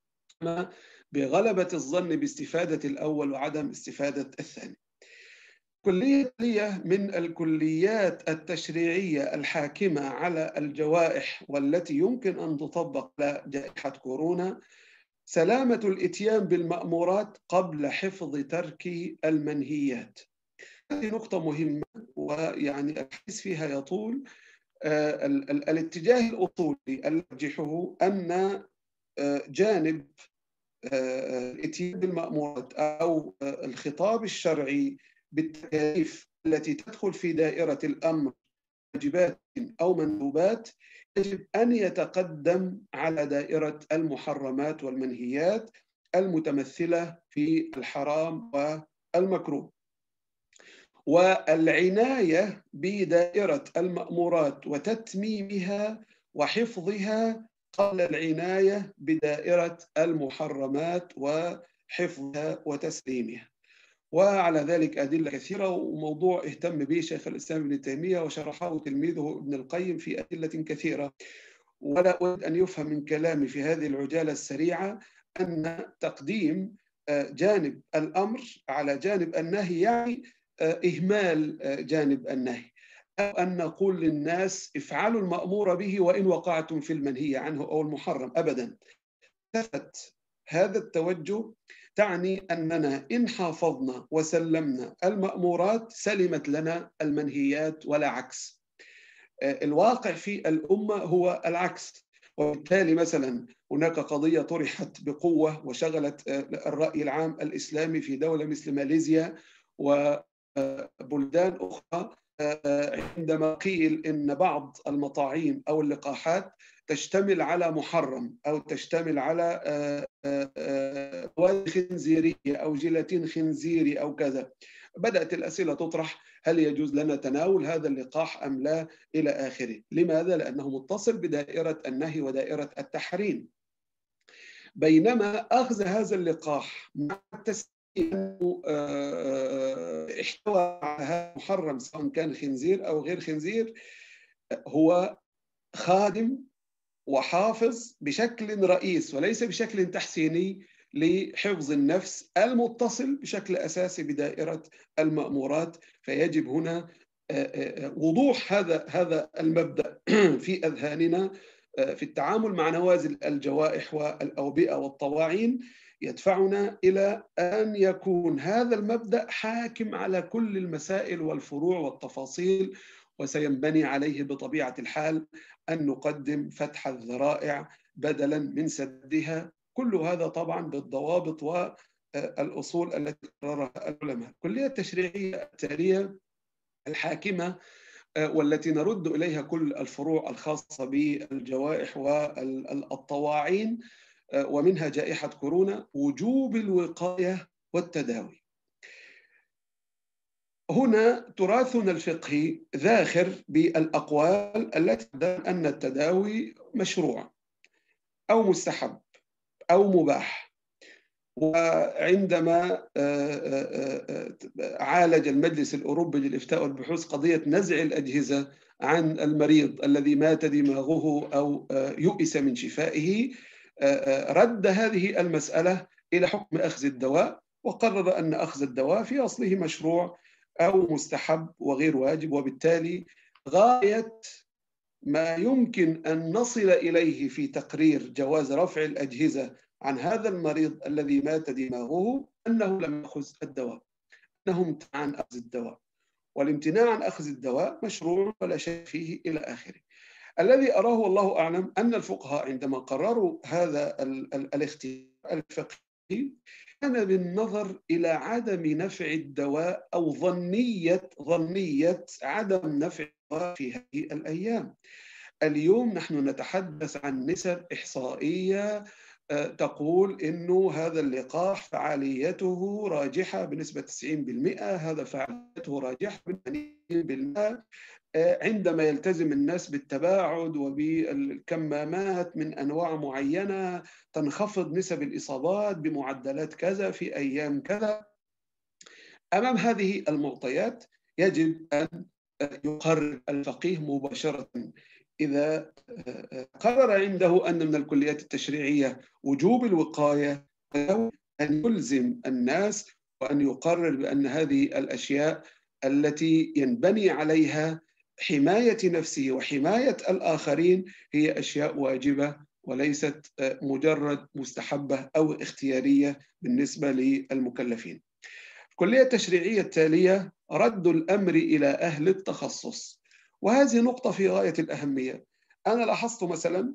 بغلبة الظن باستفادة الأول وعدم استفادة الثاني. كلية من الكليات التشريعية الحاكمة على الجوائح والتي يمكن أن تطبق على جائحة كورونا سلامة الإتيان بالمأمورات قبل حفظ ترك المنهيات. هذه نقطة مهمة، ويعني الحديث فيها يطول. آه ال ال الاتجاه الأصولي الذي أرجحه أن آه جانب آه الإتيان بالمأمورات أو آه الخطاب الشرعي بالتكاليف التي تدخل في دائرة الأمر واجبات أو مندوبات يجب أن يتقدم على دائرة المحرمات والمنهيات المتمثلة في الحرام والمكروه، والعناية بدائرة المأمورات وتتميمها وحفظها قبل العناية بدائرة المحرمات وحفظها وتسليمها. وعلى ذلك أدلة كثيرة، وموضوع اهتم به شيخ الإسلام ابن تيمية وشرحه تلميذه ابن القيم في أدلة كثيرة. ولا أريد أن يفهم من كلامي في هذه العجالة السريعة أن تقديم جانب الأمر على جانب النهي يعني إهمال جانب النهي، أو أن نقول للناس افعلوا المأمور به وإن وقعتم في المنهي عنه أو المحرم، أبدا. ثبت هذا التوجه تعني أننا إن حافظنا وسلمنا المأمورات سلمت لنا المنهيات ولا عكس. الواقع في الأمة هو العكس، وبالتالي مثلا هناك قضية طرحت بقوة وشغلت الرأي العام الإسلامي في دولة مثل ماليزيا وبلدان أخرى، عندما قيل إن بعض المطاعيم أو اللقاحات تشتمل على محرم أو تشتمل على مواد خنزيرية أو جيلاتين خنزيري أو كذا، بدأت الأسئلة تطرح: هل يجوز لنا تناول هذا اللقاح أم لا إلى آخره. لماذا؟ لأنه متصل بدائرة النهي ودائرة التحريم. بينما أخذ هذا اللقاح مع التسليم أنه احتوى على محرم سواء كان خنزير أو غير خنزير هو خادم وحافظ بشكل رئيس وليس بشكل تحسيني لحفظ النفس المتصل بشكل أساسي بدائرة المأمورات. فيجب هنا وضوح هذا هذا المبدأ في أذهاننا في التعامل مع نوازل الجوائح والأوبئة والطواعين، يدفعنا إلى أن يكون هذا المبدأ حاكم على كل المسائل والفروع والتفاصيل، وسينبني عليه بطبيعة الحال أن نقدم فتح الذرائع بدلا من سدها. كل هذا طبعا بالضوابط والأصول التي قررها العلماء. الكلية التشريعية التالية الحاكمة والتي نرد إليها كل الفروع الخاصة بالجوائح والطواعين ومنها جائحة كورونا: وجوب الوقاية والتداوي. هنا تراثنا الفقهي ذاخر بالأقوال التي تدل أن التداوي مشروع أو مستحب أو مباح. وعندما عالج المجلس الأوروبي للإفتاء والبحوث قضية نزع الأجهزة عن المريض الذي مات دماغه أو يؤس من شفائه، رد هذه المسألة إلى حكم أخذ الدواء، وقرر أن أخذ الدواء في أصله مشروع أو مستحب وغير واجب. وبالتالي غاية ما يمكن أن نصل إليه في تقرير جواز رفع الأجهزة عن هذا المريض الذي مات دماغه أنه لم يأخذ الدواء، أنه امتنع عن أخذ الدواء، والامتناع عن أخذ الدواء مشروع ولا شيء فيه إلى آخره. الذي أراه والله أعلم أن الفقهاء عندما قرروا هذا ال ال الاختيار الفقهي كان بالنظر إلى عدم نفع الدواء أو ظنية ظنية عدم نفع الدواء في هذه الأيام. اليوم نحن نتحدث عن نسب إحصائية تقول إنه هذا اللقاح فعاليته راجحة بنسبة تسعين بالمئة، هذا فعاليته راجحة ثمانين بالمئة عندما يلتزم الناس بالتباعد وبالكمامات من أنواع معينة تنخفض نسب الإصابات بمعدلات كذا في أيام كذا. أمام هذه المعطيات يجب أن يقرر الفقيه مباشرة. إذا قرر عنده أن من الكليات التشريعية وجوب الوقاية أن يلزم الناس وأن يقرر بأن هذه الأشياء التي ينبني عليها حماية نفسه وحماية الآخرين هي أشياء واجبة وليست مجرد مستحبة أو اختيارية بالنسبة للمكلفين. الكلية التشريعية التالية رد الأمر إلى أهل التخصص، وهذه نقطة في غاية الأهمية. أنا لاحظت مثلا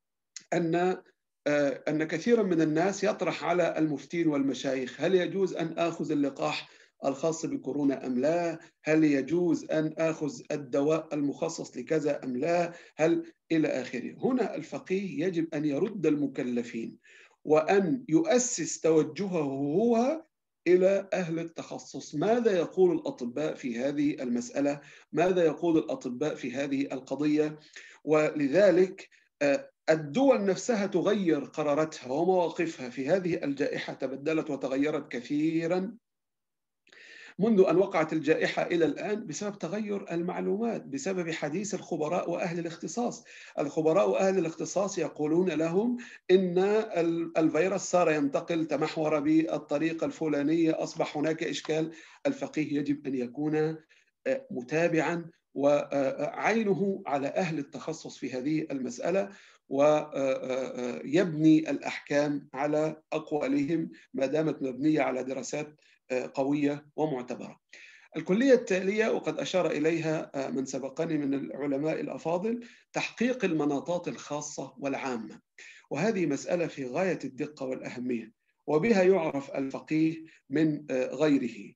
أن أن كثيرا من الناس يطرح على المفتين والمشايخ: هل يجوز أن آخذ اللقاح الخاص بكورونا أم لا؟ هل يجوز أن آخذ الدواء المخصص لكذا أم لا؟ هل إلى آخره. هنا الفقيه يجب أن يرد المكلفين وأن يؤسس توجهه هو إلى أهل التخصص. ماذا يقول الأطباء في هذه المسألة؟ ماذا يقول الأطباء في هذه القضية؟ ولذلك الدول نفسها تغير قراراتها ومواقفها في هذه الجائحة، تبدلت وتغيرت كثيرا منذ أن وقعت الجائحة إلى الآن بسبب تغير المعلومات، بسبب حديث الخبراء وأهل الاختصاص. الخبراء وأهل الاختصاص يقولون لهم إن الفيروس صار ينتقل، تمحور بالطريقة الفلانية، أصبح هناك إشكال. الفقيه يجب أن يكون متابعا وعينه على أهل التخصص في هذه المسألة، ويبني الأحكام على أقوالهم ما دامت مبنية على دراسات قوية ومعتبرة. الكلية التالية وقد أشار إليها من سبقني من العلماء الأفاضل: تحقيق المناطات الخاصة والعامة، وهذه مسألة في غاية الدقة والأهمية، وبها يعرف الفقيه من غيره.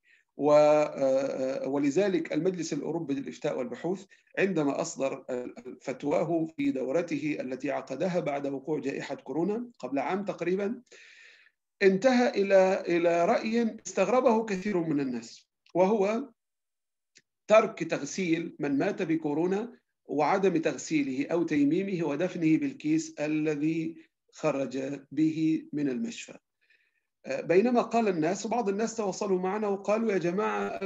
ولذلك المجلس الأوروبي للإفتاء والبحوث عندما أصدر فتواه في دورته التي عقدها بعد وقوع جائحة كورونا قبل عام تقريبا، انتهى إلى إلى رأي استغربه كثير من الناس، وهو ترك تغسيل من مات بكورونا وعدم تغسيله أو تيميمه ودفنه بالكيس الذي خرج به من المشفى. بينما قال الناس، وبعض الناس تواصلوا معنا وقالوا: يا جماعة،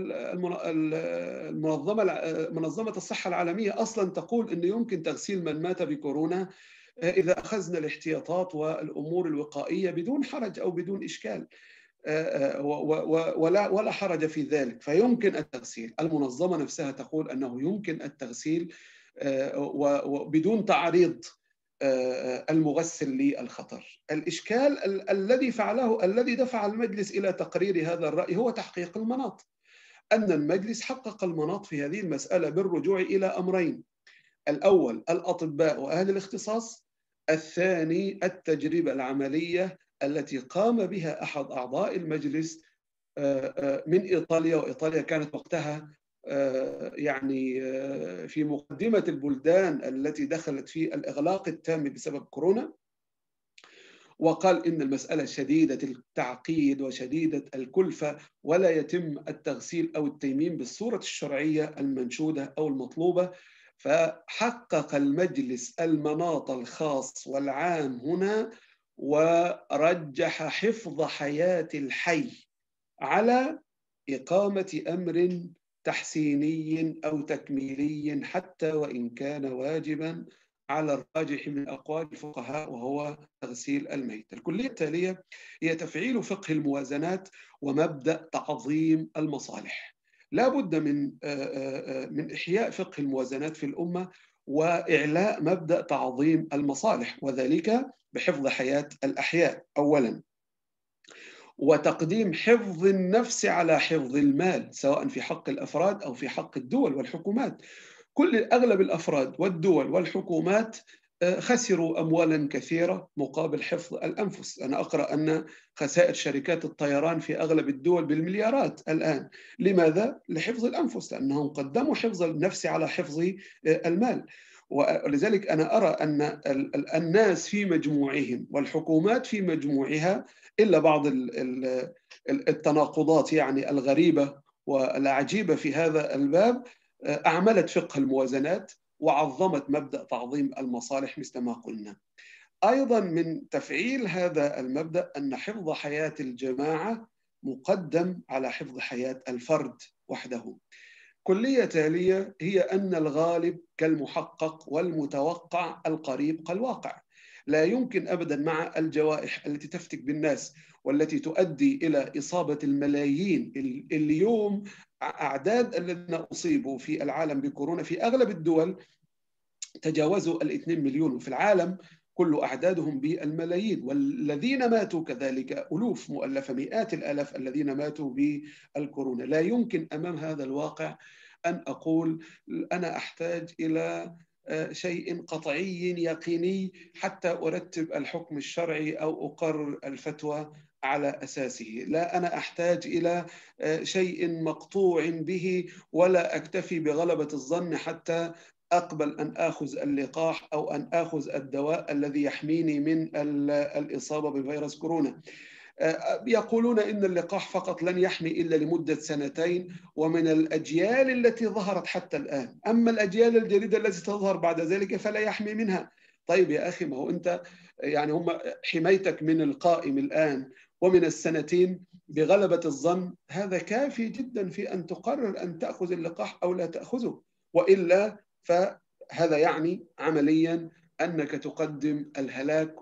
المنظمة منظمة الصحة العالمية أصلا تقول أنه يمكن تغسيل من مات بكورونا إذا أخذنا الاحتياطات والأمور الوقائية بدون حرج أو بدون إشكال، ولا ولا حرج في ذلك، فيمكن التغسيل. المنظمة نفسها تقول أنه يمكن التغسيل وبدون تعريض المغسل للخطر. الإشكال ال الذي فعله الذي دفع المجلس إلى تقرير هذا الرأي هو تحقيق المناط. أن المجلس حقق المناط في هذه المسألة بالرجوع إلى أمرين: الأول الأطباء وأهل الاختصاص، الثاني التجربة العملية التي قام بها أحد أعضاء المجلس من إيطاليا، وإيطاليا كانت وقتها يعني في مقدمة البلدان التي دخلت في الإغلاق التام بسبب كورونا، وقال إن المسألة شديدة التعقيد وشديدة الكلفة ولا يتم التغسيل أو التيميم بالصورة الشرعية المنشودة أو المطلوبة. فحقق المجلس المناط الخاص والعام هنا، ورجح حفظ حياة الحي على إقامة أمر تحسيني أو تكميلي حتى وإن كان واجبا على الراجح من أقوال الفقهاء، وهو تغسيل الميت. الكلية التالية هي تفعيل فقه الموازنات ومبدأ تعظيم المصالح. لا بد من من إحياء فقه الموازنات في الأمة وإعلاء مبدأ تعظيم المصالح، وذلك بحفظ حياة الأحياء أولا، وتقديم حفظ النفس على حفظ المال، سواء في حق الأفراد أو في حق الدول والحكومات. كل أغلب الأفراد والدول والحكومات خسروا أموالا كثيرة مقابل حفظ الأنفس. أنا أقرأ أن خسائر شركات الطيران في أغلب الدول بالمليارات الآن. لماذا؟ لحفظ الأنفس، لأنهم قدموا حفظ النفس على حفظ المال. ولذلك أنا أرى أن الناس في مجموعهم والحكومات في مجموعها، إلا بعض التناقضات يعني الغريبة والعجيبة في هذا الباب، أعملت فقه الموازنات وعظمت مبدأ تعظيم المصالح مثل ما قلنا. أيضا من تفعيل هذا المبدأ أن حفظ حياة الجماعة مقدم على حفظ حياة الفرد وحده. كلية تالية هي أن الغالب كالمحقق والمتوقع القريب كالواقع. لا يمكن أبدا مع الجوائح التي تفتك بالناس والتي تؤدي إلى إصابة الملايين. اليوم أعداد الذين أصيبوا في العالم بكورونا في أغلب الدول تجاوزوا الاثنين مليون، وفي العالم كل أعدادهم بالملايين، والذين ماتوا كذلك ألوف مؤلفة، مئات الآلاف الذين ماتوا بالكورونا. لا يمكن أمام هذا الواقع أن أقول أنا أحتاج إلى شيء قطعي يقيني حتى أرتب الحكم الشرعي أو أقرر الفتوى على أساسه. لا، أنا أحتاج إلى شيء مقطوع به، ولا أكتفي بغلبة الظن حتى أقبل أن آخذ اللقاح أو أن آخذ الدواء الذي يحميني من الإصابة بفيروس كورونا. يقولون إن اللقاح فقط لن يحمي إلا لمدة سنتين ومن الأجيال التي ظهرت حتى الآن، أما الأجيال الجديدة التي تظهر بعد ذلك فلا يحمي منها. طيب يا أخي، ما هو أنت يعني هم حمايتك من القائم الآن ومن السنتين بغلبة الظن هذا كافي جدا في أن تقرر أن تأخذ اللقاح أو لا تأخذه، وإلا فهذا يعني عمليا أنك تقدم الهلاك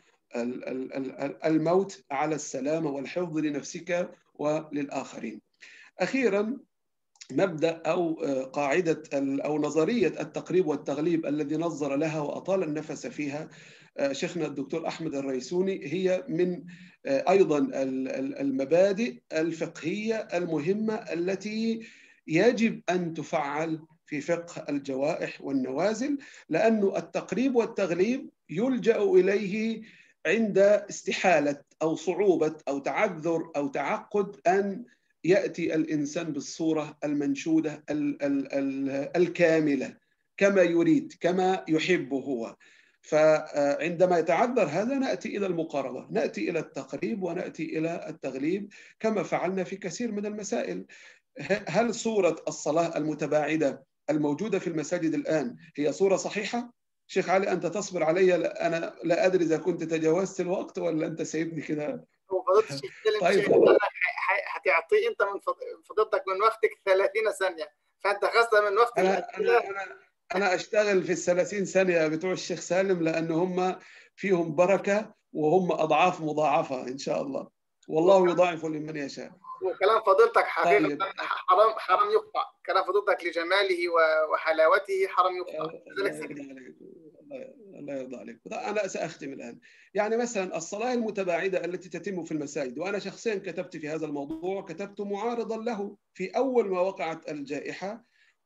والموت على السلامة والحفظ لنفسك وللآخرين. أخيرا، مبدأ أو قاعدة أو نظرية التقريب والتغليب الذي نظر لها وأطال النفس فيها شيخنا الدكتور أحمد الريسوني هي من أيضا المبادئ الفقهية المهمة التي يجب أن تفعل في فقه الجوائح والنوازل، لأن التقريب والتغليب يلجأ إليه عند استحالة أو صعوبة أو تعذر أو تعقد أن يأتي الإنسان بالصورة المنشودة الكاملة كما يريد كما يحب هو. فعندما يتعذر هذا نأتي إلى المقاربة، نأتي إلى التقريب ونأتي إلى التغليب كما فعلنا في كثير من المسائل. هل صورة الصلاة المتباعدة الموجودة في المساجد الآن هي صورة صحيحة؟ شيخ علي أنت تصبر علي، أنا لا أدري إذا كنت تجاوزت الوقت ولا أنت سايبني كده. هو فضلت الشيخ طيب هتعطيه أنت من فضلتك من وقتك ثلاثين ثانية، فأنت خاصة من وقت أنا أنا أنا أنا أشتغل في الثلاثين ثانية بتوع الشيخ سالم لأن هم فيهم بركة وهم أضعاف مضاعفة إن شاء الله، والله يضاعف لمن يشاء. وكلام فضيلتك حقيقة طيب. حرام حرام يقطع، كلام فضيلتك لجماله وحلاوته حرام يقطع. الله يرضى عليك. أنا سأختم الآن. يعني مثلا الصلاة المتباعدة التي تتم في المساجد، وأنا شخصيا كتبت في هذا الموضوع، كتبت معارضا له في أول ما وقعت الجائحة،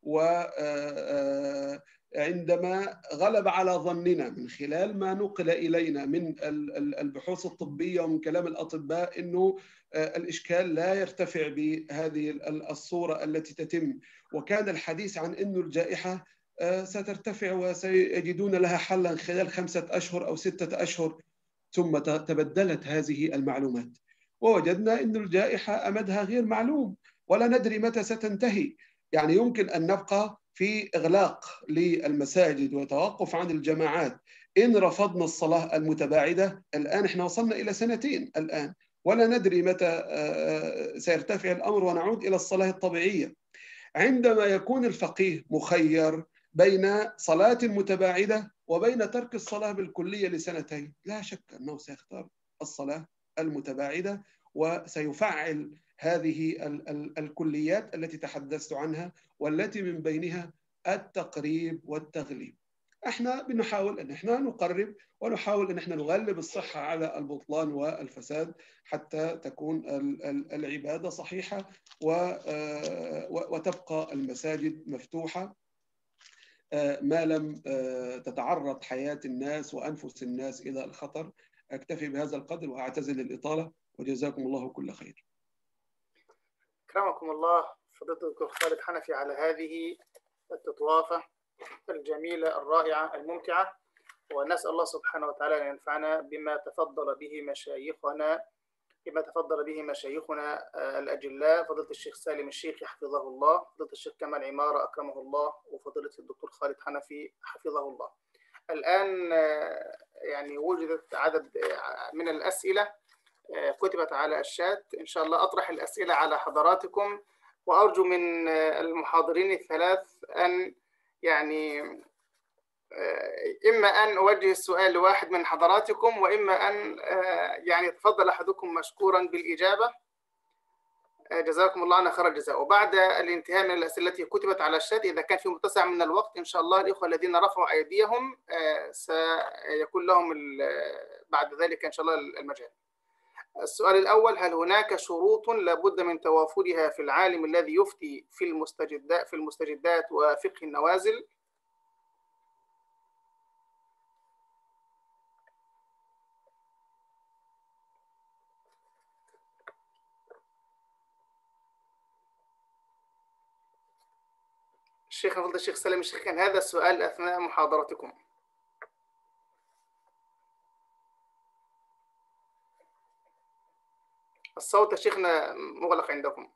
وعندما غلب على ظننا من خلال ما نقل إلينا من البحوث الطبية ومن كلام الأطباء أنه الإشكال لا يرتفع بهذه الصورة التي تتم، وكان الحديث عن أن الجائحة سترتفع وسيجدون لها حلا خلال خمسة أشهر أو ستة أشهر، ثم تبدلت هذه المعلومات ووجدنا أن الجائحة أمدها غير معلوم ولا ندري متى ستنتهي. يعني يمكن أن نبقى في إغلاق للمساجد وتوقف عن الجماعات إن رفضنا الصلاة المتباعدة. الآن إحنا وصلنا إلى سنتين الآن ولا ندري متى سيرتفع الأمر ونعود إلى الصلاة الطبيعية. عندما يكون الفقيه مخير بين صلاة متباعدة وبين ترك الصلاة بالكلية لسنتين، لا شك أنه سيختار الصلاة المتباعدة وسيفعل هذه الكليات التي تحدثت عنها والتي من بينها التقريب والتغليب. احنا بنحاول ان احنا نقرب ونحاول ان احنا نغلب الصحة على البطلان والفساد حتى تكون العبادة صحيحة وتبقى المساجد مفتوحة ما لم تتعرض حياة الناس وأنفس الناس إلى الخطر. أكتفي بهذا القدر وأعتزل الإطالة، وجزاكم الله كل خير. أكرمكم الله فضيلة الدكتور خالد حنفي على هذه التطوافة الجميلة الرائعة الممتعة، ونسأل الله سبحانه وتعالى أن ينفعنا بما تفضل به مشايخنا بما تفضل به مشايخنا الأجلاء، فضيلة الشيخ سالم الشيخي حفظه الله، فضيلة الشيخ كمال عمارة أكرمه الله، وفضيلة الدكتور خالد حنفي حفظه الله. الآن يعني وجدت عدد من الأسئلة كتبت على الشات، إن شاء الله أطرح الأسئلة على حضراتكم، وأرجو من المحاضرين الثلاث أن يعني إما أن أوجه السؤال لواحد من حضراتكم، وإما أن يعني يتفضل أحدكم مشكورا بالإجابة، جزاكم الله عنا خير الجزاء. وبعد الانتهاء من الأسئلة التي كتبت على الشات، إذا كان في متسع من الوقت إن شاء الله الإخوة الذين رفعوا أيديهم سيكون لهم بعد ذلك إن شاء الله المجال. السؤال الأول: هل هناك شروط لابد من توافرها في العالم الذي يفتي في المستجدات في المستجدات وفقه النوازل؟ الشيخ فضيلة الشيخ سالم الشيخ، كان هذا السؤال أثناء محاضرتكم. الصوت يا شيخنا مغلق عندكم.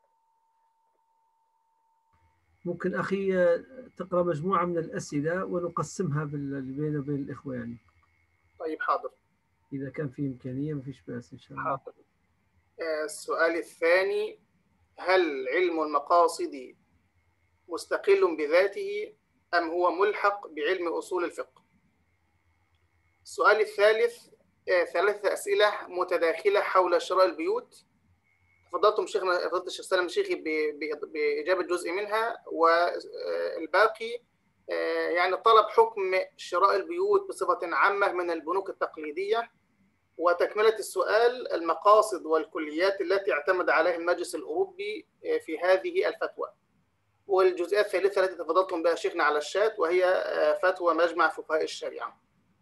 ممكن أخي تقرأ مجموعة من الأسئلة ونقسمها بين وبين الإخوة يعني. طيب حاضر. إذا كان في إمكانية ما فيش بأس إن شاء الله. حاضر. السؤال الثاني: هل علم المقاصد مستقل بذاته أم هو ملحق بعلم أصول الفقه؟ السؤال الثالث: ثلاثة أسئلة متداخلة حول شراء البيوت، تفضلتم شيخنا فضيلة الشيخ سالم الشيخي بإجابة جزء منها، والباقي يعني طلب حكم شراء البيوت بصفة عامة من البنوك التقليدية، وتكملة السؤال: المقاصد والكليات التي اعتمد عليها المجلس الأوروبي في هذه الفتوى. والجزئية الثالثة التي تفضلتم بها شيخنا على الشات، وهي فتوى مجمع فقهاء الشريعة.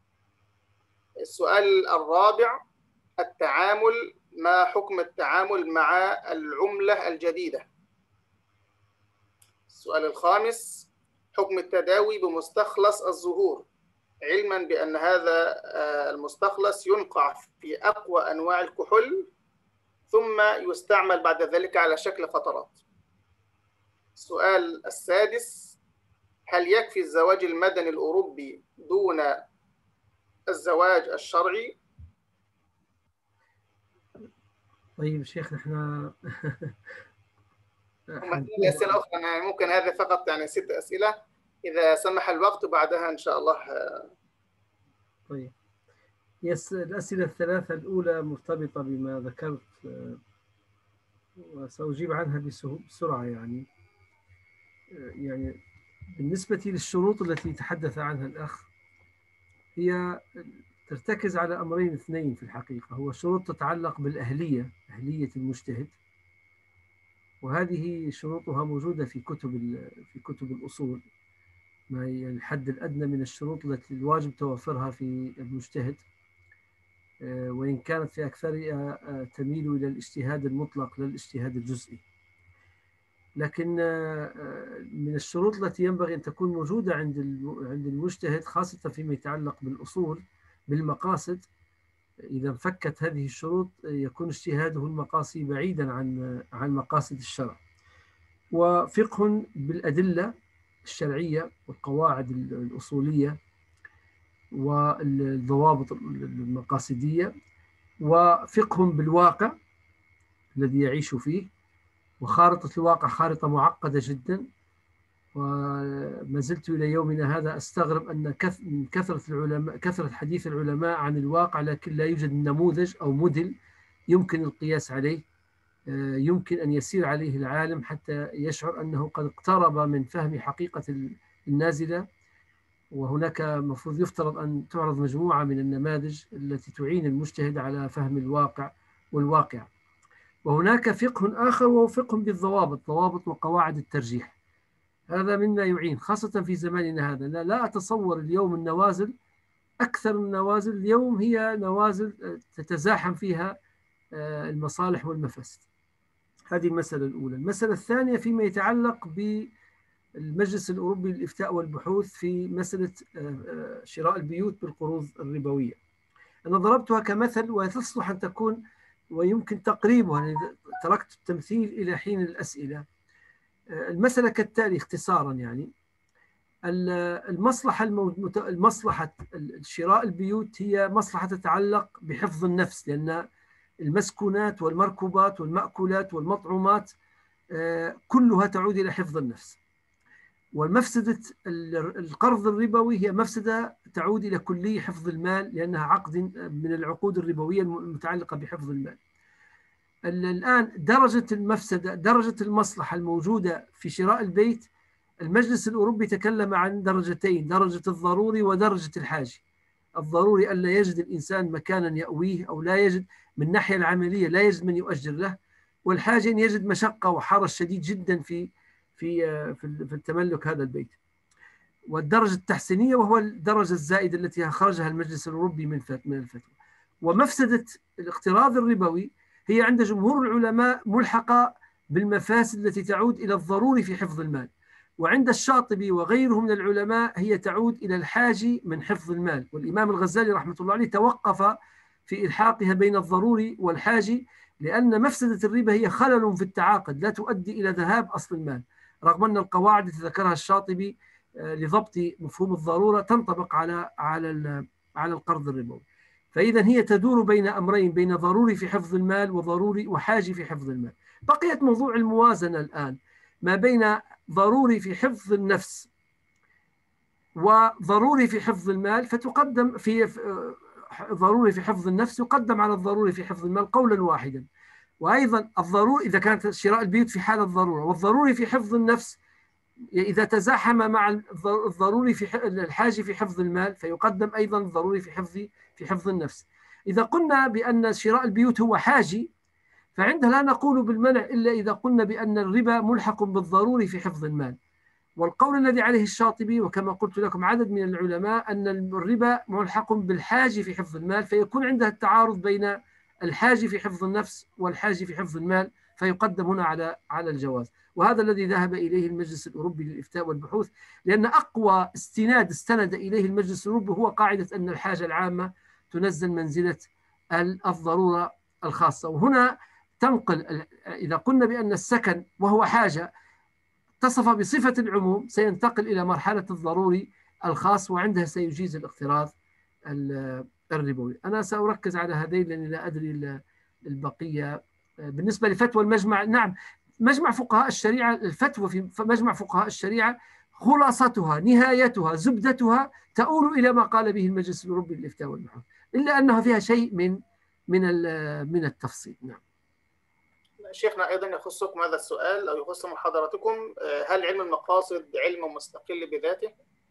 السؤال الرابع: التعامل، ما حكم التعامل مع العملة الجديدة؟ السؤال الخامس: حكم التداوي بمستخلص الزهور، علما بأن هذا المستخلص ينقع في أقوى أنواع الكحول ثم يستعمل بعد ذلك على شكل قطرات. السؤال السادس: هل يكفي الزواج المدني الأوروبي دون الزواج الشرعي؟ طيب شيخ احنا أسئلة أخرى يعني ممكن هذا فقط يعني ست أسئلة إذا سمح الوقت، وبعدها إن شاء الله. طيب يس الأسئلة الثلاثة الأولى مرتبطة بما ذكرت وسأجيب عنها بسرعة. يعني يعني بالنسبة للشروط التي تحدث عنها الأخ، هي ترتكز على أمرين اثنين في الحقيقة. هو شروط تتعلق بالأهلية، أهلية المجتهد، وهذه شروطها موجودة في كتب في كتب الأصول، ما هي الحد الأدنى من الشروط التي الواجب توفرها في المجتهد، وإن كانت في أكثرها تميل إلى الاجتهاد المطلق لا الاجتهاد الجزئي. لكن من الشروط التي ينبغي أن تكون موجودة عند عند المجتهد، خاصة فيما يتعلق بالأصول بالمقاصد، إذا انفكت هذه الشروط يكون اجتهاده المقاصي بعيدا عن عن مقاصد الشرع. وفقه بالأدلة الشرعية والقواعد الأصولية والضوابط المقاصدية، وفقه بالواقع الذي يعيش فيه. وخارطة الواقع خارطة معقدة جدا، وما زلت إلى يومنا هذا أستغرب أن كثرة العلماء كثرة حديث العلماء عن الواقع، لكن لا يوجد نموذج أو موديل يمكن القياس عليه، يمكن أن يسير عليه العالم حتى يشعر أنه قد اقترب من فهم حقيقة النازلة وهناك مفروض يفترض أن تعرض مجموعة من النماذج التي تعين المجتهد على فهم الواقع والواقع. وهناك فقه آخر وهو فقه بالضوابط، ضوابط وقواعد الترجيح. هذا مما يعين خاصة في زماننا هذا. لا, لا أتصور اليوم النوازل، أكثر النوازل اليوم هي نوازل تتزاحم فيها المصالح والمفاسد. هذه المسألة الأولى. المسألة الثانية فيما يتعلق بالمجلس الأوروبي للإفتاء والبحوث في مسألة شراء البيوت بالقروض الربوية. أنا ضربتها كمثل وتصلح أن تكون ويمكن تقريبها، يعني تركت التمثيل إلى حين الأسئلة. المسألة كالتالي اختصارا، يعني المصلحة الموت... المصلحة شراء البيوت هي مصلحة تتعلق بحفظ النفس، لأن المسكونات والمركوبات والمأكولات والمطعومات كلها تعود إلى حفظ النفس. ومفسدة القرض الربوي هي مفسدة تعود إلى كلي حفظ المال، لأنها عقد من العقود الربوية المتعلقة بحفظ المال. الآن درجة المفسدة، درجة المصلحة الموجودة في شراء البيت، المجلس الأوروبي تكلم عن درجتين، درجة الضروري ودرجة الحاجة. الضروري ألا يجد الإنسان مكانا يأويه، أو لا يجد من الناحية العملية لا يجد من يؤجر له، والحاجة أن يجد مشقة وحرج شديد جدا في في في التملك هذا البيت. والدرجة التحسينية وهو الدرجة الزائدة التي خرجها المجلس الأوروبي من من الفتوى. ومفسدة الاقتراض الربوي هي عند جمهور العلماء ملحقة بالمفاسد التي تعود إلى الضروري في حفظ المال، وعند الشاطبي وغيره من العلماء هي تعود إلى الحاجي من حفظ المال. والإمام الغزالي رحمة الله عليه توقف في إلحاقها بين الضروري والحاجي، لأن مفسدة الربا هي خلل في التعاقد لا تؤدي إلى ذهاب أصل المال، رغم أن القواعد التي ذكرها الشاطبي لضبط مفهوم الضرورة تنطبق على على على القرض الربوي. فإذا هي تدور بين أمرين، بين ضروري في حفظ المال وضروري وحاجي في حفظ المال. بقيت موضوع الموازنة الآن ما بين ضروري في حفظ النفس وضروري في حفظ المال، فتقدم في ضروري في حفظ النفس يقدم على الضروري في حفظ المال قولا واحدا. وأيضا الضروري إذا كانت شراء البيوت في حال الضرورة، والضروري في حفظ النفس إذا تزاحم مع الضروري في الحاجة في حفظ المال فيقدم أيضا الضروري في حفظ في حفظ النفس. إذا قلنا بأن شراء البيوت هو حاجي، فعندها لا نقول بالمنع إلا إذا قلنا بأن الربا ملحق بالضروري في حفظ المال. والقول الذي عليه الشاطبي وكما قلت لكم عدد من العلماء أن الربا ملحق بالحاجة في حفظ المال، فيكون عندها التعارض بين الحاجة في حفظ النفس والحاجة في حفظ المال، فيقدم هنا على على الجواز. وهذا الذي ذهب إليه المجلس الأوروبي للإفتاء والبحوث، لأن أقوى استناد استند إليه المجلس الأوروبي هو قاعدة أن الحاجة العامة تنزل منزلة الضرورة الخاصة. وهنا تنقل، إذا قلنا بأن السكن وهو حاجة اتصف بصفة العموم سينتقل إلى مرحلة الضروري الخاص، وعندها سيجيز الاقتراض الربوي. أنا سأركز على هذين لأني لا أدري البقية. بالنسبة لفتوى المجمع، نعم مجمع فقهاء الشريعة، الفتوى في مجمع فقهاء الشريعة خلاصتها نهايتها زبدتها تؤول إلى ما قال به المجلس الأوروبي للإفتاء والبحوث، إلا أنها فيها شيء من من من التفصيل. نعم. شيخنا أيضا يخصكم هذا السؤال أو يخص محاضرتكم، هل علم المقاصد علم مستقل بذاته؟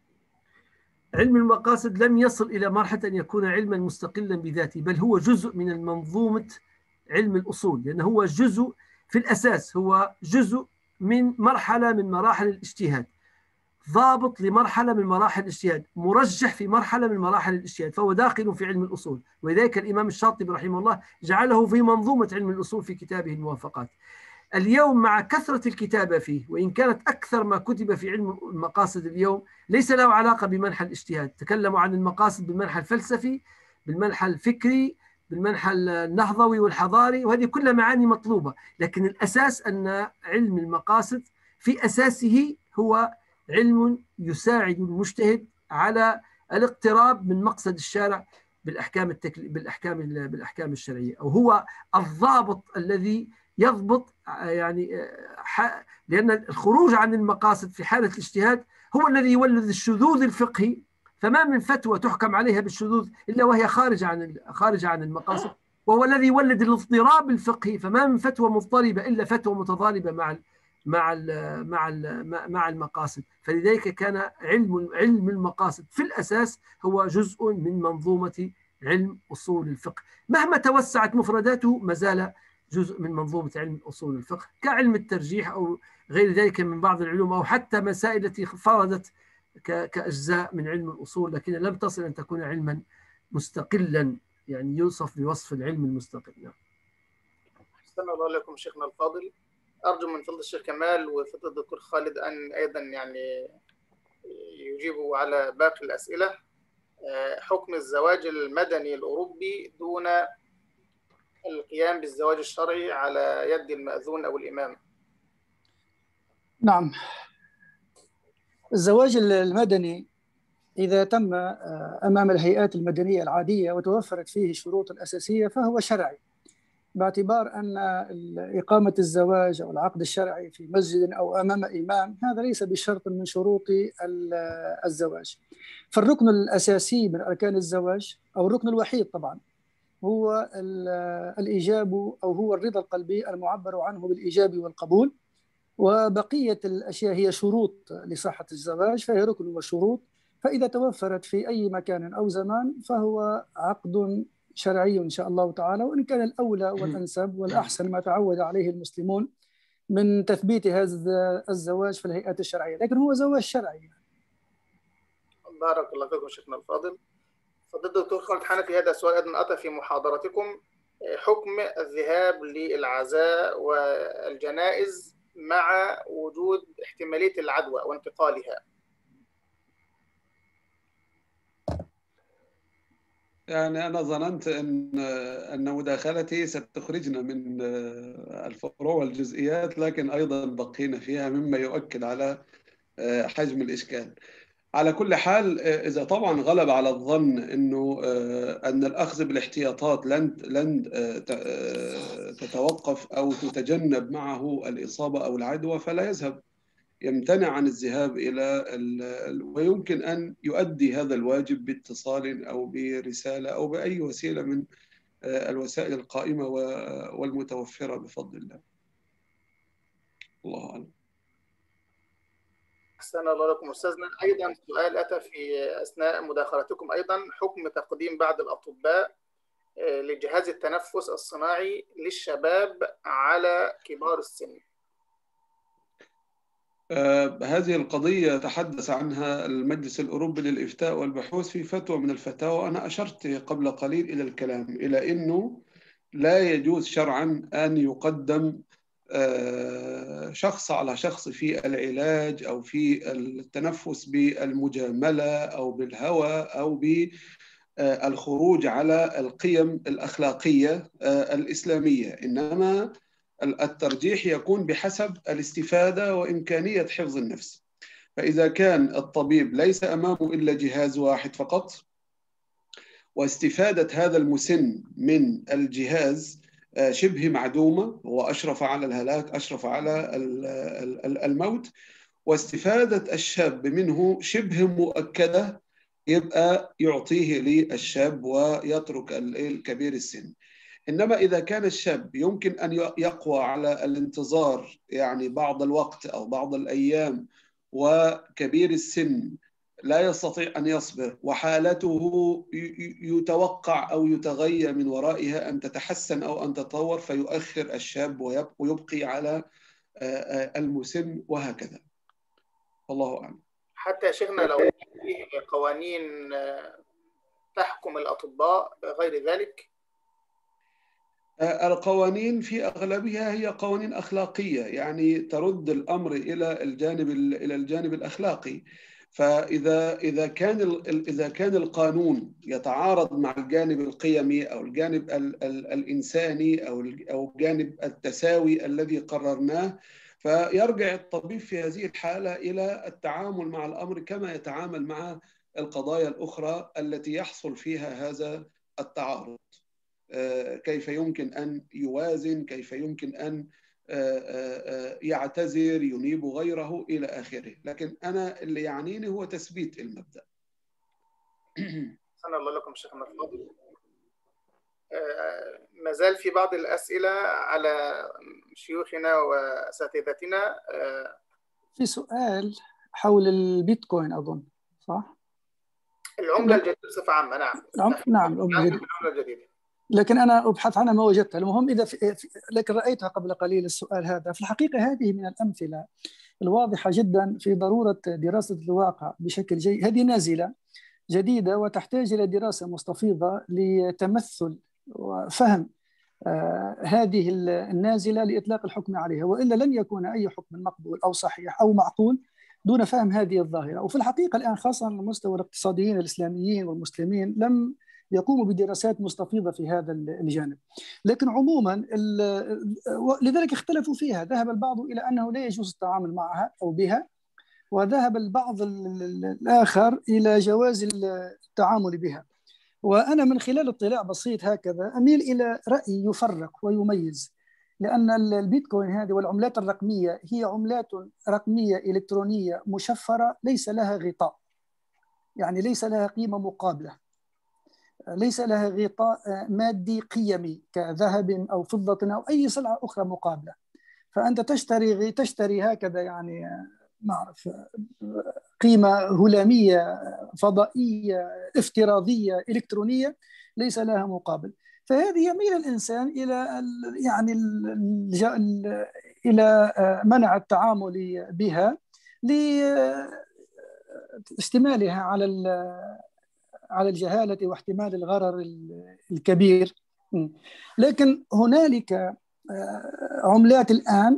علم المقاصد لم يصل إلى مرحلة أن يكون علما مستقلا بذاته، بل هو جزء من المنظومة علم الأصول، لأنه هو جزء في الأساس، هو جزء من مرحلة من مراحل الاجتهاد، ضابط لمرحلة من مراحل الاجتهاد، مرجح في مرحلة من مراحل الاجتهاد، فهو داخل في علم الأصول. ولذلك الإمام الشاطبي رحمه الله جعله في منظومة علم الأصول في كتابه الموافقات. اليوم مع كثرة الكتابة فيه، وإن كانت أكثر ما كتب في علم المقاصد اليوم ليس له علاقة بمنحى الاجتهاد، تكلموا عن المقاصد بالمنحى الفلسفي، بالمنحى الفكري، بالمنحى النهضوي والحضاري، وهذه كلها معاني مطلوبة، لكن الأساس أن علم المقاصد في أساسه هو علم يساعد المجتهد على الاقتراب من مقصد الشارع بالأحكام التكل... بالأحكام ال... بالأحكام الشرعية، أو هو الضابط الذي يضبط يعني ح... لأن الخروج عن المقاصد في حالة الاجتهاد هو الذي يولد الشذوذ الفقهي، فما من فتوى تحكم عليها بالشذوذ إلا وهي خارجة عن خارجة عن المقاصد، وهو الذي يولد الاضطراب الفقهي، فما من فتوى مضطربة إلا فتوى متضاربة مع مع ال مع ال مع المقاصد. فلذلك كان علم علم المقاصد في الأساس هو جزء من منظومة علم أصول الفقه، مهما توسعت مفرداته ما زال جزء من منظومة علم أصول الفقه، كعلم الترجيح أو غير ذلك من بعض العلوم، أو حتى مسائل التي فردت كأجزاء من علم الأصول، لكن لم تصل أن تكون علما مستقلا، يعني يوصف بوصف العلم المستقل. أحسن الله لكم شيخنا الفاضل. أرجو من فضل الشيخ كمال وفضل الدكتور خالد أن أيضا يعني يجيبوا على باقي الأسئلة. حكم الزواج المدني الأوروبي دون القيام بالزواج الشرعي على يد المأذون أو الإمام. نعم، الزواج المدني إذا تم أمام الهيئات المدنية العادية وتوفرت فيه الشروط الأساسية فهو شرعي، باعتبار أن إقامة الزواج أو العقد الشرعي في مسجد أو أمام إمام هذا ليس بشرط من شروط الزواج. فالركن الأساسي من أركان الزواج أو الركن الوحيد طبعا هو الإيجاب أو هو الرضا القلبي المعبر عنه بالإيجاب والقبول، وبقية الأشياء هي شروط لصحة الزواج، فهي ركن وشروط، فإذا توفرت في أي مكان أو زمان فهو عقد شرعي إن شاء الله تعالى، وإن كان الأولى والأنسب والأحسن ما تعود عليه المسلمون من تثبيت هذا الزواج في الهيئات الشرعية، لكن هو زواج شرعي. بارك الله فيكم شيخنا الفاضل. فضل الدكتور خالد حنفي، هذا سؤال أيضا أتى في محاضرتكم: حكم الذهاب للعزاء والجنائز مع وجود احتمالية العدوى وانتقالها. يعني أنا ظننت أن أن مداخلتي ستخرجنا من الفروع والجزئيات، لكن أيضا بقينا فيها مما يؤكد على حجم الإشكال. على كل حال، إذا طبعا غلب على الظن أنه أن الأخذ بالاحتياطات لن لن تتوقف أو تتجنب معه الإصابة أو العدوى فلا يذهب، يمتنع عن الذهاب إلى ال... ويمكن أن يؤدي هذا الواجب باتصال أو برسالة أو بأي وسيلة من الوسائل القائمة والمتوفرة بفضل الله. الله أعلم. أحسن الله لكم أستاذنا. أيضا سؤال أتى في أثناء مداخلتكم أيضا: حكم تقديم بعض الأطباء لجهاز التنفس الصناعي للشباب على كبار السن. آه هذه القضية تحدث عنها المجلس الأوروبي للإفتاء والبحوث في فتوى من الفتاوى. أنا أشرت قبل قليل إلى الكلام إلى أنه لا يجوز شرعا أن يقدم آه شخص على شخص في العلاج أو في التنفس بالمجاملة أو بالهوى أو بالخروج على القيم الأخلاقية آه الإسلامية، إنما الترجيح يكون بحسب الاستفادة وإمكانية حفظ النفس. فإذا كان الطبيب ليس أمامه إلا جهاز واحد فقط واستفادة هذا المسن من الجهاز شبه معدومة، هو أشرف على الهلاك، أشرف على الموت، واستفادة الشاب منه شبه مؤكدة، يبقى يعطيه للشاب ويترك الكبير السن. إنما إذا كان الشاب يمكن أن يقوى على الانتظار يعني بعض الوقت أو بعض الأيام، وكبير السن لا يستطيع أن يصبر وحالته يتوقع أو يتغير من ورائها أن تتحسن أو أن تتطور، فيؤخر الشاب ويبقي على المسن وهكذا. الله أعلم. حتى يا شيخنا لو فيه قوانين تحكم الأطباء غير ذلك؟ القوانين في أغلبها هي قوانين أخلاقية، يعني ترد الأمر إلى الجانب إلى الجانب الأخلاقي. فإذا إذا كان إذا كان القانون يتعارض مع الجانب القيمي أو الجانب ال ال الإنساني أو أو جانب التساوي الذي قررناه، فيرجع الطبيب في هذه الحالة إلى التعامل مع الأمر كما يتعامل مع القضايا الأخرى التي يحصل فيها هذا التعارض. كيف يمكن أن يوازن، كيف يمكن أن يعتذر، ينيب غيره إلى آخره. لكن أنا اللي يعنيني هو تثبيت المبدأ. أحسن الله لكم شيخنا الفاضل. ما زال في بعض الأسئلة على شيوخنا وأساتذتنا. في سؤال حول البيتكوين أظن، صح؟ العملة الجديدة بصفة عامة. نعم نعم العملة الجديدة. العملة الجديدة، لكن أنا أبحث عنها ما وجدتها. المهم إذا في لكن رأيتها قبل قليل السؤال هذا. في الحقيقة هذه من الأمثلة الواضحة جدا في ضرورة دراسة الواقع بشكل جيد. هذه نازلة جديدة وتحتاج إلى دراسة مستفيضة لتمثل وفهم آه هذه النازلة لإطلاق الحكم عليها، وإلا لن يكون أي حكم مقبول أو صحيح أو معقول دون فهم هذه الظاهرة. وفي الحقيقة الآن خاصة على مستوى الاقتصاديين الإسلاميين والمسلمين لم يقوموا بدراسات مستفيضة في هذا الجانب. لكن عموما لذلك اختلفوا فيها. ذهب البعض إلى أنه لا يجوز التعامل معها أو بها، وذهب البعض الآخر إلى جواز التعامل بها. وأنا من خلال اطلاع بسيط هكذا أميل إلى رأي يفرق ويميز، لأن البيتكوين هذه والعملات الرقمية هي عملات رقمية إلكترونية مشفرة ليس لها غطاء، يعني ليس لها قيمة مقابلة، ليس لها غطاء مادي قيمي كذهب أو فضة أو أي سلعة أخرى مقابلة. فأنت تشتري تشتري هكذا يعني ما أعرف قيمة هلامية فضائية افتراضية إلكترونية ليس لها مقابل. فهذه يميل الإنسان إلى يعني إلى منع التعامل بها لاستمالها على على الجهالة واحتمال الغرر الكبير. لكن هنالك عملات الآن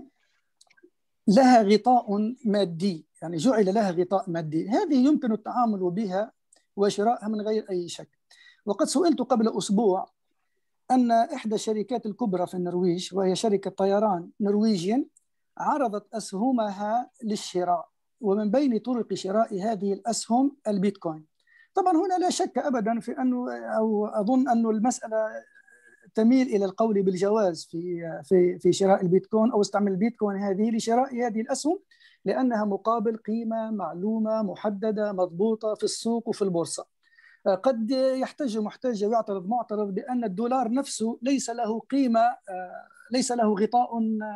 لها غطاء مادي، يعني جعل لها غطاء مادي، هذه يمكن التعامل بها وشرائها من غير أي شك. وقد سئلت قبل أسبوع أن إحدى الشركات الكبرى في النرويج وهي شركة طيران نرويجيا عرضت أسهمها للشراء، ومن بين طرق شراء هذه الأسهم البيتكوين. طبعا هنا لا شك أبدا في أنه أو أظن أن المسألة تميل إلى القول بالجواز في في في شراء البيتكوين أو استعمال البيتكوين هذه لشراء هذه الأسهم، لأنها مقابل قيمة معلومة محددة مضبوطة في السوق وفي البورصة. قد يحتج محتج ويعترض معترض بأن الدولار نفسه ليس له قيمة، ليس له غطاء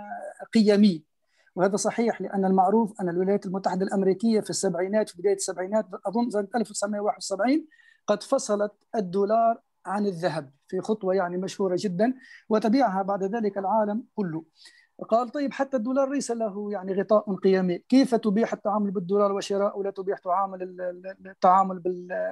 قيمي، وهذا صحيح، لأن المعروف أن الولايات المتحدة الأمريكية في السبعينات في بداية السبعينات أظن سنة ألف وتسعمائة وواحد وسبعين قد فصلت الدولار عن الذهب في خطوة يعني مشهورة جدا، وتبعها بعد ذلك العالم كله. قال طيب حتى الدولار ليس له يعني غطاء قيمي، كيف تبيح التعامل بالدولار وشراءه ولا تبيح تعامل التعامل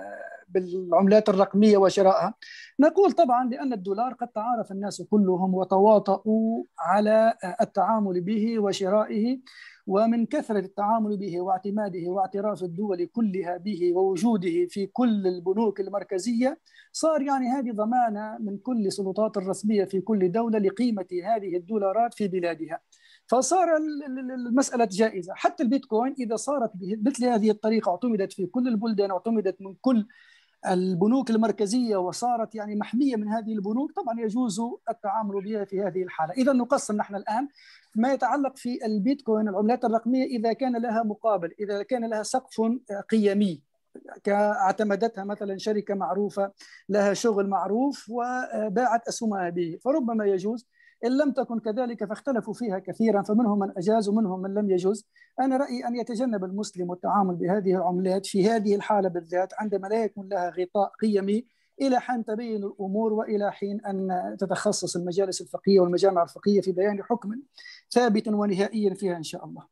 بالعملات الرقمية وشرائها؟ نقول طبعا لأن الدولار قد تعارف الناس كلهم وتواطؤوا على التعامل به وشرائه، ومن كثرة التعامل به واعتماده واعتراف الدول كلها به ووجوده في كل البنوك المركزية صار يعني هذه ضمانة من كل السلطات الرسمية في كل دولة لقيمة هذه الدولارات في بلادها، فصار المسألة جائزة. حتى البيتكوين إذا صارت بمثل هذه الطريقة اعتمدت في كل البلدان، اعتمدت من كل البنوك المركزية وصارت يعني محمية من هذه البنوك، طبعا يجوز التعامل بها في هذه الحالة. إذا نقسم نحن الآن ما يتعلق في البيتكوين العملات الرقمية إذا كان لها مقابل، إذا كان لها سقف قيمي كاعتمدتها مثلا شركة معروفة لها شغل معروف وباعت أسهمها به، فربما يجوز. إن لم تكن كذلك فاختلفوا فيها كثيرا، فمنهم من أجاز ومنهم من لم يجوز. أنا رأيي أن يتجنب المسلم التعامل بهذه العملات في هذه الحالة بالذات عندما لا يكون لها غطاء قيمي إلى حين تبين الأمور وإلى حين أن تتخصص المجالس الفقهية والمجامع الفقهية في بيان حكم ثابت ونهائي فيها إن شاء الله.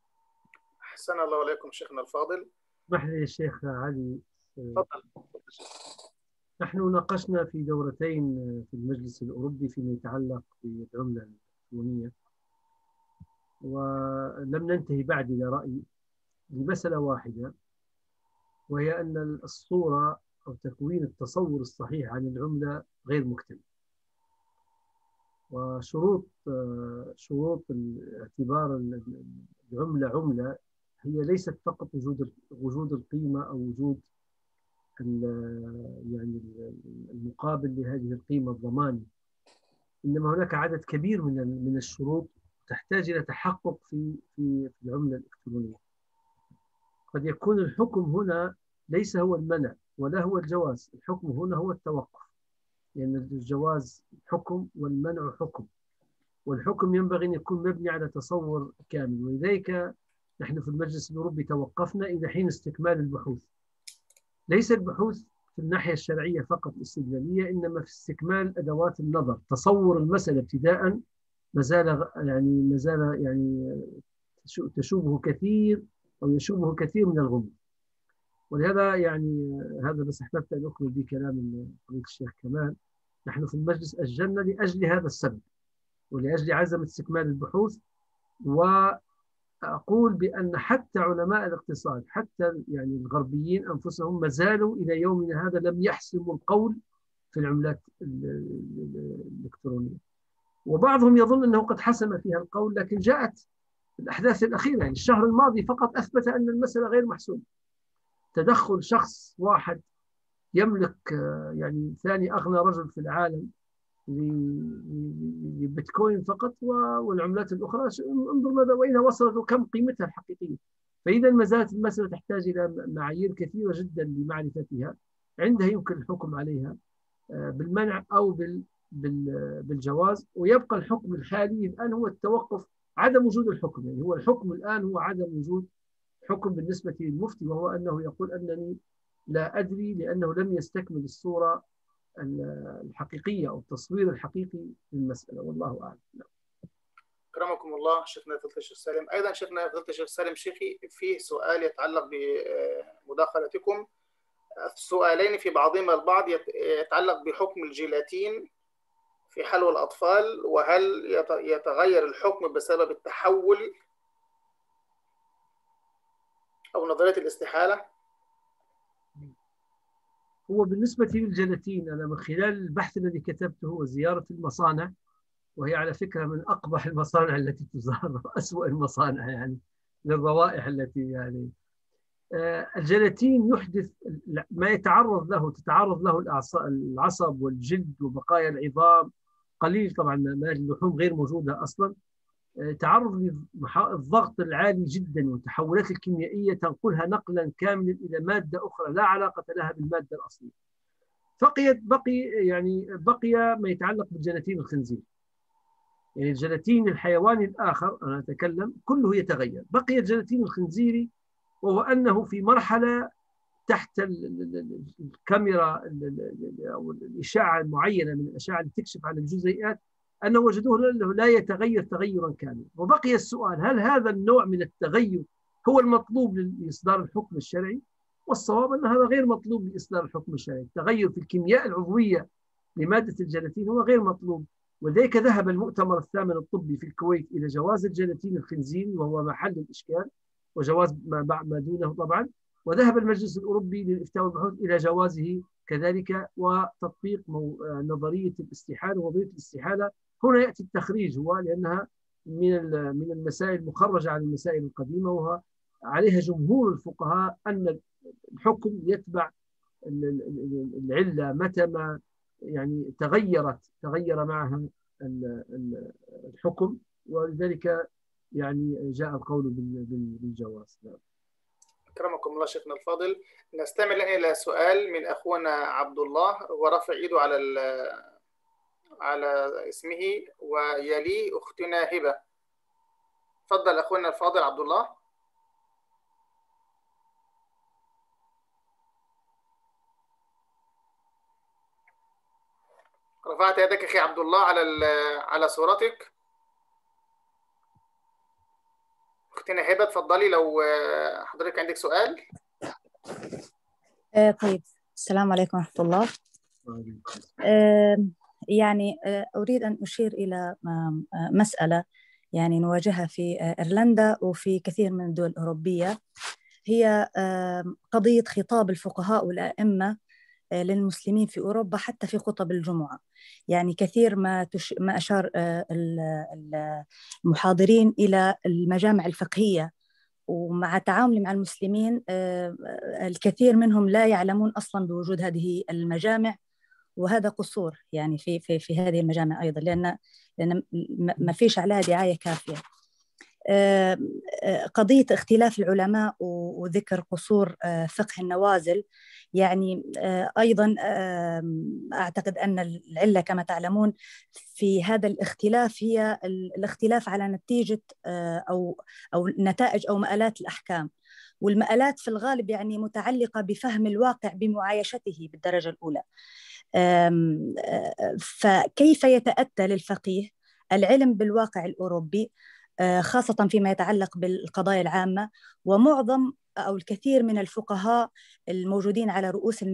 أحسن الله إليكم شيخنا الفاضل. اسمح لي الشيخ علي، تفضل. نحن ناقشنا في دورتين في المجلس الأوروبي فيما يتعلق بالعملة الإلكترونية، ولم ننتهي بعد إلى رأي لمسألة واحدة، وهي أن الصورة أو تكوين التصور الصحيح عن العملة غير مكتمل. وشروط شروط اعتبار العملة عملة هي ليست فقط وجود وجود القيمة أو وجود يعني المقابل لهذه القيمة الضماني، إنما هناك عدد كبير من من الشروط تحتاج إلى تحقق في في العملة الإلكترونية. قد يكون الحكم هنا ليس هو المنع ولا هو الجواز، الحكم هنا هو التوقف. لأن الجواز حكم والمنع حكم، والحكم ينبغي أن يكون مبني على تصور كامل. ولذلك نحن في المجلس الأوروبي توقفنا إلى حين استكمال البحوث، ليس البحوث في الناحية الشرعية فقط الاستدلالية، إنما في استكمال أدوات النظر. تصور المسألة ابتداء ما زال يعني ما زال يعني تشوبه كثير أو يشوبه كثير من الغموض. ولهذا يعني هذا بس أحببت أن أكمل به كلام فضيلة الشيخ كمال. نحن في المجلس أجلنا لأجل هذا السبب ولأجل عزم استكمال البحوث. وأقول بأن حتى علماء الاقتصاد، حتى يعني الغربيين أنفسهم، ما زالوا إلى يومنا هذا لم يحسموا القول في العملات الإلكترونية. وبعضهم يظن أنه قد حسم فيها القول، لكن جاءت الأحداث الأخيرة يعني الشهر الماضي فقط أثبت أن المسألة غير محسومة. تدخل شخص واحد يملك يعني ثاني أغنى رجل في العالم لبيتكوين فقط والعملات الأخرى، انظر ماذا وين وصلت وكم قيمتها الحقيقية. فإذا ما زالت المسألة تحتاج إلى معايير كثيرة جدا لمعرفتها، عندها يمكن الحكم عليها بالمنع أو بالجواز. ويبقى الحكم الحالي الآن هو التوقف، عدم وجود الحكم. يعني هو الحكم الآن هو عدم وجود حكم بالنسبة للمفتي، وهو أنه يقول أنني لا أدري لأنه لم يستكمل الصورة الحقيقية أو التصوير الحقيقي للمسألة، والله أعلم. أكرمكم الله شيخنا فضيلة الشيخ سالم. أيضا شيخنا فضيلة الشيخ سالم شيخي، فيه سؤال يتعلق بمداخلتكم، سؤالين في بعضهما البعض يتعلق بحكم الجيلاتين في حلوى الأطفال، وهل يتغير الحكم بسبب التحول أو نظرية الاستحالة؟ هو بالنسبة للجيلاتين، أنا من خلال البحث الذي كتبته وزيارة المصانع، وهي على فكرة من أقبح المصانع التي تزار وأسوأ المصانع يعني للروائح التي يعني آه الجيلاتين يحدث ما يتعرض له تتعرض له العصب والجلد وبقايا العظام، قليل طبعا ما اللحوم غير موجودة أصلا. آه تعرض للضغط العالي جدا والتحولات الكيميائية تنقلها نقلا كاملا إلى مادة أخرى لا علاقة لها بالمادة الأصلية. بقيت بقي يعني بقي ما يتعلق بالجيلاتين الخنزير، يعني الجيلاتين الحيواني الآخر أنا أتكلم كله يتغير. بقي الجيلاتين الخنزيري، وهو أنه في مرحلة تحت الكاميرا أو الإشعة المعينة من الأشعة اللي تكشف عن الجزيئات، أنه وجدوه لا يتغير تغيرا كاملا. وبقي السؤال، هل هذا النوع من التغير هو المطلوب لإصدار الحكم الشرعي؟ والصواب أن هذا غير مطلوب لإصدار الحكم الشرعي. التغير في الكيمياء العضوية لمادة الجيلاتين هو غير مطلوب. ولذلك ذهب المؤتمر الثامن الطبي في الكويت إلى جواز الجيلاتين الخنزيري، وهو محل الإشكال، وجواز ما دونه طبعا. وذهب المجلس الأوروبي للإفتاء والبحوث إلى جوازه كذلك وتطبيق نظرية الاستحالة. ونظرية الاستحالة هنا يأتي التخريج، هو لأنها من من المسائل المخرجة عن المسائل القديمة، وهو عليها جمهور الفقهاء أن الحكم يتبع العلة متى ما يعني تغيرت تغير معها الحكم، ولذلك يعني جاء القول بالجواز. أكرمكم الله شيخنا الفاضل. نستمع إلى سؤال من أخونا عبد الله، ورفع إيده على على اسمه، ويليه أختنا هبة. تفضل أخونا الفاضل عبد الله. رفعت يدك أخي عبد الله على على صورتك. أختنا هبة تفضلي لو حضرتك عندك سؤال. آه طيب، السلام عليكم ورحمة الله. آه يعني آه أريد أن أشير إلى مسألة يعني نواجهها في إيرلندا وفي كثير من الدول الأوروبية، هي آه قضية خطاب الفقهاء والأئمة للمسلمين في أوروبا حتى في خطب الجمعة. يعني كثير ما تش... ما أشار المحاضرين إلى المجامع الفقهية، ومع تعامل مع المسلمين الكثير منهم لا يعلمون أصلا بوجود هذه المجامع، وهذا قصور يعني في في في هذه المجامع أيضا، لأن لأن ما فيش عليها دعاية كافية. قضية اختلاف العلماء وذكر قصور فقه النوازل، يعني أيضا أعتقد أن العلة كما تعلمون في هذا الاختلاف هي الاختلاف على نتيجة أو أو نتائج أو مآلات الأحكام، والمآلات في الغالب يعني متعلقة بفهم الواقع بمعايشته بالدرجة الأولى. فكيف يتأتى للفقيه العلم بالواقع الأوروبي خاصة فيما يتعلق بالقضايا العامة؟ ومعظم أو الكثير من الفقهاء الموجودين على رؤوس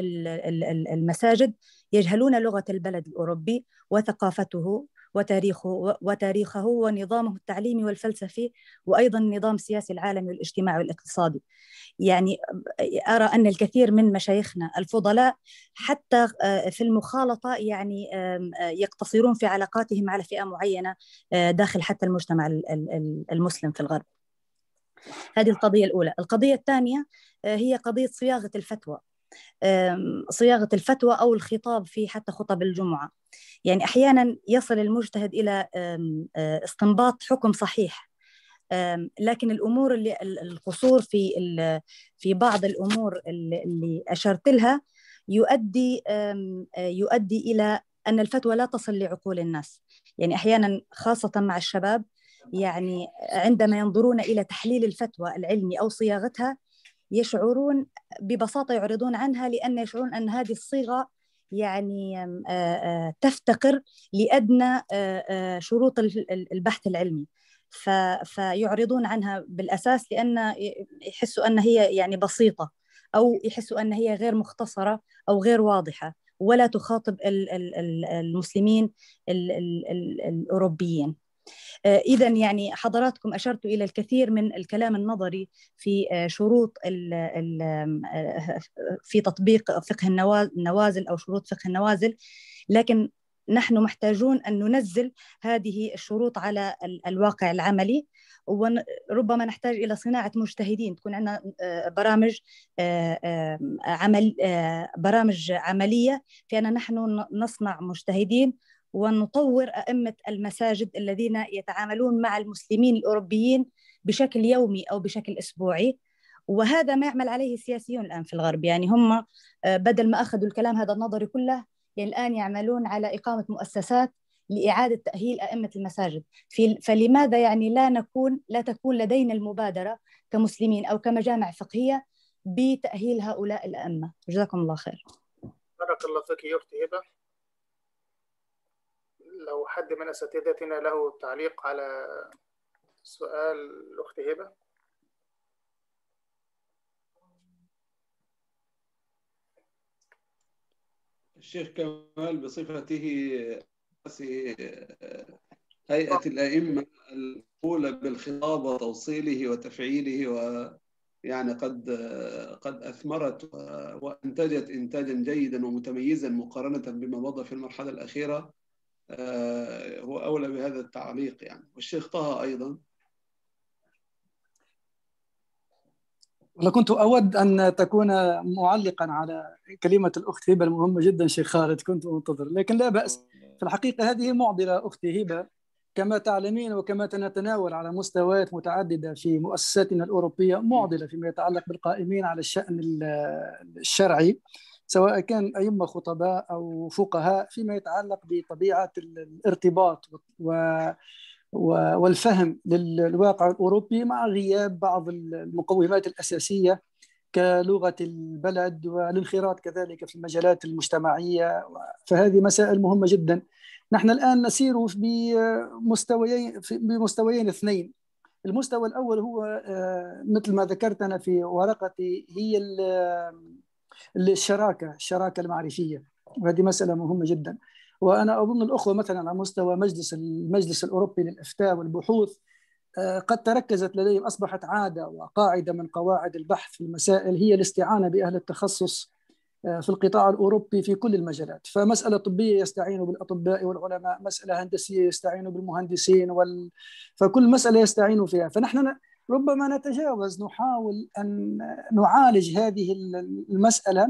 المساجد يجهلون لغة البلد الأوروبي وثقافته وتاريخه وتاريخه ونظامه التعليمي والفلسفي، وأيضا النظام السياسي العالمي والاجتماعي والاقتصادي. يعني أرى أن الكثير من مشايخنا الفضلاء حتى في المخالطة يعني يقتصرون في علاقاتهم على فئة معينة داخل حتى المجتمع المسلم في الغرب. هذه القضية الأولى. القضية الثانية هي قضية صياغة الفتوى، صياغة الفتوى أو الخطاب في حتى خطب الجمعة. يعني أحيانا يصل المجتهد إلى استنباط حكم صحيح، لكن الأمور اللي القصور في في بعض الأمور اللي أشرت لها يؤدي يؤدي إلى أن الفتوى لا تصل لعقول الناس. يعني أحيانا خاصة مع الشباب، يعني عندما ينظرون إلى تحليل الفتوى العلمي أو صياغتها يشعرون ببساطة يعرضون عنها، لأن يشعرون أن هذه الصيغة يعني تفتقر لأدنى شروط البحث العلمي، فيعرضون عنها بالأساس لأن يحسوا أن هي يعني بسيطة، أو يحسوا أن هي غير مختصرة أو غير واضحة ولا تخاطب المسلمين الأوروبيين. إذا يعني حضراتكم أشرتوا إلى الكثير من الكلام النظري في شروط ال ال في تطبيق فقه النوازل أو شروط فقه النوازل، لكن نحن محتاجون أن ننزل هذه الشروط على الواقع العملي، وربما نحتاج إلى صناعة مجتهدين، تكون عندنا برامج عمل برامج عملية في أن نحن نصنع مجتهدين ونطور أئمة المساجد الذين يتعاملون مع المسلمين الأوروبيين بشكل يومي أو بشكل أسبوعي. وهذا ما يعمل عليه السياسيون الآن في الغرب، يعني هم بدل ما أخذوا الكلام هذا النظري كله، يعني الآن يعملون على إقامة مؤسسات لإعادة تأهيل أئمة المساجد. فلماذا يعني لا نكون لا تكون لدينا المبادرة كمسلمين أو كمجامع فقهية بتأهيل هؤلاء الأئمة؟ جزاكم الله خير. بارك الله فيك يا أختي هبة. لو حد من أساتذتنا له تعليق على سؤال الأخت هبة. الشيخ كمال بصفته هيئة الأئمة الأولى بالخطاب وتوصيله وتفعيله، ويعني قد قد أثمرت وأنتجت إنتاجا جيدا ومتميزا مقارنة بما مضى في المرحلة الأخيرة، هو أولى بهذا التعليق يعني. والشيخ طه أيضا. أنا كنت أود أن تكون معلقا على كلمة الأخت هبة المهمة جدا شيخ خالد، كنت منتظر، لكن لا بأس. في الحقيقة هذه معضلة أختي هبة كما تعلمين وكما نتناول على مستويات متعددة في مؤسساتنا الأوروبية، معضلة فيما يتعلق بالقائمين على الشأن الشرعي، سواء كان أئمة خطباء أو فقهاء، فيما يتعلق بطبيعة الارتباط والفهم للواقع الأوروبي مع غياب بعض المقومات الأساسية كلغة البلد والانخراط كذلك في المجالات المجتمعية. فهذه مسائل مهمة جدا. نحن الآن نسير بمستويين بمستويين اثنين. المستوى الأول هو مثل ما ذكرت أنا في ورقتي، هي الشراكة الشراكة المعرفية، وهذه مسألة مهمة جدا. وأنا أظن الأخوة مثلا على مستوى مجلس المجلس الأوروبي للإفتاء والبحوث قد تركزت لديهم، أصبحت عادة وقاعدة من قواعد البحث في المسائل هي الاستعانة بأهل التخصص في القطاع الأوروبي في كل المجالات. فمسألة طبية يستعينوا بالأطباء والعلماء، مسألة هندسية يستعينوا بالمهندسين، وال... فكل مسألة يستعينوا فيها. فنحن ربما نتجاوز، نحاول أن نعالج هذه المسألة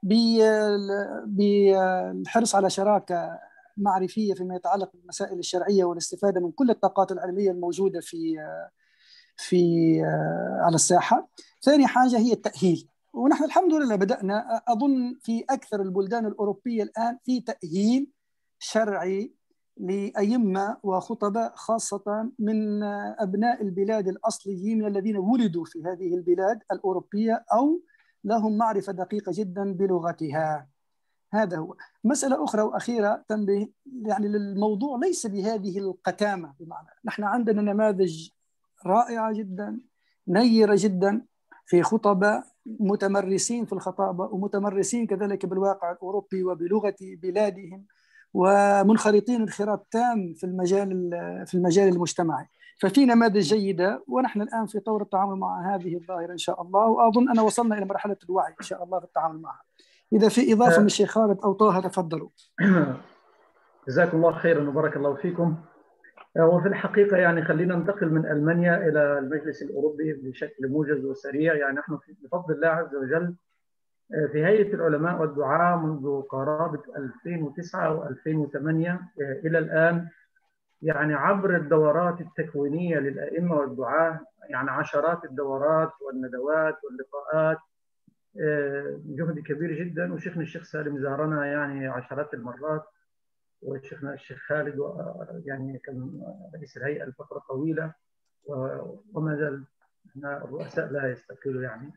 بالحرص على شراكة معرفية فيما يتعلق بالمسائل الشرعية والاستفادة من كل الطاقات العلمية الموجودة في في على الساحة. ثاني حاجة هي التأهيل. ونحن الحمد لله بدأنا أظن في أكثر البلدان الأوروبية الآن في تأهيل شرعي لأئمة وخطباء خاصة من أبناء البلاد الأصليين الذين ولدوا في هذه البلاد الأوروبية أو لهم معرفة دقيقة جدا بلغتها. هذا هو. مسألة أخرى وأخيرة تنبه يعني للموضوع ليس بهذه القتامة، بمعنى نحن عندنا نماذج رائعة جدا نيرة جدا في خطباء متمرسين في الخطابة ومتمرسين كذلك بالواقع الأوروبي وبلغة بلادهم ومنخرطين انخراط تام في المجال في المجال المجتمعي. ففي نماذج جيدة ونحن الآن في طور التعامل مع هذه الظاهرة إن شاء الله، وأظن أن وصلنا إلى مرحلة الوعي إن شاء الله في التعامل معها. إذا في إضافة من الشيخ خالد أو طه تفضلوا. جزاكم الله خيرا وبارك الله فيكم. وفي الحقيقة يعني خلينا ننتقل من ألمانيا إلى المجلس الأوروبي بشكل موجز وسريع. يعني نحن بفضل الله عز وجل في هيئة العلماء والدعاة منذ قرابة ألفين وتسعة وألفين وثمانية إلى الآن، يعني عبر الدورات التكوينية للأئمة والدعاة، يعني عشرات الدورات والندوات واللقاءات، جهد كبير جدا. وشيخنا الشيخ سالم زارنا يعني عشرات المرات، وشيخنا الشيخ خالد يعني كان رئيس الهيئة لفترة طويلة، وما زال الرؤساء لا يستقيلوا يعني.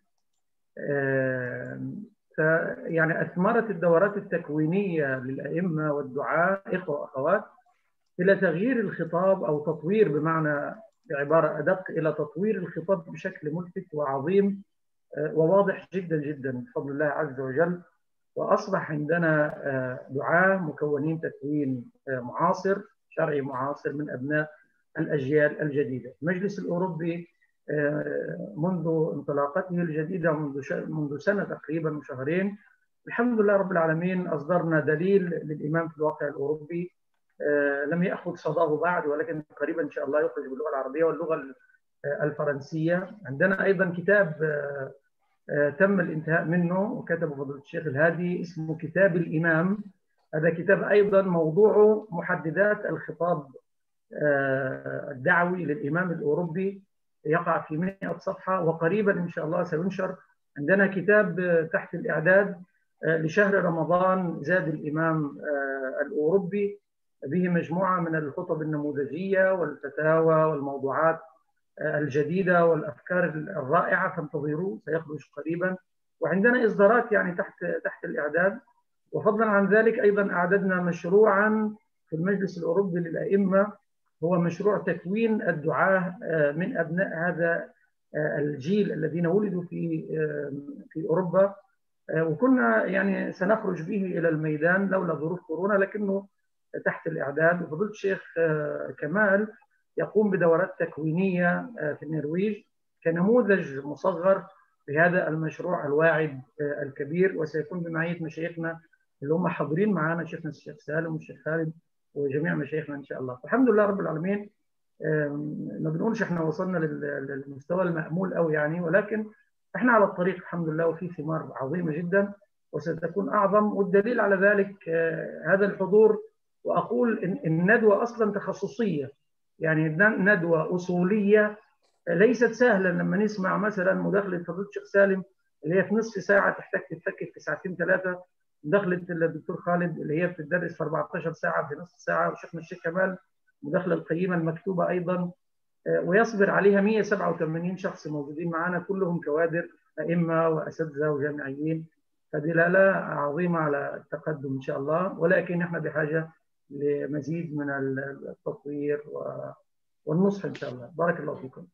فيعني أثمرت الدورات التكوينية للأئمة والدعاة إخوة وأخوات إلى تغيير الخطاب أو تطوير، بمعنى بعبارة أدق إلى تطوير الخطاب بشكل ملفت وعظيم وواضح جدا جدا بفضل الله عز وجل. وأصبح عندنا دعاة مكونين تكوين معاصر شرعي معاصر من أبناء الأجيال الجديدة. المجلس الأوروبي منذ انطلاقته الجديدة منذ منذ سنة تقريبا وشهرين الحمد لله رب العالمين أصدرنا دليل للإمام في الواقع الأوروبي لم يأخذ صداه بعد، ولكن قريبا إن شاء الله يخرج باللغة العربية واللغة الفرنسية. عندنا أيضا كتاب تم الانتهاء منه وكتبه فضيلة الشيخ الهادي اسمه كتاب الإمام. هذا كتاب أيضا موضوعه محددات الخطاب الدعوي للإمام الأوروبي، يقع في مئة صفحة، وقريبا إن شاء الله سينشر. عندنا كتاب تحت الإعداد لشهر رمضان زاد الإمام الأوروبي، به مجموعة من الخطب النموذجية والفتاوى والموضوعات الجديدة والأفكار الرائعة، فانتظروه سيخرج قريبا. وعندنا إصدارات يعني تحت تحت الإعداد. وفضلا عن ذلك أيضا أعددنا مشروعا في المجلس الأوروبي للأئمة، هو مشروع تكوين الدعاة من أبناء هذا الجيل الذين ولدوا في في أوروبا، وكنا يعني سنخرج به إلى الميدان لولا ظروف كورونا، لكنه تحت الإعداد. وفضيلة الشيخ كمال يقوم بدورات تكوينية في النرويج كنموذج مصغر لهذا المشروع الواعد الكبير، وسيكون بمعية مشايخنا اللي هم حاضرين معنا، شيخنا الشيخ سالم والشيخ خالد وجميع مشايخنا إن شاء الله. الحمد لله رب العالمين. ما بنقولش احنا وصلنا للمستوى المأمول أو يعني، ولكن احنا على الطريق الحمد لله، وفي ثمار عظيمة جدا وستكون أعظم. والدليل على ذلك هذا الحضور. وأقول إن الندوة أصلا تخصصية، يعني ندوة أصولية ليست سهلة. لما نسمع مثلا مداخلة فضيلة الشيخ سالم اللي هي في نصف ساعة تحتاج تتفكك في ساعتين ثلاثة، مداخلة الدكتور خالد اللي هي بتدرس في أربعة عشر ساعة في نصف ساعة، وشيخنا الشيخ كمال مداخلة القيمة المكتوبة أيضا، ويصبر عليها مئة وسبعة وثمانين شخص موجودين معنا كلهم كوادر أئمة وأساتذة وجامعيين، فدلالة عظيمة على التقدم إن شاء الله. ولكن احنا بحاجة لمزيد من التطوير والنصح إن شاء الله. بارك الله فيكم.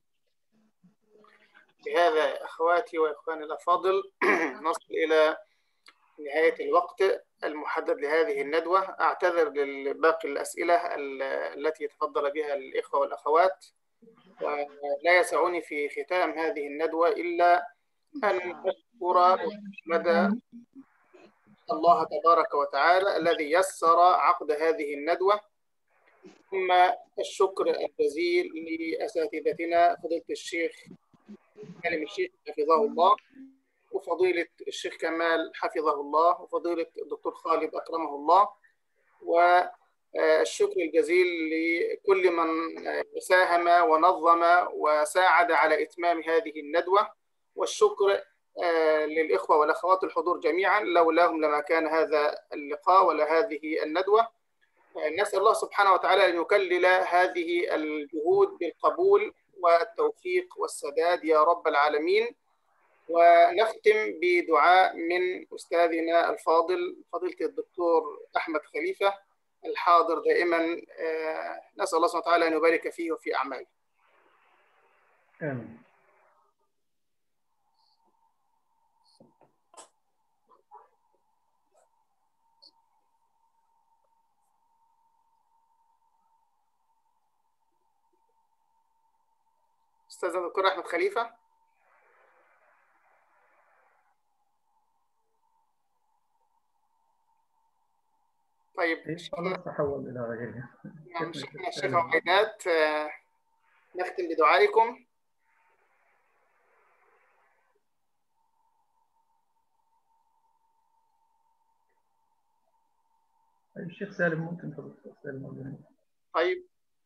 بهذا أخواتي وإخواني الأفاضل نصل إلى نهاية الوقت المحدد لهذه الندوة. أعتذر لباقي الأسئلة التي يتفضل بها الإخوة والأخوات، ولا يسعني في ختام هذه الندوة إلا أن أشكر وأحمد الله تبارك وتعالى الذي يسر عقد هذه الندوة، ثم الشكر الجزيل لأساتذتنا فضيلة الشيخ سالم الشيخ حفظه الله، وفضيلة الشيخ كمال حفظه الله، وفضيلة الدكتور خالد أكرمه الله، والشكر الجزيل لكل من ساهم ونظم وساعد على إتمام هذه الندوة، والشكر للإخوة والأخوات الحضور جميعا، لولاهم لما كان هذا اللقاء ولا هذه الندوة. نسأل الله سبحانه وتعالى أن يكلل هذه الجهود بالقبول والتوفيق والسداد يا رب العالمين. ونختم بدعاء من أستاذنا الفاضل فضيلة الدكتور أحمد خليفة الحاضر دائما، نسأل الله سبحانه وتعالى أن يبارك فيه وفي أعماله. آمين. أستاذ الدكتور أحمد خليفة. طيب إن شاء الله تحول إلى غيره. نعم شيخنا الشيخ عبيدات، نختم بدعائكم. الشيخ سالم ممكن تفضل. سالم. طيب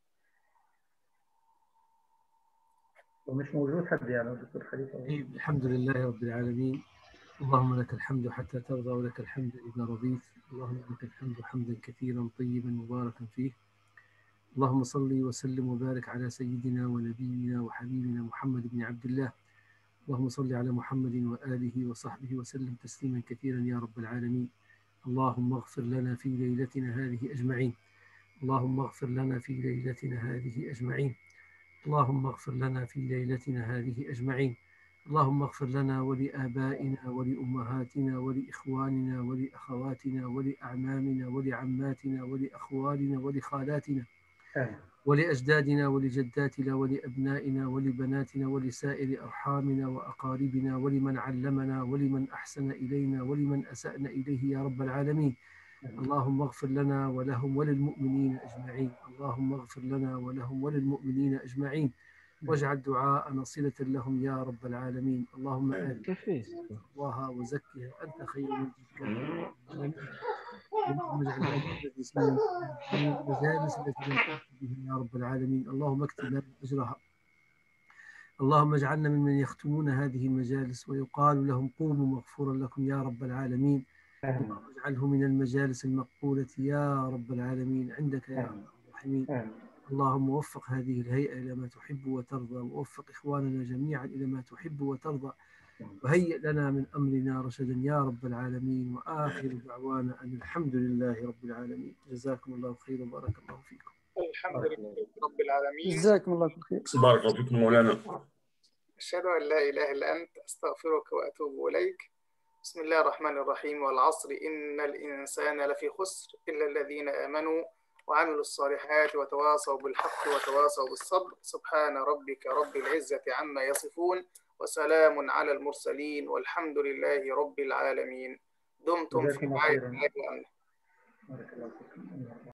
ومش موجود حد يعني الدكتور خليفة. طيب الحمد لله رب العالمين، اللهم لك الحمد حتى ترضى ولك الحمد إذا رضيت، اللهم لك الحمد حمدا كثيرا طيبا مباركا فيه. اللهم صل وسلم وبارك على سيدنا ونبينا وحبيبنا محمد بن عبد الله. اللهم صل على محمد وآله وصحبه وسلم تسليما كثيرا يا رب العالمين. اللهم اغفر لنا في ليلتنا هذه أجمعين. اللهم اغفر لنا في ليلتنا هذه أجمعين. اللهم اغفر لنا في ليلتنا هذه أجمعين. اللهم اغفر لنا ولآبائنا ولأمهاتنا ولإخواننا ولأخواتنا ولأعمامنا ولعماتنا ولأخوالنا ولخالاتنا ولأجدادنا ولجداتنا ولأبنائنا ولبناتنا ولسائر أرحامنا وأقاربنا ولمن علمنا ولمن أحسن إلينا ولمن أسأنا إليه يا رب العالمين. اللهم اغفر لنا ولهم وللمؤمنين أجمعين. اللهم اغفر لنا ولهم وللمؤمنين أجمعين، واجعل دعاءنا صلة لهم يا رب العالمين. اللهم آت تقواها وزكها أنت خير من زكاها. اللهم اجعل المجالس من المجالس التي نلتقي بها يا رب العالمين. اللهم اكتب لنا أجرها. اللهم اجعلنا ممن يختمون هذه المجالس ويقال لهم قوموا مغفورا لكم يا رب العالمين. اللهم اجعله من المجالس المقبولة يا رب العالمين عندك يا أرحم الراحمين. اللهم وفق هذه الهيئة إلى ما تحب وترضى، ووفق إخواننا جميعا إلى ما تحب وترضى، وهيئ لنا من أمرنا رشدا يا رب العالمين. وآخر دعوانا أن الحمد لله رب العالمين. جزاكم الله خير وبارك الله فيكم. الحمد لله رب العالمين. جزاكم الله خير. بارك الله فيكم مولانا. أشهد أن لا إله إلا أنت، أستغفرك وأتوب إليك. بسم الله الرحمن الرحيم. والعصر إن الإنسان لفي خسر إلا الذين آمنوا وعملوا الصالحات وتواصوا بالحق وتواصوا بالصبر. سبحان ربك رب العزة عما يصفون وسلام على المرسلين والحمد لله رب العالمين. دمتم في رعاية الله وأمنه.